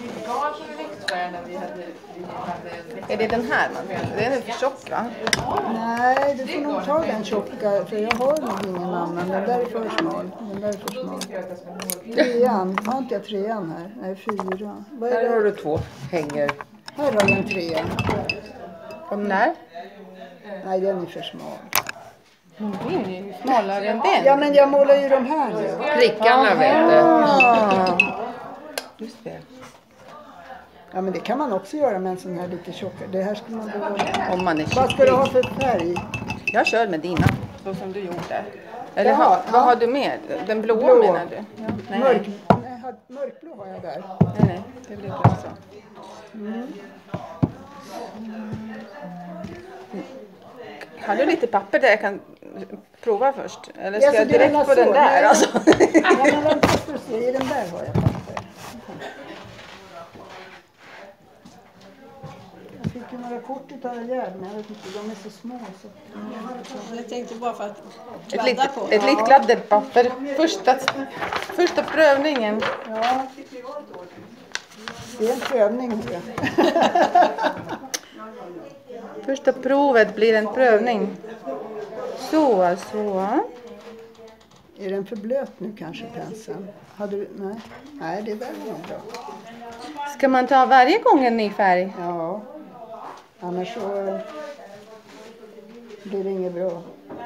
Är det den här man vill? Den är för tjock, va? Nej, du får nog ta den tjocka, för jag har nog ingen annan. Den där är för smal. Den där är för smal. Trean. Har inte jag trean här? Nej, fyra. Vad är här det? har du två hänger. Här har jag en trea. Och den där? Nej, den är för smal. Den är ju smalare än den. Ja, men jag målar ju de här nu. Prickarna, vet du. Just det. Ja, men det kan man också göra med en sån här lite tjockare. Det här ska man behöva. Om man är Vad ska du ha för färg? Jag kör med dina, så som du gjorde. Eller Jaha, ha, vad ja. har du med? Den blåa Blå. menar du? Ja. Nej, Mörk, nej. nej, har- mörkblå har jag där. Nej, nej, det blir bra så. Mm. Har du lite papper där jag kan prova först? Eller Ja, ska så jag det är direkt alla på den så. där? Nej. Alltså? Ja, men vänta, ska du se. I den där har jag papper. Jag fick ju några kort utav Gerd, men jag vet inte, de är så små. Så. Jag tänkte bara för att Ett kladda litet, på. ett litet kladderpapper. Första, första prövningen. Ja. Det är en prövning. Ja. Första provet blir en prövning. Så, så. Är den för blöt nu kanske, penseln? Hade du, nej. Nej, det där är nog bra. Ska man ta varje gång en ny färg? Ja. Annars så eh, blir det inget bra.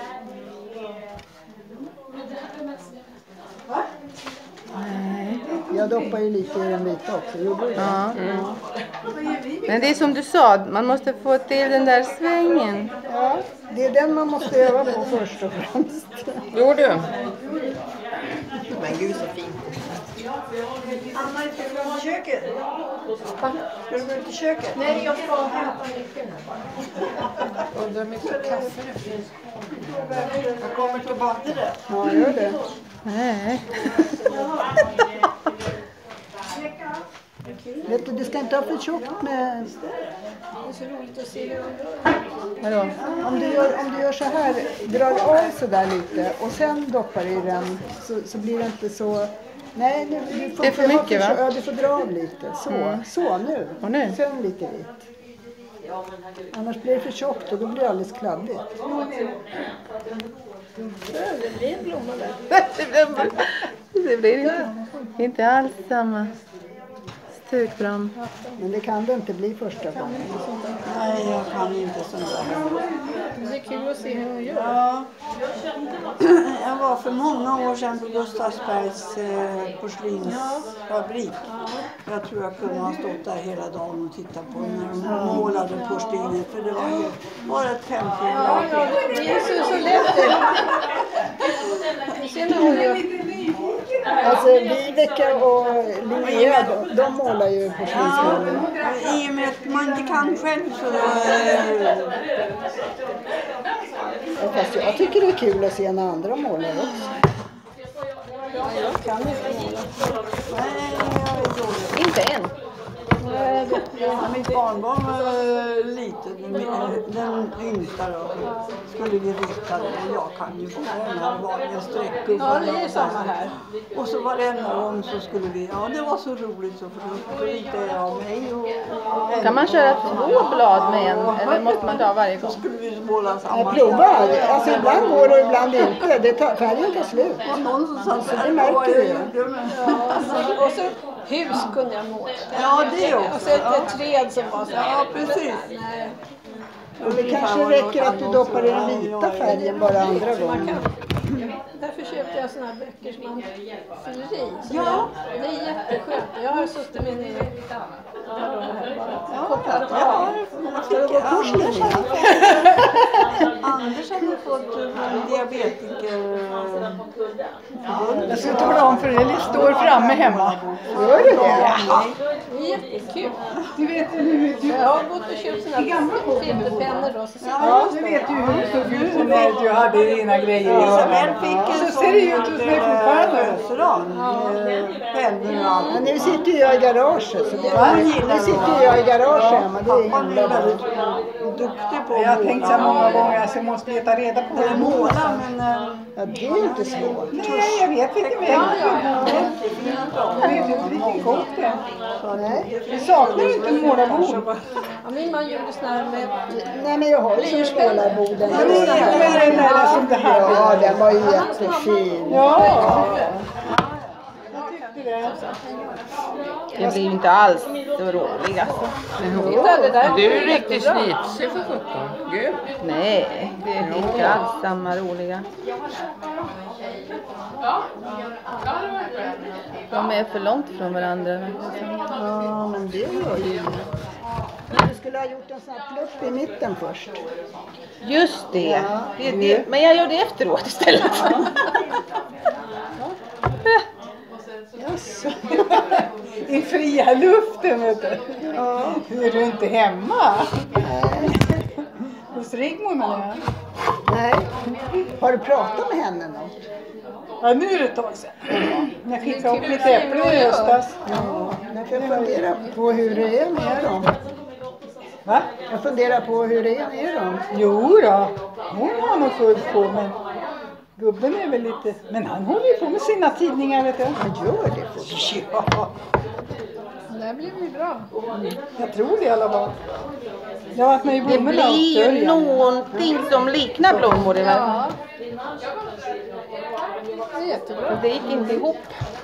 Nej. Jag doppar ju lite i den vita också. Gjorde du det? Ja. Men det är som du sa, man måste få till den där svängen. Ja, det är den man måste öva på först och främst. Jo du. Men gud så fint. Anna, ska du gå till köket? Ska du gå ut i köket? Nej, jag ska hämta nyckeln. Undrar hur mycket kaffe det finns. Jag kommer tillbaka till det. Ja, gör det. Nej. Vet du, du ska inte ha för tjockt med... Det är så roligt att se hur Vadå? Om du gör, om du gör så här, drar av så där lite och sen doppar i den så, så blir det inte så... Nej, nu, du får Det är för inte ha mycket, va? Ja, du får dra av lite. Så, Mm. så nu. Och nu? Sen lite vitt. Annars blir det för tjockt och då blir det alldeles kladdigt. det blir en blomma där. Det blir inte, inte alls samma stukbram. Men det kan det inte bli första gången. Nej, jag kan inte sånt där. Det är kul att se hur hon gör. Ja. Jag var för många år sedan på Gustavsbergs eh, porslinsfabrik. Jag tror jag kunde ha stått där hela dagen och tittat på när de målade porslinet. För det var helt, var ett femtio Ja, ja, det det är så, så lätt det. Sen har hon ju... Alltså Viveka och Linnea, de, de målar ju porslinsmålen. Ja, i och med att man inte kan själv så... Eh, Ja, fast jag tycker det är kul att se när andra målar också. Jag kan inte måla. nej, jag är dålig. Inte än. När mitt barnbarn var liten, den yngsta då, skulle vi rita det och jag kan ju bara den här vanliga streckgubbarna. Ja, det är samma här. Och så varenda gång så skulle vi, ja det var så roligt så för då ritade jag mig och... och Kan man köra två blad med en eller måste man ta varje gång? Då skulle vi måla samma. Jag provar. Alltså ibland går det och ibland inte. Det tar, färgen tar slut. Det var någon som sa Så det märker du. Ja, och så hus kunde jag måla. Ja, det också. Och så ett, ett träd som var så här. Ja, precis. Nej. Och det kanske räcker att du doppar i den vita färgen bara andra gången. Därför köpte jag såna här böcker som man fyller i. Så Ja. Det, det är jätteskönt. Jag har suttit med i Ja, ska du gå kurs nu? Anders har fått en diabetiker. Jag ska tala om för det står framme hemma. Gör du det? Det är jättekul. Du vet hur du... Jag har gått och köpt såna här filterpennor då. Så Ja, du vet ju hur det såg ut när du hade dina grejer. Isabel fick en Så ser det ju ut hos mig fortfarande. Pennor och allt. Men nu sitter jag i garaget. Så det, nu sitter jag i garaget hemma. Det är himla bra. Duktig på Jag har tänkt så här många gånger att jag måste leta reda på att måla, men Ja, det är inte svårt. nej, jag vet inte mer. Jag vet inte vilken kock det är. Nej. Vi saknar ju inte en målarbord. Ja, min man gjorde såna här med... Nej, men jag har ju som målarboden. Ja, det är den där som det här. Ja, den var ju jättefin. Ja. Jag tyckte det. Det blir ju inte alls så roligt alltså. Du är riktigt snitsig för sjutton. Gud. Nej, det är inte alls samma roliga. De är för långt från varandra. Ja, men det gör ju. Du skulle ha gjort en sån här plupp i mitten först. Just det. det, det. Men jag gör det efteråt istället. Yes. I fria luften, vet du. Ja. Är du inte hemma? Nej. Hos Rigmor menar jag. Nej. Har du pratat med henne något? Ja, nu är det ett tag sedan. Jag skickade upp lite äpplen i höstas. Ja, jag funderar på hur det är med dem. Va? Jag funderar på hur det är med dem. Jo då, hon har nog fullt på, men gubben är väl lite... Men han håller ju på med sina tidningar, vet du. Han gör det. Ja. Det här blir väl bra. Jag tror det i alla fall. Jag har varit med i Det blir ju någonting som liknar blommor i världen. Ja. Det är jättebra. Det gick inte ihop.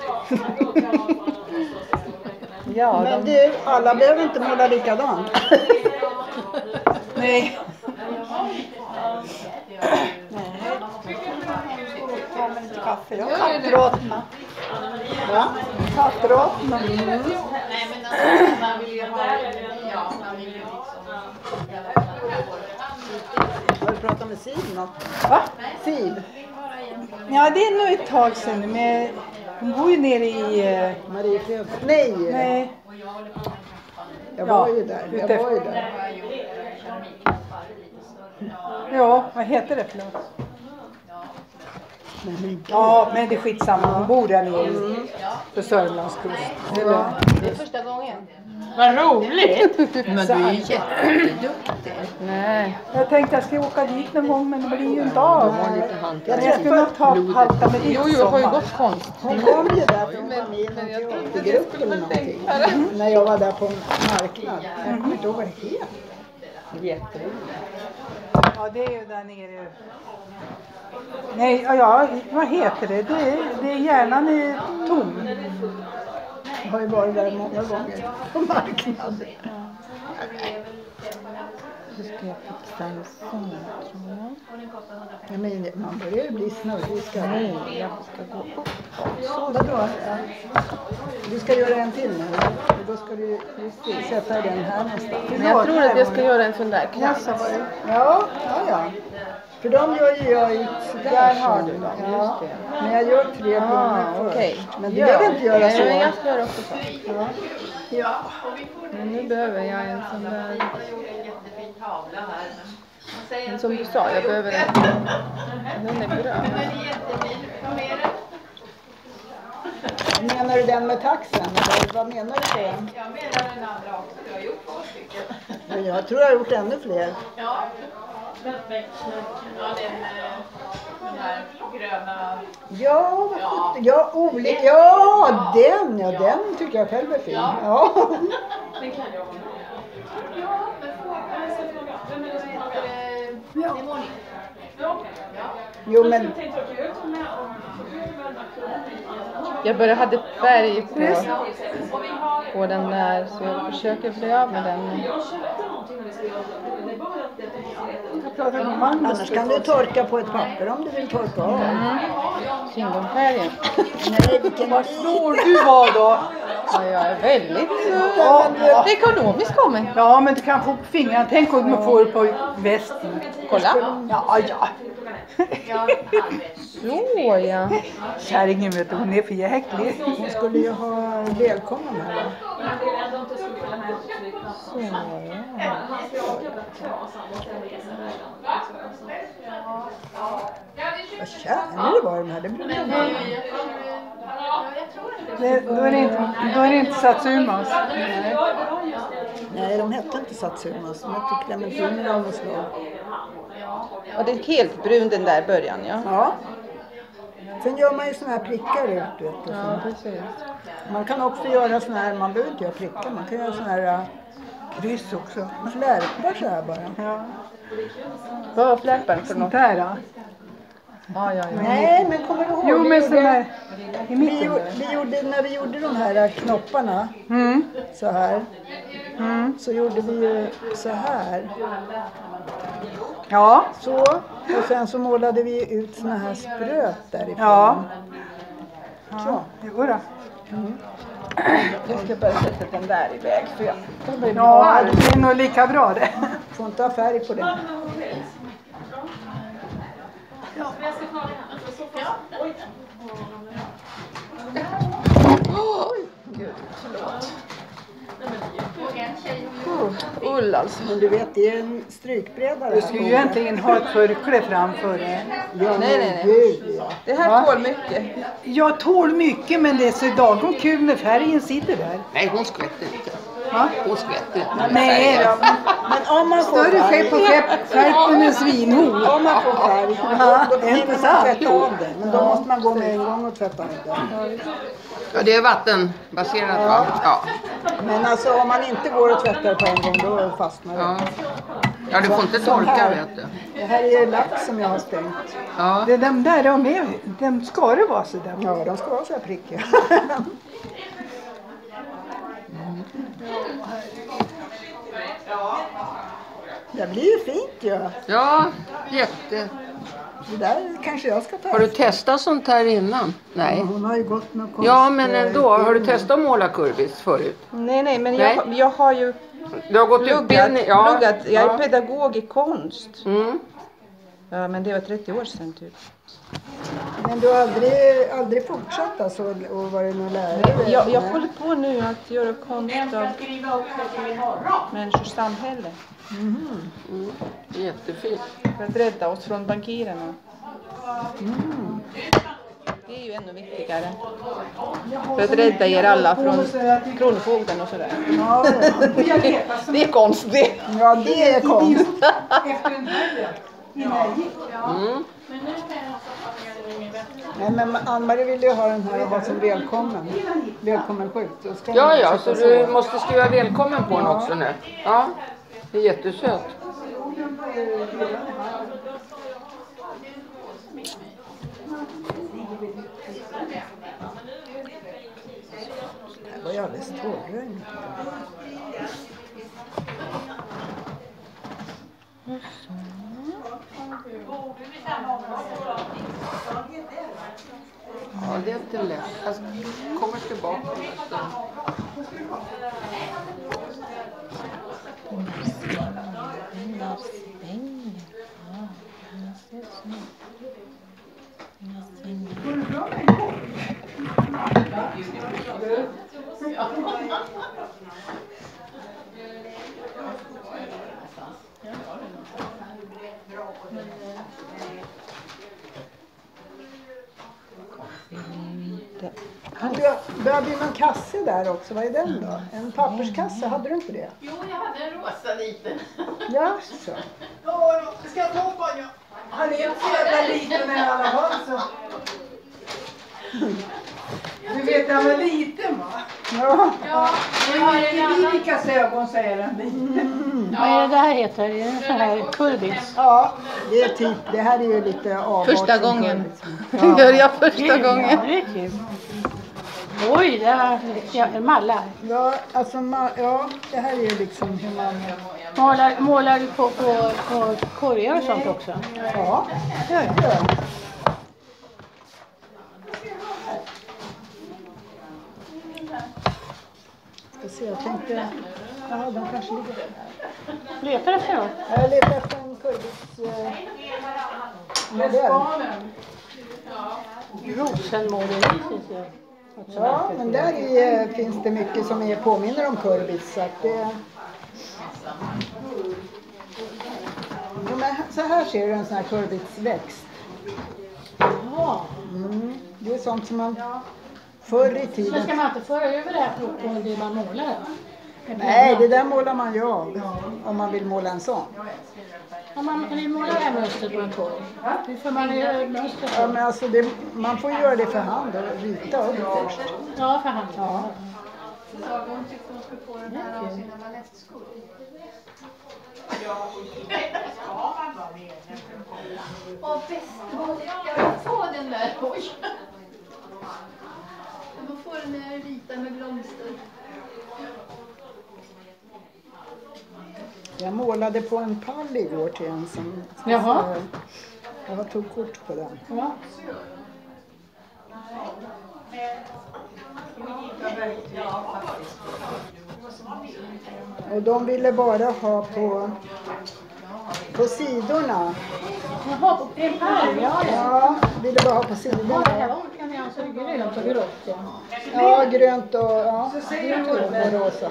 Ja, Men du, alla behöver inte måla likadant. Nej. kaffe. Ja, kattråtna. Va? Kattråtna. Mm. Har du pratat med Siv något? Va? Siv? Ja, det är nog ett tag sedan. Men hon bor ju nere i... Uh... Mariefred. Nej! Nej. Jag var ju där. Jag var ju där. Ja, vad heter det för något? Ja, men det är skitsamma. Hon bor där nere mm. på Sörmlandskust. Ja, det är första gången. Vad roligt! Men du är jätteduktig. Nej. Jag tänkte att jag ska åka dit någon gång, men det blir ju inte av. Jag Jag skulle nog ta halta med ditt Jo, jo, har ju gått konst. Hon kom ju där från familjen och teatergrupp eller någonting. Mm. När jag var där på en marknad. Mm. Då var det helt jätteroligt. Ja, det är ju där nere. Nej, ja, ja, vad heter det? Det är, det är hjärnan är tom. Jag har ju varit där många gånger på marknaden. Så ska jag fixa en sån, tror jag. Jag menar, man börjar ju bli snurrig. Nej, jag ska gå upp. Så, vadå? Du ska göra en till nu. Då ska du sätta den här någonstans. Men jag tror att jag ska göra en sån där kassa. Ja, ja, ja. För de gör ju jag ut sådär. Där har du dem, Ja. just det. Men jag gör tre blommor Ah, först. okej. Men du Ja. behöver inte göra så. Nej, men jag ska göra också så. Ja. Ja. Men nu behöver jag en sån där. Men som du sa, jag behöver en. Den är grön. Menar du den med taxen? Eller vad menar du på den? Jag menar den andra också. Jag har gjort två stycken. Men jag tror jag har gjort ännu fler. Ja. Men, men, ja, den, den här gröna... Ja, vad ja. ja, olika. Ja, den, ja, den tycker jag själv är fin. Ja. Ja. Den kan jag också. Ja, men fråga. Vem är det som har det? Det är Monica. Ja. Jo, men... Jag bara hade färg på, på den där, så jag försöker bli av med den. Annars kan du torka på ett papper om du vill torka av. Mm. Kingdomfärgen. Nej, vilken Vad snål du var då. Ja, jag är väldigt Ja, uh, ekonomiskt kommer. Ja, men du kan få på fingrarna. Tänk om du får det på västen. Kolla. Ja, ja. Så ja. Kärringen vet du, hon är för jäklig. Hon skulle ju ha välkommen här. Så ja. Vad kärnor det var de här. Det blir bra. Det, då, är det inte, då är det inte Satsumas. Nej. Nej, de hette inte Satsumas. De hette clementiner av något slag. Och det är helt brun den där början, ja. Ja. Sen gör man ju såna här prickar ut, vet du. Ja, precis. Man kan också göra såna här, man behöver inte göra prickar, man kan göra såna här uh, kryss också. Man flärpar så här bara. Ja. Vad var flärparen för något? Sånt här då? Ja, ja, ja. Nej, men kommer du ihåg? Jo, men sån här i Vi, mitten gjorde, där. vi gjorde, när vi gjorde de här knopparna, Mm. så här, Mm. så gjorde vi ju så här. Ja. Så, och sen så målade vi ut såna här spröt därifrån. Ja. Så. Jo då. Mm. Jag ska bara sätta den där iväg för jag kommer bli Ja, varm. det är nog lika bra det. Får inte ha färg på det. Oj, gud, förlåt. Oh, ull alltså. Men du vet, det är en strykbräda. Du skulle ju egentligen ha ett förkläde framför det. Ja, Nej, nej, nej. Gud, ja. Det här Va? tål mycket. Jag tål mycket, men det är så dagom kul när färgen sitter där. Nej, hon skvätter inte. Va? Hon skvätter inte. Nej då. Men om man får Större färg, skepp på skepp, skärpen är svinhorn. om man får färg, Ja, då, då inte hinner man sant? tvätta av det. Men då måste man gå med en gång och tvätta av det. Ja, det är vattenbaserat va? Ja. Men alltså om man inte går och tvättar på en gång, då fastnar det. Ja. Ja, du får inte Som torka här. vet du. Det här är lax som jag har stängt. Ja. Det, de där, de, är, de ska det vara så där. Ja, de ska vara så här prickiga. Det blir ju fint ju. Ja, jätte. Det där kanske jag ska ta. Har du testat sånt här innan? Nej. Ja, hon har ju gått någon konst. Ja, men ändå. Har du testat att måla kurvis förut? Nej, nej, men Nej. Jag, jag har ju Du har gått pluggat, utbildning? Ja. pluggat. Jag är Ja. pedagog i konst. Mm. Ja, men det var trettio år sedan typ. Men du har aldrig, aldrig fortsatt alltså och varit någon lärare? Jag, jag Nej. håller på nu att göra konst av människors samhälle. Mhm. Mm. Jättefint. För att rädda oss från bankirerna. Mm. Det är ju ännu viktigare. För att rädda er alla från kronofogden och sådär. Ja, ja. Det är konst det. Ja, det är konst. Efter den här innan jag gick. Mm. Nej, men Ann-Marie vill ju ha den här och ha som välkommen. Välkommen skjut. Då ska Ja, den ja, sätta så du måste skriva välkommen på den också nu. Ja, det är jättesött. Det här var ju alldeles torrregn. Ja, det är inte lätt. Jag kommer tillbaka om en stund. Du börjar bli någon kasse där också. Vad är den då? En papperskasse, hade du inte det? Jo, jag hade en rosa liten. Ja, så. Ska jag ta på den? Han är inte så jävla liten i alla fall så. Du vet, han var liten va? Ja. Ja, jag har en I annan. Vivikas ögon så är den liten. Vad är det där heter? Är det så här kurbis? Ja, det är typ, det här är ju lite avart. Första som gången. hör, liksom. Gör jag första Ja, gången. det är kul. Oj, det här är mallar. Ja, alltså, ma- ja, det här är ju liksom hur man... Målar, målar du på, på, på korgar och sånt också? Ja, det gör jag. se, jag tänkte, ja de kanske ligger där. Letar efter något? Jag letar efter en kurbits eh, modell. Rosenmåleri finns det. Ja, men där i, eh, finns det mycket som är påminner om kurbits. Så, att det... ja, men så här ser du en sån här kurbitsväxt. Mm, det är sånt som man förr i tiden... Men ska man inte föra över det här på, på det man målar? Nej, det där målar man ju av om man vill måla en sån. Om man vill måla det här mönstret på en torg, hur får man göra mönstret? Ja, men alltså det, man får göra det för hand och rita upp först. Ja, för hand. Ja. Hon tyckte hon skulle få den här av sig när man läste skolan. Åh, bäst! Jag vill få den där. Oj! Jag får få den där vita med blomster. Jag målade på en pall igår till en som... Jaha. Jag tog kort på den. Ja. Och de ville bara ha på, på sidorna. Jaha, på en pall, ja. Ja, ville bara ha på Ja, sidorna. det här var kan jag alltså grönt och grått, ja. Ja, grönt och, ja, grönt och rosa.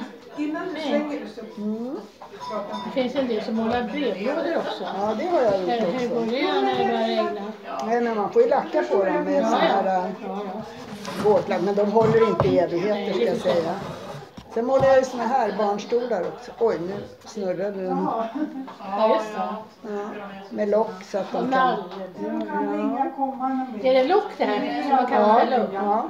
Mm. Det finns en del som målar brevlådor också. Ja, det har jag gjort Hur, hur går också. det när det börjar regna? Nej, men man får ju lacka på dem med sådana här våtlack. Men de håller inte i evigheter, ska jag säga. Sen målar jag ju såna här barnstolar också. Oj, nu snurrade den. Ja, just det. Ja, med lock så att de kan... Ja. Är det lock det här som man kan Ja, fälla upp? ja.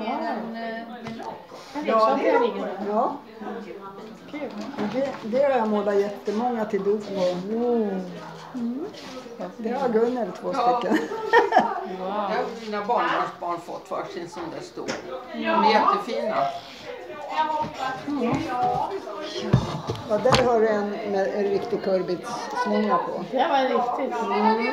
Ja, det ligger där. Ja. Kul. Det, det har jag målat jättemånga till dop på. Mm. Det har Gunnel två stycken. Det har mina barnbarnsbarn fått varsin sån där stor. De är jättefina. Mm. Ja, där har du en med en riktig kurbitsslinga på. Det var riktigt. Mm.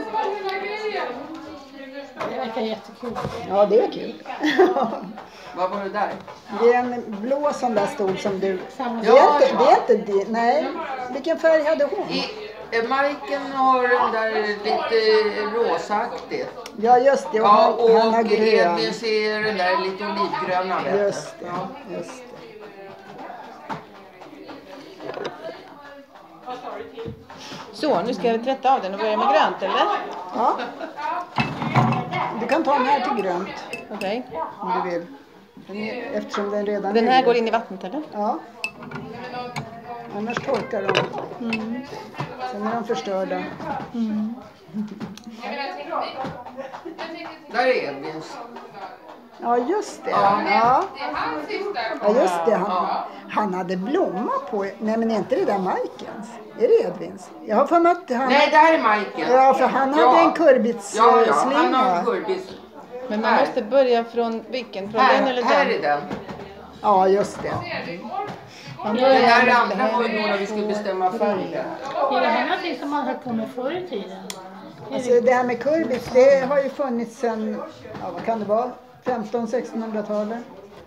Det verkar jättekul. Ja, det är kul. Vad var det där? Det är en blå sån där stol som du... Det är Ja, inte, det är inte det. Nej. Vilken färg hade hon? I, eh, Majken har den där lite rosaktigt. Ja, just det. Och Ja, han, han har och grön. Edvin ser den där lite olivgröna. vet du. Just det. Just det. Så, nu ska jag tvätta av den och börja med grönt, eller? Ja. Du kan ta den här till grönt. Okej. Om du vill. Den är, eftersom den redan Den är här grön. går in i vattnet, eller? Ja. Annars torkar de. Mm. Sen är de förstörda. Mm. Där är Edvins. Ja, just det. Ja. Ja, Ja. ja just det. Han, Ja. han hade blomma på. Nej, men är inte det där Majkens? Är det Edvins? Jag har för mig att han... Nej, där är Majken. Ja, för han hade Ja. en kurbitsslinga. Ja, ja, han har en kurbits. Men man Här. måste börja från vilken? Från den Här, eller här den? är den. Ja, just det. Man Den börjar här med andra det här. var ju då när vi skulle bestämma färgen. Är det här någonting som man höll på med förr i tiden? Alltså det här med kurbits, det har ju funnits sedan, ja vad kan det vara, femton sextonhundratalet.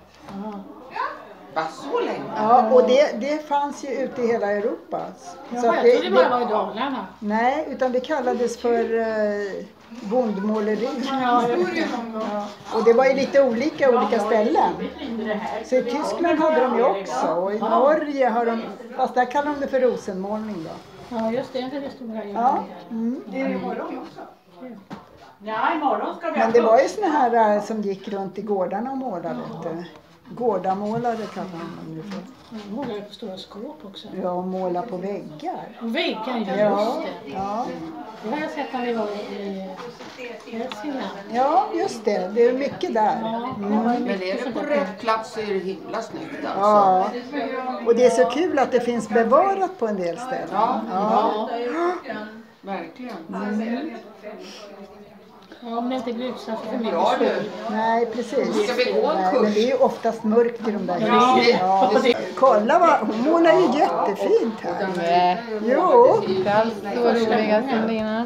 Va, så länge? Ja, och det, det fanns ju ute i hela Europa. Ja, Så jag att trodde det bara var i Dalarna. Nej, utan det kallades för eh, bondmåleri. Ja, Ja. Och det var ju lite olika olika ställen. Så i Tyskland hade de ju också, och i Norge har de, fast där kallar de det för rosenmålning då. Ja, just det. Det stod här. Ja. Mm. Det är imorgon också. Ja, imorgon ska vi Men det var ju såna här eh, som gick runt i gårdarna och målade. Vet du. Gårdamålare kallar man dem ju för. De målar på stora skåp också. Ja, och måla på väggar. Och väggar, ja, Ja, just det. ja. Det har jag sett när vi var i Hälsingland. Ja, just det. Det är mycket där. Mm. Men är det på rätt plats så är det himla snyggt alltså. Ja, och det är så kul att det finns bevarat på en del ställen. Ja, Ja. verkligen. Mm. Ja, om det inte grusar för mycket. Bra du. Nej, precis. Ska vi gå en Nej, kurs? men det är ju oftast mörkt i de där Ja. husen. Ja. Kolla vad, hon målar ju jättefint här. Nej, Jo. inte alls så roliga som dina.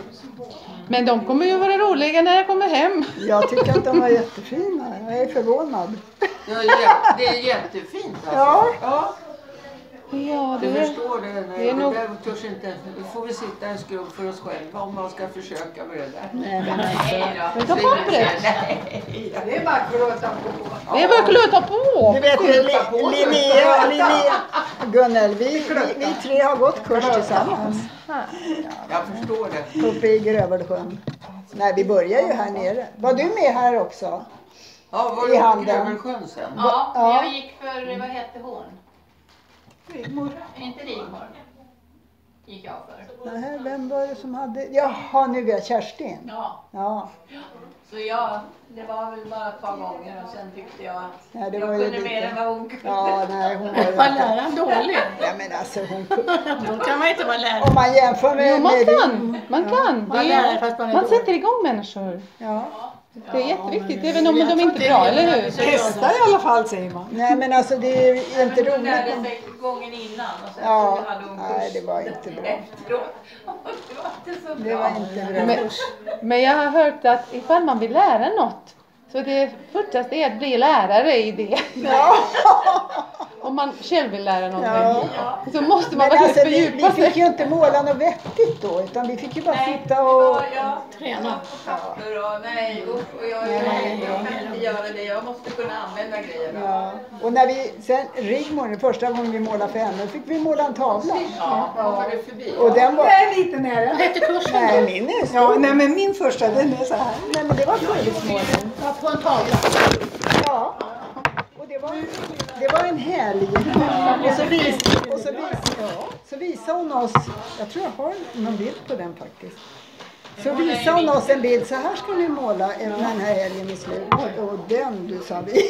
Men de kommer ju vara roliga när jag kommer hem. Jag tycker att de var jättefina. Jag är förvånad. Ja, jä- det är jättefint alltså. Ja. Ja. Ja, Du det är, förstår det. Nej, det är det nog... där törs inte. Vi får väl sitta en skrubb för oss själva om man ska försöka med det där. Nej, men alltså. Men ta pappret. Nej. Det är bara att klåta på. Det är bara att klöta på. Du vet, Li- Linnea, Linnea, Gunnel, vi, vi, vi tre har gått kurs tillsammans. Jag förstår det. Uppe i Grövelsjön. Nej, vi börjar ju här nere. Var du med här också? Ja, var I det på handen. Grövelsjön sen? Ja, Ja. jag gick för, vad hette hon? Rigmor. Inte Rigmor. Gick jag för. Nej, vem var det som hade? Jaha, nu är jag Kerstin. Ja, Ja, så jag, det var väl bara ett par gånger och sen tyckte jag att nej, det jag var ju kunde mer än lite. vad hon kunde. Ja, nej, hon var ju Var inte. läraren dålig? Ja, men alltså hon. Då kan man inte vara lärare. Om man jämför med. Jo, man med kan. Man kan. Vara Det lärare är, fast man är man dålig. sätter igång människor. Ja. Det är jätteviktigt, även om de inte är bra, eller hur? Testa i alla fall säger man. Nej, men alltså det är inte Hon lärde roligt. sig gången innan och sen Ja, så hade hon nej, kurs det var inte bra. efteråt. Det var inte så bra. Det var inte bra. Men, men jag har hört att ifall man vill lära något, så det förstaste är att bli lärare i det. Ja. Om man själv vill lära någonting. Ja. Så måste man Men verkligen alltså, vi, vi fördjupa fick sig. ju inte måla något vettigt då, utan vi fick ju bara Nej, sitta och. ja, ja. Träna. Papper och nej, usch, och jag, jag, jag kan inte göra det. Jag måste kunna använda grejerna. Ja. Och när vi sen, Rigmor, den första gången vi målade för henne, fick vi måla en tavla. Ja, var det förbi? Och den var. Nej, lite nära. Vad hette kursen Nej, då? min är så. Ja, nej men min första den är så här. Nej, men det var fullsmålen. Ja, på en tavla. Ja. Och det var, det var en helg. Och så, vis, och så, vis, ja, så visade hon oss, jag tror jag har någon bild på den faktiskt. Så visade hon oss en bild, så här ska ni måla den här helgen i slutet. Och den, du sa vi.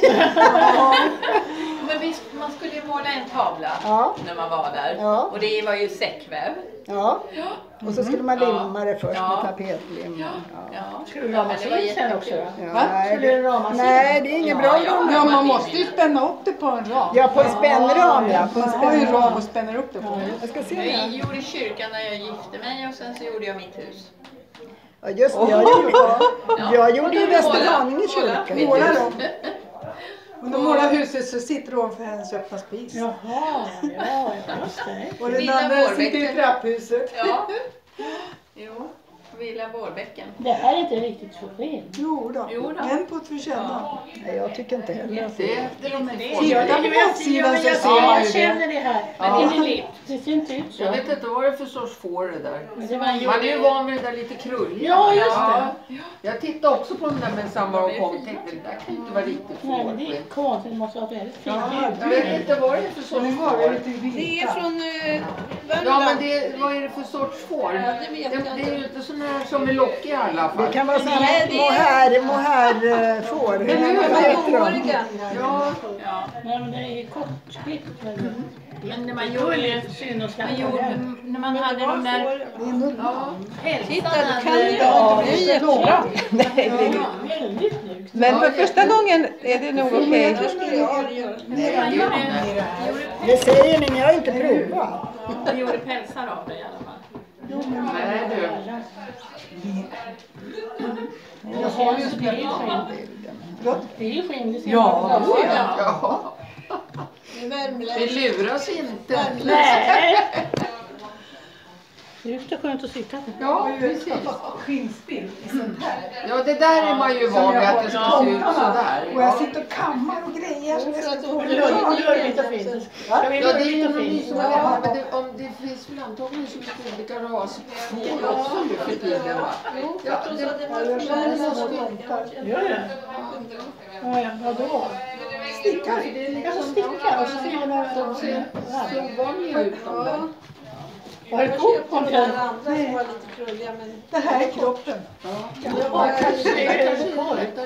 Men visst, man skulle ju måla en tavla Ja. när man var där. Ja. Och det var ju säckväv. Ja. Och så skulle man limma det först Ja. med tapetlim. Ja. Ja. Skulle du rama Men det var sig sen också jättekul. då? Ja, nej, Skulle du det, rama sig? nej, det är ingen bra ram. Ja, man måste ju spänna upp det på en ram. Ja, på en spännram, ja. På en Man har ju spännram. ram och spänner upp det på. Jag ska se Jag det. gjorde kyrkan när jag gifte mig och sen så gjorde jag mitt hus. Ja, just det. Jag gjorde, jag gjorde ju Västerhaninge kyrka. Måla dem. Och då målar huset så sitter du ovanför hennes öppna spis. Jaha, ja, just det. Och den Villa andra sitter i Vårbäcken. trapphuset. Ja. Jo, Villa Vårbäcken. Det här är inte riktigt så fel. Jo då. Jo då. En på två känna. Nej, jag tycker inte heller att Det det är Det är inte det. Titta på baksidan så jag, ser man jag ju känner det. det här. Men Men det är likt. det ser inte ut så. Jag vet inte vad det är för sorts får det där. Det var Man är ju van vid det där lite krulliga. Ja, just det. Jag tittade också på den där men samma och kom och tänkte det där kan ju inte vara riktigt Nej, men det är får. konstigt. Det måste vara väldigt fint. Jag vet inte vad det är för sorts får. Det är från uh, Ja men det, vad är det för sorts får? Det, det är ju inte sådana här som är lockiga i alla fall. Det kan vara sådana mohair, mohair-får. Vad heter de? Ja. Ja. Nej, men det är kortklippt. Men när man Då är gjorde, det synd att man slakta gjorde, det. när man hade de där, ja, Titta, hälsan du kan ju hade, ha det är jättebra. Nej, det är Väldigt snyggt. Men för första gången är det nog okej. man gjorde, Det säger ni, ni har inte provat. man gjorde pälsar av det i alla fall. Nej du. Jag har ju skinn. Det är ju skinn. Det ser Ja, man. Ja. Vi luras inte. Nej. Det är ju skönt att sitta där. Ja, precis. Skinnspill i sånt här. Ja, det där är man ju van vid att det ska se ut Och sådär. jag sitter och kammar och grejer. Så jag ska få Lurvigt och fint. Ja, det är ju något ny som är men det, om det finns väl antagligen så mycket olika rasfår också nu för tiden va? Ja, det, det måste Gör det? Ja, ja, vadå? Stickar. Alltså stickar och så ser man de ser så vanliga ut de där. Var det coolt? Det här är kroppen. Ja, kanske det är korv.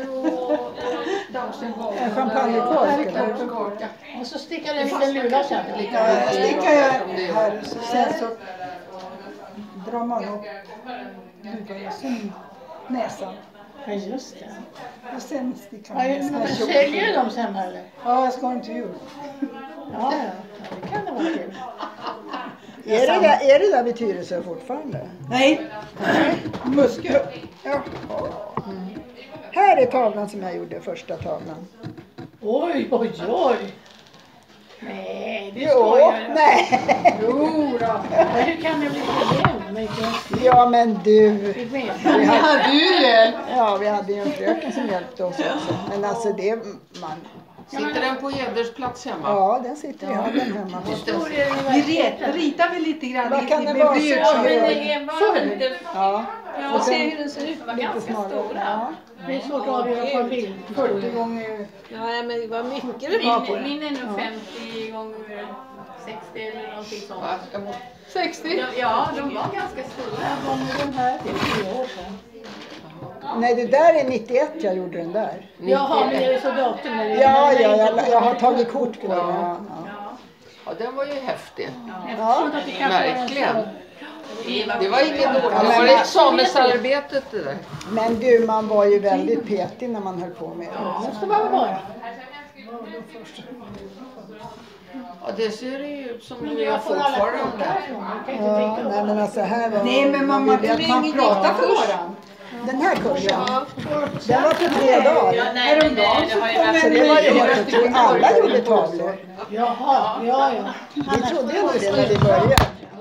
En champagnekork eller? Och så stickar det en liten lula sen. Ja, jag stickar jag här så sen så drar man upp luvan och sen näsan. Ja, just det. Och sen stickar Ja, man men näsan. säljer de sen eller? Ja, jag ska inte jul. Ja, ja. Det kan det vara kul. Är det, där, är det där vid Tyresö fortfarande? Nej, Muskö. Ja. Mm. Här är tavlan som jag gjorde, första tavlan. Oj, oj, oj. Nej, det Jo, skojar jag. nej. Jo då. Men hur kan det bli problem? Ja, men du. Vi hade ju hjälp. Ja, vi hade ju en fröken som hjälpte oss också. Men alltså det, man... Sitter den på Gäddersplats hemma? Ja, den sitter i hallen hemma. Vi ret, ritar väl lite grann. Vad kan det med vara? blyerts- Ja, men det är bara lite... Ja. Ja, Och sen se hur den ser ut. De var ganska stora. Det är svårt att avgöra på bild. fyrtio gånger... Ja, men vad mycket det var på Min, det. min är nog femtio gånger sextio eller någonting sånt. sextio? Ja, ja, de var ganska stora. Den här till tio år sedan. Nej, det där är nittioett jag gjorde den där. Jaha, men är det så datum? När det Ja, ja, jag, jag har tagit kort på den. Ja, ja. Ja, den var ju häftig. Ja. Verkligen. Det var inget dåligt. Ja, Det men- var examensarbetet det där. Men du, man var ju väldigt petig när man höll på med det. Ja, måste man väl vara. Ja, det ser ju ut som du gör fortfarande. Ja, nej men alltså här var... Nej, men mamma, ville att hur man länge pratar gick för varann. Den här kursen, den var på tre dagar. Ja, nej, men det, det har ju varit... Så det var ju helt otroligt. Alla gjorde tavlor. Jaha, ja, ja. Vi trodde inte det när vi började.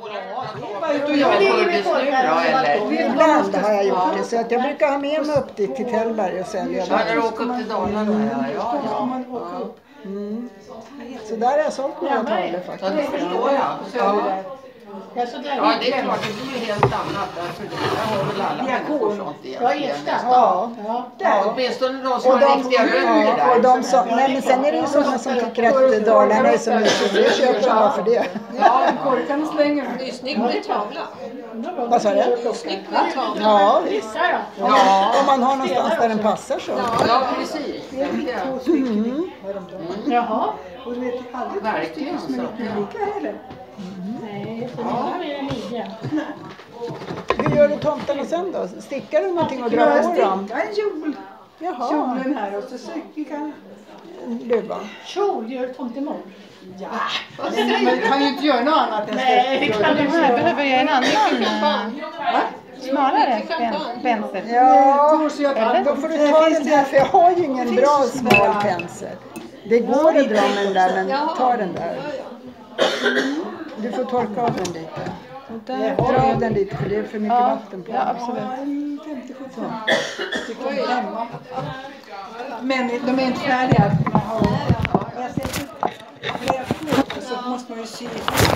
Bra, eller? Ibland har jag gjort det, så att jag brukar ha med mig upp dit till Tällberg och sälja Ja, när du där. åker upp till Dalarna, ja, ja, ja. Mm. Så där har jag sålt några tavlor Ja, det faktiskt. förstår jag. Ja. Ja, så där Ja, det är klart, det blir helt annat. Därför det där har väl alla människor sånt Ja, egentligen. just det. nästan. Ja. Ja, åtminstone de som Och har de, riktiga rötter ja, och där. de som, nej men sen är det ju sådana som tycker att Dalarna är så mycket, det köper de bara för det. Ja, korkarna slänger de. Det är snyggt med tavla. Vad sa du? Snyggt med tavla. Ja, visst. Ja, Om man har någonstans där den passar så. ja, precis. Mm. Jaha. Och du vet, aldrig Verkligen så. som är lika heller. Nej, så det var mer än nio. Hur gör du tomtarna sen då? Stickar du någonting och drar Jag på dem? stickar en kjol. Jaha, Kjolen här och så stickar jag. luva. Kjol gör tomtemor. Ja, men kan ju inte göra något annat än Nej, det kan du Här inte. behöver jag en annan smalare pen- pensel. Ja, tror så jag då får du ta den här för jag har ju ingen bra smal pensel. Det går att dra med den där, men ta den där. Du får torka av den lite. Dra av den lite för det är för mycket vatten på Ja, den. absolut. femtio sjutton stycken hemma. Men de är inte färdiga. Jag sätter flera kort och så måste man ju sy.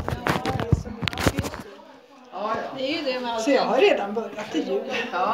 Det är ju det med allt. Så jag har redan börjat till jul. Ja.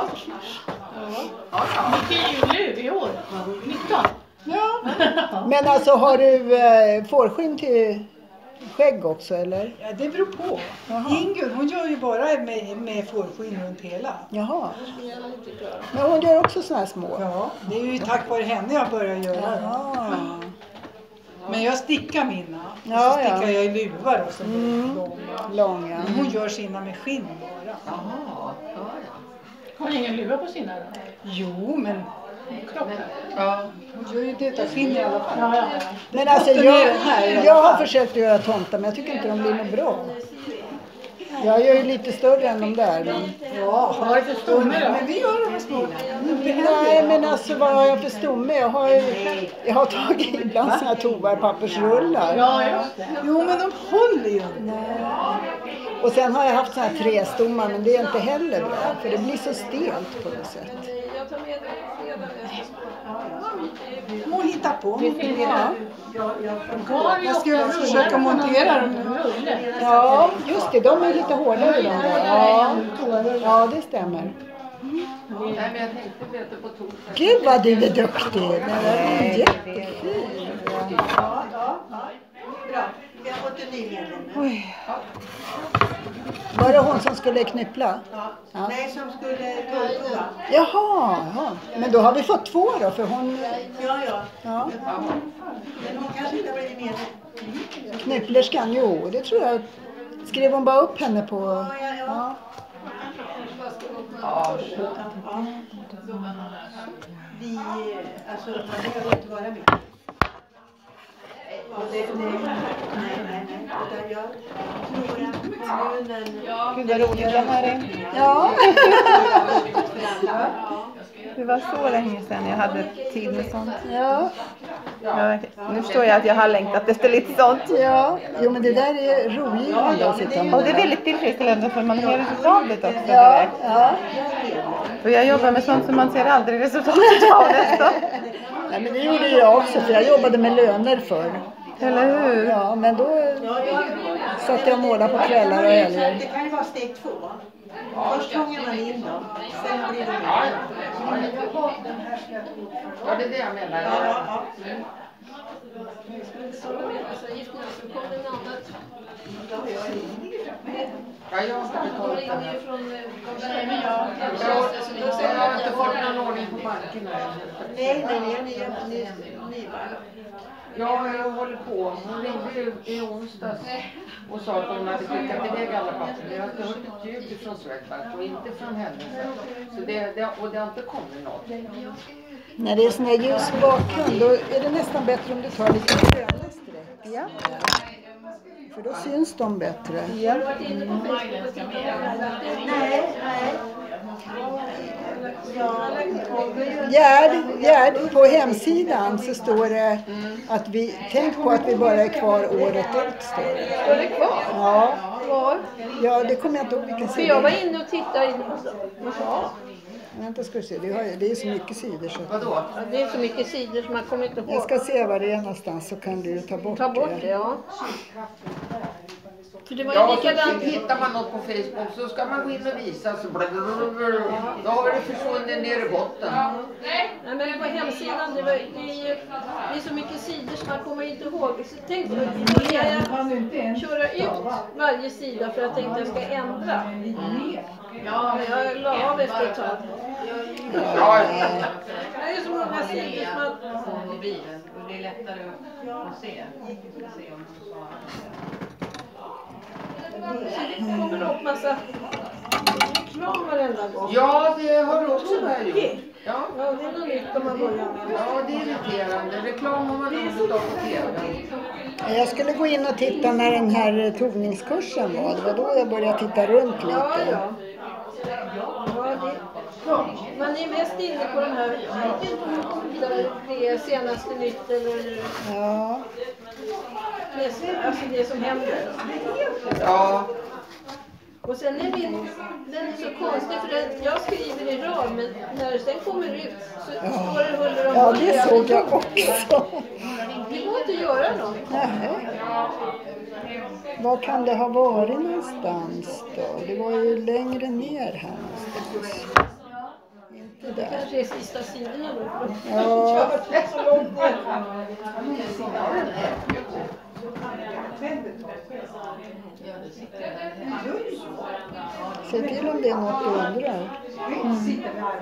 Vilken jul nu i år? nitton. Ja. Men alltså har du eh, fårskinn till skägg också eller? Ja, det beror på. Ingun, hon gör ju bara med, med fårskinn runt hela. Jaha. Men hon gör också såna här små? Ja, det är ju tack vare henne jag börjar göra Jaha. det. Men jag stickar mina. Och Ja, så stickar ja. jag i luvar och så Mm. långa. Långa. Hon gör sina med skinn bara. Jaha, ja, ja. Har ni ingen luva på sina då? Jo, men Kroppen? Ja. hon gör ju det av skinn i alla fall. Ja, ja, ja. Men alltså Botten jag, är här i alla jag har fall. försökt att göra tomtar men jag tycker inte de blir något bra. Jag gör ju lite större än de där. Men... Ja, har du för stomme då? Men vi gör de här små. Nej men alltså vad har jag för stomme? Jag har, ju, jag har tagit ibland såna här toapappersrullar. Ja, just det. Jo, men de håller ju inte. Och sen har jag haft såna här trestommar men det är inte heller bra. För det blir så stelt på något sätt. Jag tar med dig på fredag när jag ska Hon hittar på. Gar Jag ska försöka montera dem. Ja, just det. De är lite hårdare de där. Ja, ja det stämmer. Nej, men jag tänkte bete på torsdag. Gud vad du är duktig. Det var jättefint. Ja, ja, ja. Bra. Vi har fått en ny medlem. Oj. Var det hon som skulle knyppla? Ja. Ja. Nej, som skulle torrprova. Jaha, jaha, men då har vi fått två då för hon... Ja, ja. Ja. Men hon kanske inte har blivit medlem. Knypplerskan, jo det tror jag. Skrev hon bara upp henne på... Ja, ja, ja. Ja. Vi, alltså man behöver inte vara med. Och det, det, nej, nej, nej. Utan jag tror att kommunen... Gud vad roligt det här är. Ja. Det var så länge sedan jag hade tid med sånt. Ja. Ja, nu förstår jag att jag har längtat efter lite sånt. Ja, jo men det där är rogivande att sitta med. Och det är väldigt tillfredsställande för man ser resultatet också Ja, direkt. ja. För jag jobbar med sånt som man ser aldrig resultatet av nästan. Nej men det gjorde jag också för jag jobbade med löner förr. Eller hur? Ja, men då satt jag och målade på kvällar och helger. Det kan ju vara steg två. Först fångar man in dem, sen blir det mer. Ja, det är det jag menar. Ja, ja. Ja, jag har inte betalat den här. Jag har inte fått någon ordning på bankerna. Nej, nej, nej, ni är ni, ni Ja, jag håller på. Hon ringde i onsdags och sa att hon hade skickat iväg alla papper. Jag har inte hört ett ljud från Swedbank och inte från henne. Så det, det, och det har inte kommit något. När det är sån här ljus bakgrund då är det nästan bättre om du tar lite gröna streck. Ja. För då syns de bättre. Ja. Mm. Nej, nej. Gerd, Gerd, på hemsidan så står det att vi, tänk på att vi bara är kvar året ut, står det. Står det kvar? Ja. Var? Ja, det kommer jag inte ihåg vilken För sida. jag var inne och tittade in. Jaha. Vänta ska du se, det, har, det är så mycket sidor så. Vadå? Ja, det är så mycket sidor som man kommer inte ihåg. Jag ska se var det är någonstans så kan du ta bort det. Ta bort det, ja. För det var ju Ja, likadant. så hittar man något på Facebook så ska man gå in och visa så blablabla. Då har det försvunnit ner i botten. Nej, men på hemsidan, det, var, det, är ju, det är så mycket sidor som man kommer inte ihåg. Så tänkte jag, då ska jag köra ut varje sida för jag tänkte att jag ska ändra. Ja, jag la av efter ett tag. Ja, Det är så många sidor som man... Och det är lättare att se. Se om du svarar. Så det kommer upp massa reklam varenda gång. Ja, det har du också börjat gjort. Ja. Ja, det är något nytt om man börjar med. Ja, det är irriterande. Reklam har man inte stått på T V. Jag skulle gå in och titta när den här tovningskursen var. Det var då jag började titta runt Ja, lite. ja. Ja, det, man är mest inne på den här, där det är senaste nytt eller Ja. nästa, alltså det som händer. Ja. Och sen är min, den är så konstig för den, jag skriver i rad men när det sen kommer ut så Ja. står det huller om Ja, buller. det såg jag också. Det går inte att göra något. Nej. Var kan det ha varit någonstans då? Det var ju längre ner här någonstans. Inte Det där. kanske är sista sidorna då. Ja. Det är så långt ner. Se till om det är något du undrar. Mm.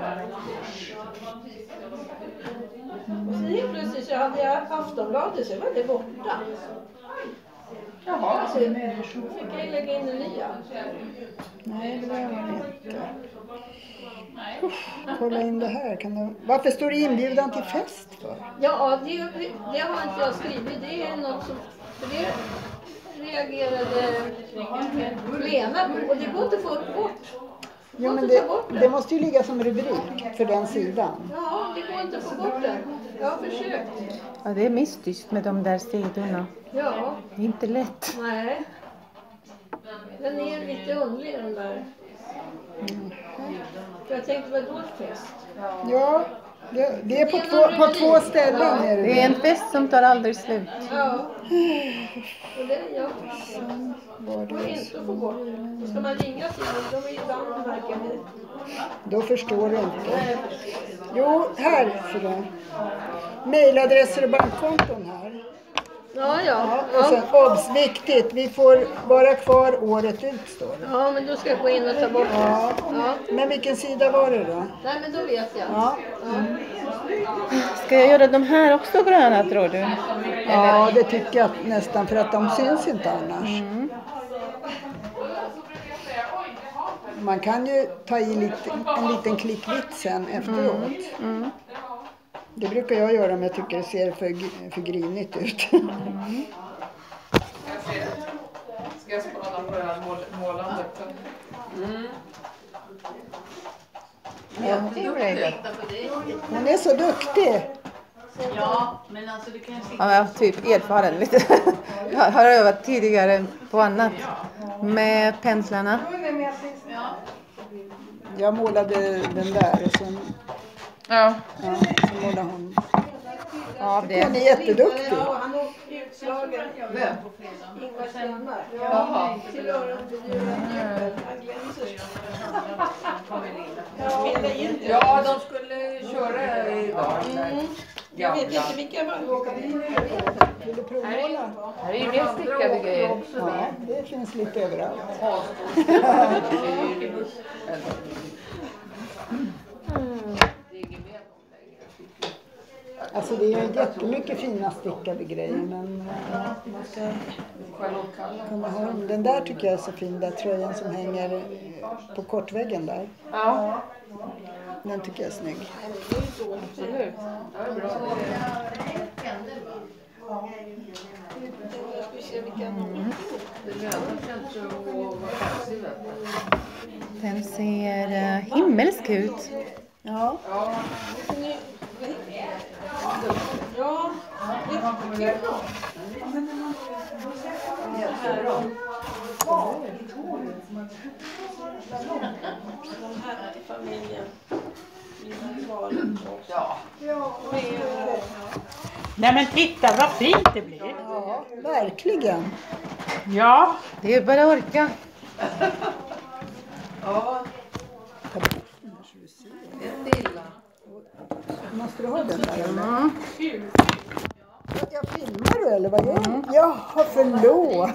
Och sen helt plötsligt så hade jag Aftonbladet så var det borta. Jaha. Så fick jag lägga in en nya. Nej, det var jag inte. Uff, kolla in det här. Kan du... Varför står det inbjudan till fest för? Ja, det, det har inte jag skrivit. Det är något som... För det reagerade Lena på. Och det går inte att få bort. Jo, men det, det måste ju ligga som rubrik för den sidan. Ja, det går inte att få bort den. Jag har försökt. Ja, det är mystiskt med de där sidorna. Ja. Det är inte lätt. Nej. Den är lite underlig den där. Mm. För jag tänkte, vad då fest? Ja, det, det är på två, på två ställen. Är det. Det är en fest som tar aldrig slut. Ja. Och det, ja. Var Det går inte att få bort. Då ska man ringa till dem. De är ju ibland verkar det. Då förstår du inte. Jo, här ser du. Mailadresser och bankkonton här. Ja, ja. Ja, och sen, obs, viktigt, vi får vara kvar året ut, står det. Ja, men då ska jag gå in och ta bort det. Ja. Ja. Men vilken sida var det då? Nej, men då vet jag. Ja. Ska jag göra de här också gröna, tror du? Ja, det tycker jag nästan, för att de syns inte annars. Mm. Man kan ju ta i lite, en liten klick vitt sen efteråt. Mm. Mm. Det brukar jag göra om jag tycker det ser för, för grinigt ut. Mm. Ska jag spana på det här mål, målandet? Mm. Ja. Hon är så duktig. Ja, men alltså du kan sitta... Ja, jag har typ erfaren lite. Jag har övat tidigare på annat. Med penslarna. Jag målade den där och sen, ja. Ja, så målade hon. Av det. Hon är jätteduktig. Ja, han är utslagen. Vem? Ingvar Stenmark. Jaha. Till öron till djuren. Han glänser. Ja, de skulle köra idag. Mm. Jag vet inte vilka man Vill du provmåla? Här är ju mer stickade grejer. Ja, det finns lite överallt. Alltså det är ju jättemycket fina stickade grejer, men ja, man ska kunna ha dem. Den där tycker jag är så fin, där tröjan som hänger på kortväggen där. Ja. Den tycker jag är snygg. Absolut. Ja, bra. Mm. Den ser uh, himmelsk ut. Ja. Ja, jättebra. Jättebra. De här till familjen. Ja. Nej men titta vad fint det blir. Ja, verkligen. Ja. Det är bara att orka. Ja. Det är illa. Måste du ha den där eller? Mm. Jag filmar du eller vad gör du? Jaha, förlåt.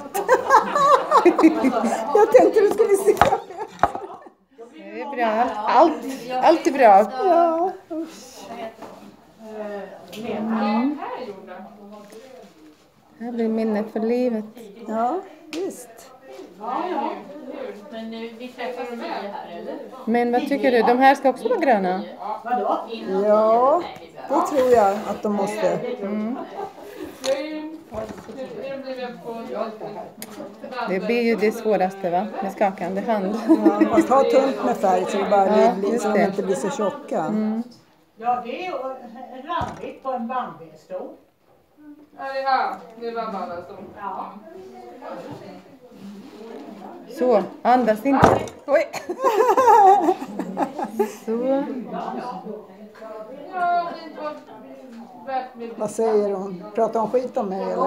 Jag tänkte du skulle se. Det är bra. Allt, allt är bra. Ja. Mm. Det blir minne för livet. Ja, visst. Men vi träffas tio här, eller? Men vad tycker du? De här ska också vara gröna? Ja, det tror jag att de måste. Mm. Det blir ju det svåraste va? Med skakande hand. Ja, man ska ha tunt med färg så det bara Ja, blir, just så de det. inte blir så tjocka. Mm. Ja, det är randigt på en bambustol. Ja, det var bara så. Ja. Så, andas inte. Oj. Så. Vad säger hon? Pratar hon skit om mig eller?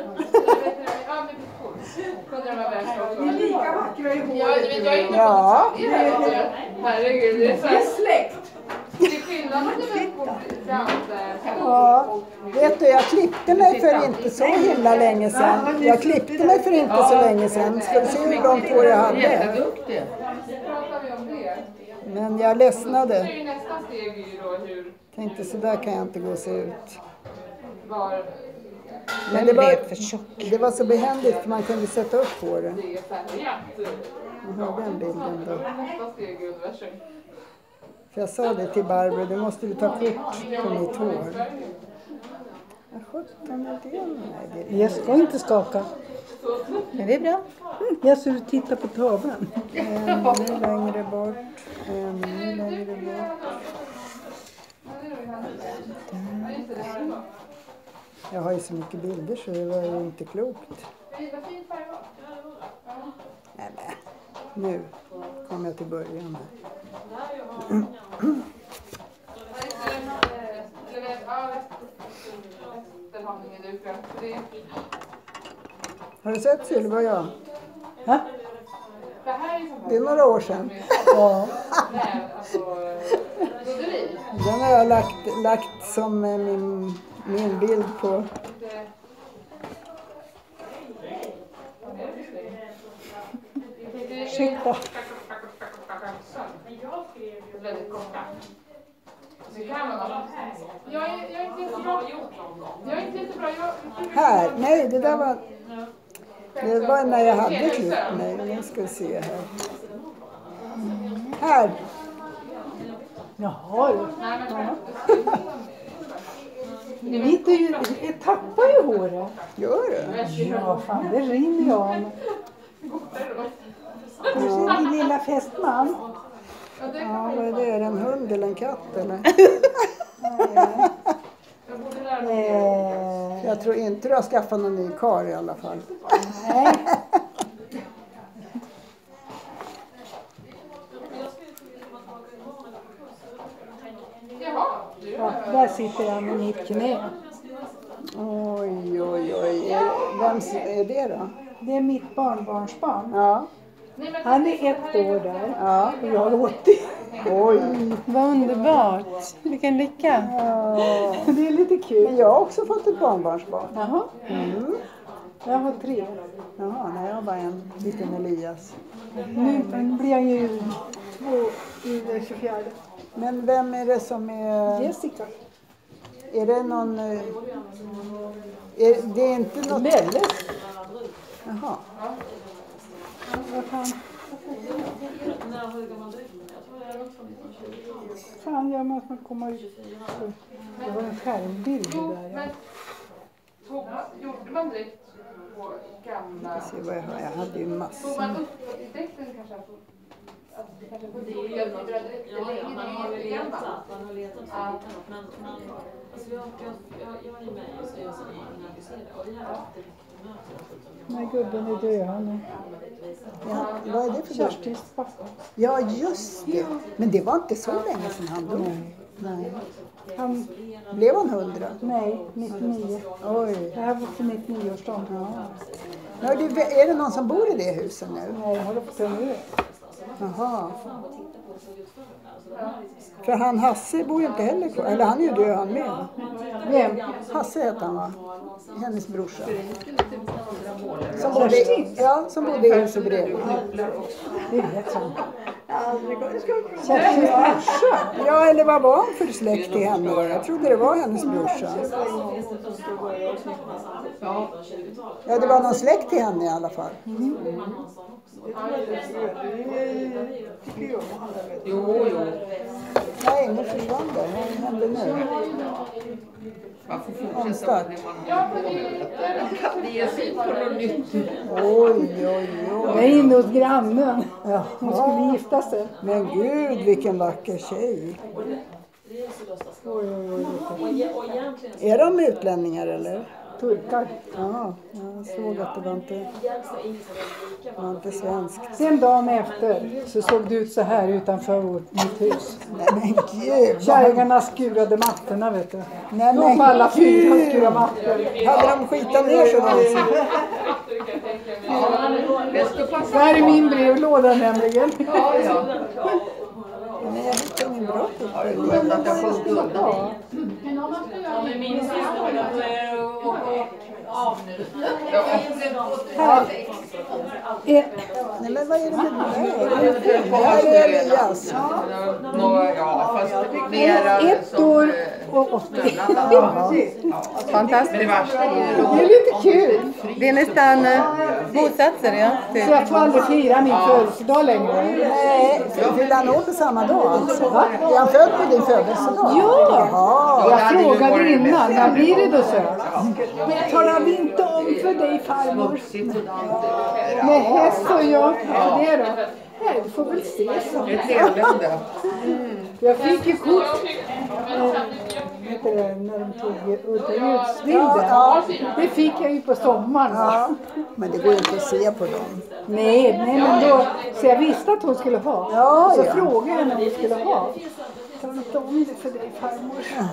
Ni är lika vackra i håret. Ja, du vet, jag är inte Ja. Herregud, det är så här släkt. Det är skillnad om det är på Ja, vet du, jag klippte mig för inte så himla länge sedan. Jag klippte mig för inte så länge sedan. Ska du se hur långt hår jag hade? pratar vi om det. Men jag ledsnade. Så är ju nästa steg ju då hur Tänkte så där kan jag inte gå och se ut. var Men det var, det var så behändigt för man kunde sätta upp på det. det är färgat. Jag har den bilden då. Nästa steg i universum. För jag sa det till Barbro, du måste du ta kort på mitt hår. Vad sjutton är det? Nej, det är Jag ska inte skaka. Men det är bra. Jag ser ut titta på tavlan. ännu längre bort. Ännu längre bort. Jag har ju så mycket bilder så det var ju inte klokt. Nej, nej. Nu kommer jag till början här. Har du sett Sylva och jag? Ha? Det är några år sedan. Ja. Den har jag lagt, lagt som eh, min, min bild på. Ursäkta. Jag är, jag är inte jättebra. Jag är inte jättebra. Jag... Här, nej det där var... Det var när jag hade klippt mig. Nu ska vi se här. Här. Jaha du. Ja. Mitt är ju, jag tappar ju håret. Gör du? Ja, fan det rinner ju av mig. Ja. Din lilla fästman. Ja, vad är det? Är det en hund eller en katt eller? Eh. Jag tror inte du har skaffat någon ny kar i alla fall. Nej. Ja, där sitter jag med mitt knä. Oj, oj, oj. Vem är det då? Det är mitt barnbarnsbarn. Ja. Han är ett år där. Ja. Och jag är åttio. Oj. Vad underbart. Vilken lycka. Ja. Det är lite kul. Men jag har också fått ett barnbarnsbarn. Jaha. Mm. Jag har tre. Jaha, nej, jag var en liten Elias. Nu blir jag ju två i den tjugofjärde. Men vem är det som är... Jessica. Är det någon... eh, Är, det är inte något... Belle. Jaha. Vad fan? Fan gör man att man kommer ut? Det var en skärmbild där. Ja. Gjorde man direkt på gamla... Jag ska se vad jag har. Jag hade ju massor. Tog man upp i däcken kanske? Att det kanske på det jag bidrar direkt ja, ja, man har ju letat, man har letat så ja. Men man, alltså jag, jag, jag, jag är med och så är jag så analyserar och vi har haft ett möte. Nej, gubben är död han är. Ja, vad är det för dag? Kerstins pappa. Ja, just det. Men det var inte så länge sedan han dog. Nej. Han... Blev han hundra? Nej, nittionio. Oj. Det här var för nittionio-årsdagen. Ja. Ja, det, är det någon som bor i det huset nu? Nej, jag håller på att tömma ut. Jaha. För han Hasse bor ju inte heller kvar. Eller han är ju död han med. Vem? Hasse heter han va? Hennes brorsa. Som bodde, ja, som bodde i huset bredvid. Det vet jag. Kerstins brorsa? Ja, eller vad var han för släkt till henne? Jag trodde det var hennes brorsa. Ja, det var någon släkt till henne i alla fall. Mm. Jo, jo. Nej, nu försvann det. Vad hände nu? Man får fortsätta när man kan det ge sig på något nytt. Oj, oj, oj. Jag är inne hos grannen. Ja. Hon skulle gifta sig. Men gud, vilken vacker tjej. Oj, oj, oj. Är de utlänningar eller? Turkar. Ja, jag såg att det var inte, var inte svenskt. Sen dagen efter så såg det ut så här utanför vårt, mitt hus. Nej men gud. Kärringarna skurade mattorna vet du. Nej De men på alla fyra gud. skurade mattor. Hade de skitat ner sig någonsin? Det här är min brevlåda nämligen. Ja, ja. Men jag hittade ingen bra Men att jag får skulda. Ja. Men min syster är av nu. Här. Ett. Nej men vad är det med det? Det här är Elias. Nå, ja, fast mera Ett som, år eh, och åttio. Ja. Fantastiskt. Men det värsta är ju Det är lite kul. Det är nästan eh, motsatser, ja. Så jag får aldrig fira min födelsedag längre. Nej, fyllde han år på samma dag alltså? Är han född på din födelsedag? Ja! Jaha. Jag frågade innan, när blir det då så? Men talar vi inte om för dig farmor? Med häst och jag, vad är det då? Nej, du får väl se så. ett elände. Jag fick ju kort, äh, heter det, när de tog ultraljudsbilder. Ja, Det fick jag ju på sommaren. Ja, men det går ju inte att se på dem. Nej, nej, men då, så jag visste att hon skulle ha. Ja, så ja. frågade jag när hon skulle ha. Talar inte om det för dig farmor.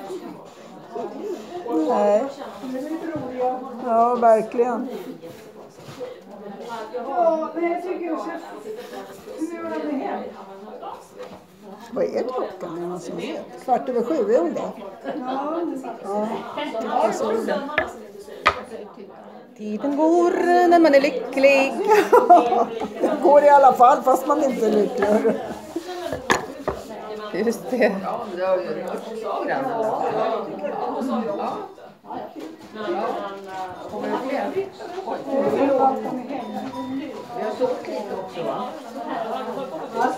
Nej. Det är lite roliga. Ja, verkligen. Ja, men jag tycker så. Nu är det hem. Vad är klockan? Är det någon som vet? Kvart över sju, är hon det? Ja, Ja, jag såg det. Tiden går när man är lycklig. Det går i alla fall fast man inte är lycklig. Just det. Ja, men det har ju rört grannen. Ja. Kommer det fler? Vi har sovit lite också va?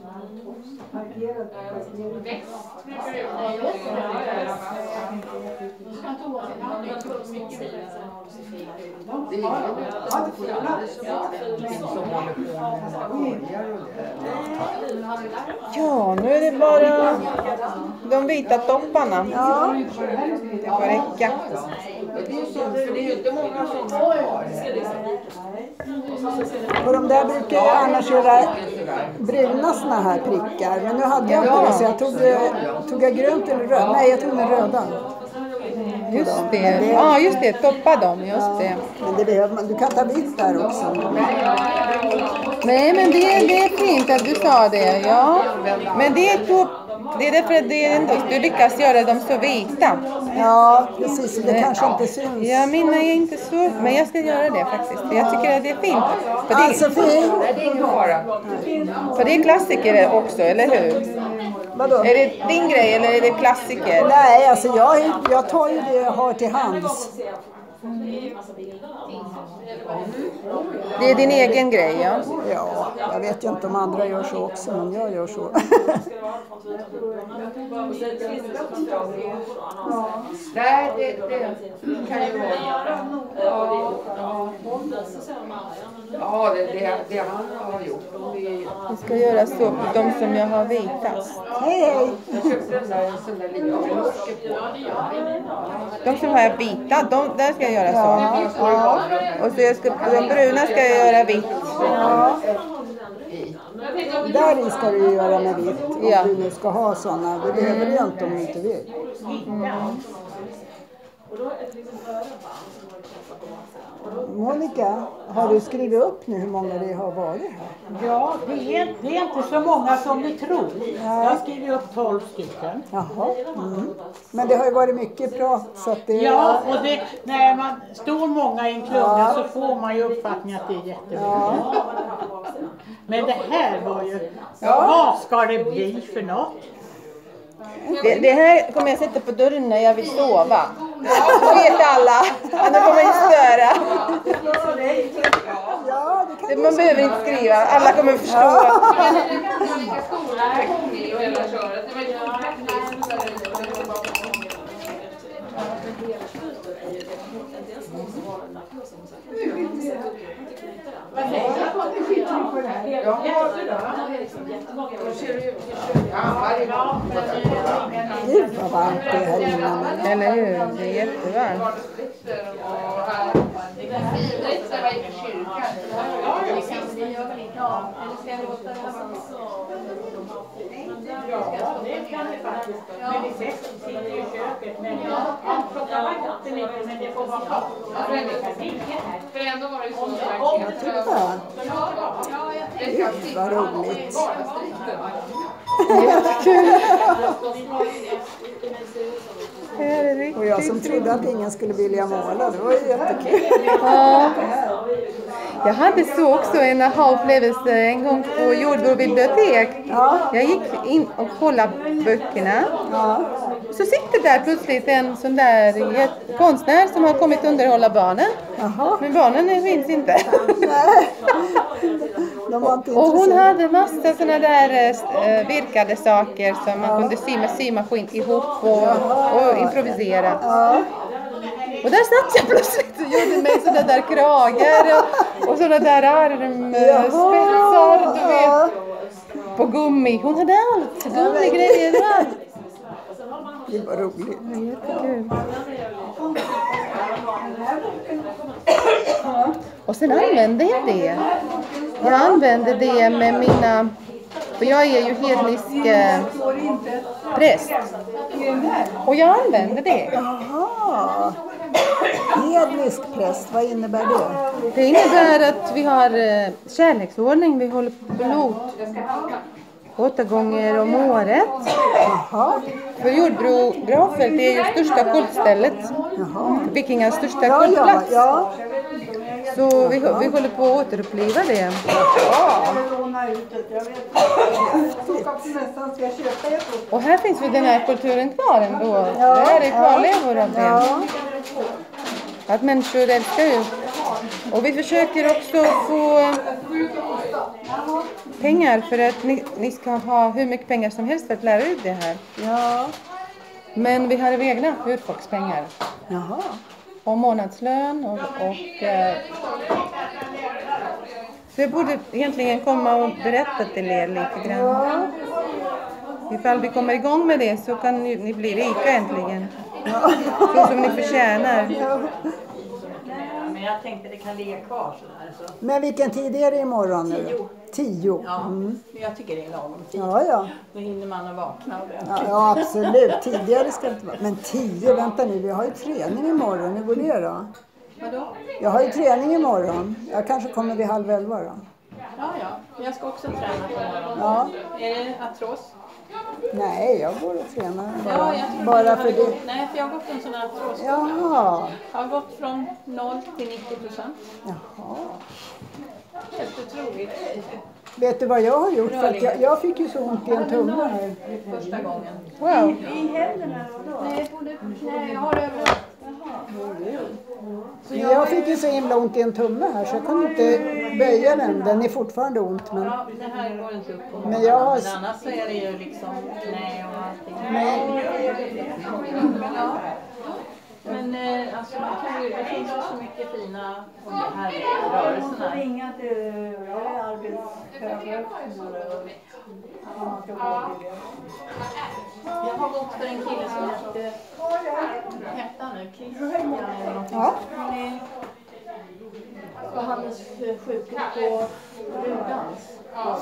Ja, nu är det bara de vita topparna. Ja. Det får räcka. För det är ju inte många som har. Och de där brukar ju annars göra bruna såna här prickar. Men nu hade jag inte det så jag tog, tog jag grönt eller röd. Nej, jag tog den röda. Just det. Ja, just det. Toppa dem. Just det. Men det behöver man. Du kan ta vitt där också. Nej, men det, det är fint att du sa det. Ja. Men det är på... Det är därför att det är ändå, du lyckas göra dem så vita. Ja, precis. Det kanske inte syns. Ja, mina är inte så... Men jag ska göra det faktiskt. För jag tycker att det är fint. För det, alltså fint. Det är ingen fara. För det är klassiker också, eller hur? Vadå? Är det din grej eller är det klassiker? Nej, alltså jag, jag tar ju det jag har till hands. Det är din egen grej, ja? Ja, jag vet ju inte om andra gör så också, men jag gör så. Nej, det, det kan ju vara. Ja, det, det, det han har gjort. Vi ska göra så på de som jag har vitast. Hej, hej! Jag köpte den där, en sån där liten loske på. De som har vita, de, där ska jag göra så. Ja. Och så jag ska, de bruna ska jag göra vitt. Ja. Där i ska du göra med vitt om ja. du nu ska ha sådana. Du behöver det inte om du inte vill. Mm. Monica, har du skrivit upp nu hur många det har varit här? Ja, det är, det är inte så många som ni tror. Jag har skrivit upp tolv stycken. Jaha. Mm. Men det har ju varit mycket prat så att det... Ja, och det, när man står många i en klunga ja. så får man ju uppfattningen att det är jättemycket. Ja. Men det här var ju... Ja. Vad ska det bli för något? Det, det här kommer jag sätta på dörren när jag vill sova. Det vet alla. Annars kommer jag störa. Det, man behöver inte skriva. Alla kommer förstå. Gud vad varmt det är här innan. Eller hur? Det är jättevarmt. Ja, det kan det faktiskt. Men det sitter i köket. Men jag plockar bort det lite, men det får vara klart. För ändå var det så. Gud vad roligt. Jättekul. Och jag som trodde att ingen skulle vilja måla, det var ju jättekul. Ja. Jag hade så också en aha-upplevelse en gång på Jordbro bibliotek. Ja. Jag gick in och kollade böckerna. Ja. Så sitter där plötsligt en sån där konstnär som har kommit underhålla barnen. Jaha. Men barnen finns inte. Nej. De var inte och hon hade massa såna där äh, virkade saker som man ja. kunde sy med symaskin ihop och, och improvisera. Ja. Och där satt jag plötsligt och gjorde mig sådana där kragar och, och sådana där armspetsar, du vet, på gummi. Hon hade allt, gummigrejer och allt. Det var roligt. Det var jättekul. Och sen använde jag det. Jag använde det med mina... För jag är ju hednisk eh, präst. Och jag använde det. Jaha. Hednisk präst, vad innebär det? Det innebär att vi har eh, kärleksordning. Vi håller på blot åtta gånger om året. Jaha. För Jordbro gravfält är ju största kultstället. Jaha. Vikingars största Ja, kultplats. ja, ja. Så vi, vi håller på att återuppliva det. Och här finns ju den här kulturen kvar ändå. Ja, det här är kvarlevor av det. Ja. Att människor älskar ju Och vi försöker också få pengar för att ni, ni ska ha hur mycket pengar som helst för att lära ut det här. Ja. Men vi har egna urfolkspengar. Jaha. Och månadslön och... och eh, så jag borde egentligen komma och berätta till er lite grann. Ja. Ifall vi kommer igång med det så kan ni, ni bli rika äntligen. Ja. Så som ni förtjänar. Ja. Men jag tänkte det kan ligga kvar sådär. Så. Men vilken tid är det imorgon nu? Tio. Tio. Ja, Mm. jag tycker det är lagom tid. Ja, ja. Då hinner man att vakna. Ja, ja, absolut. Tidigare ska det inte vara. Men tio, vänta nu, vi har ju träning imorgon. Hur går det då? Vadå? Jag har ju träning imorgon. Jag kanske kommer vid halv elva då. Ja, ja. Jag ska också träna på morgonen. Ja. Är det artros? Nej, jag går och tränar bara, Ja, jag tror bara jag för har det. gått, nej, för jag har gått en sån här artroskola. Jaha. Jag har gått från noll till nittio procent. Jaha. Helt otroligt. Vet du vad jag har gjort? För att jag, jag fick ju så ont i en tumme här. Första gången. Wow. I händerna då? Nej, både, nej, jag har överallt. Så jag, jag fick ju så himla ont i en tumme här så jag kunde inte böja den. Den är fortfarande ont. Men, Ja, det här går inte upp på men, jag har, men annars så är det ju liksom knä och allting. Nej. Ja. Men eh, alltså man kan ju, det finns ju så mycket fina och det här rörelserna. Ringa till arbetshögre. Jag har gått för en kille som hette, hette han nu, Christian eller någonting. Ja. Han är på Hannes sjukhus på Rudans.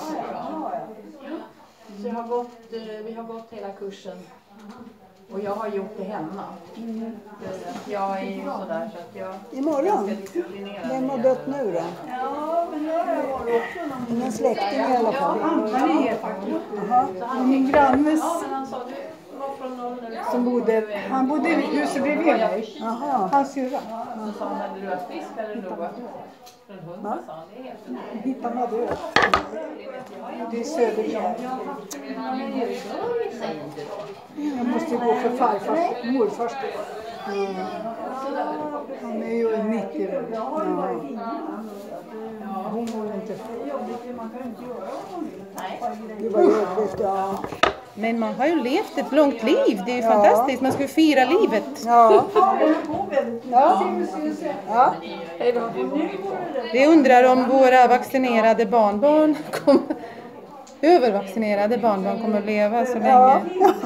Så jag har gått, eh, vi har gått hela kursen. Och jag har gjort det hemma. Mm. Jag är ju sådär så att jag... Imorgon? Vem har dött nu då? Ja, men det har jag varit också. Ingen släkting i alla fall. Han är faktiskt. Jaha. Min grannes Ja, men han sa du var från noll nu. som bodde, han bodde i huset bredvid mig. Jaha. Hans syrra. Så sa han, hade du haft fisk eller du var från hundra, sa han. Det är helt enkelt. Hittar man död. Det är Söderplan. Jag måste ju gå för farfars, morfars död. Mm. Han är ju nittio. Ja. Hon mår ju inte. Det var jobbigt, ja. Men man har ju levt ett långt liv. Det är ju Ja. fantastiskt. Man ska ju fira livet. Ja. Ja. Ja. Vi undrar om våra vaccinerade barnbarn kommer, övervaccinerade barnbarn kommer att leva så länge. Ja,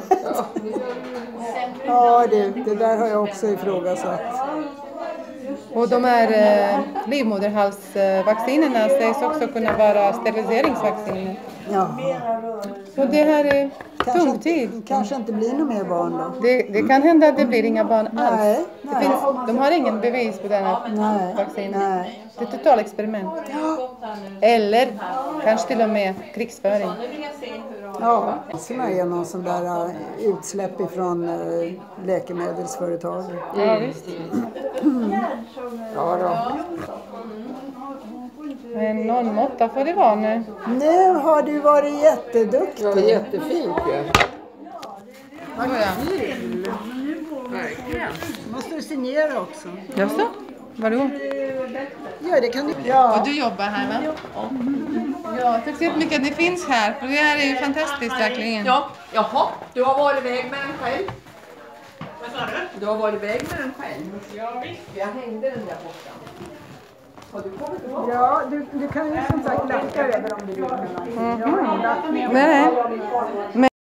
ja det, det där har jag också ifrågasatt. Och de här eh, livmoderhalsvaccinerna sägs också kunna vara steriliseringsvacciner. Ja. Så det här är Kanske, tung tid. kanske inte blir några mer barn då. Det, det kan hända att det blir inga barn alls. Nej, Det nej. finns, de har ingen bevis på den här Nej, vaccinen. nej. Det är ett totalexperiment. Eller kanske till och med krigsföring. Nu vill jag se hur de... Ja, sådana är någon sån där uh, utsläpp ifrån uh, läkemedelsföretag. Ja, visst. Ja då. Men någon måtta får det vara nu. Nu har du varit jätteduktig. Ja, jättefint ju. Vad var jag? Verkligen. Måste du signera också? Jaså? Vadå? Ja, det kan du. Ja. Och du jobbar här va? Ja, tack så mycket att det finns här. För det här är ju fantastiskt verkligen. Ja, jaha. Du har varit iväg med den själv. Vad sa du? Du har varit iväg med den själv. Ja, visst. Jag hängde den där borta. Har du kommit tillbaka? Ja, du, du kan ju som sagt lacka över om du vill. Mm. Nej, nej.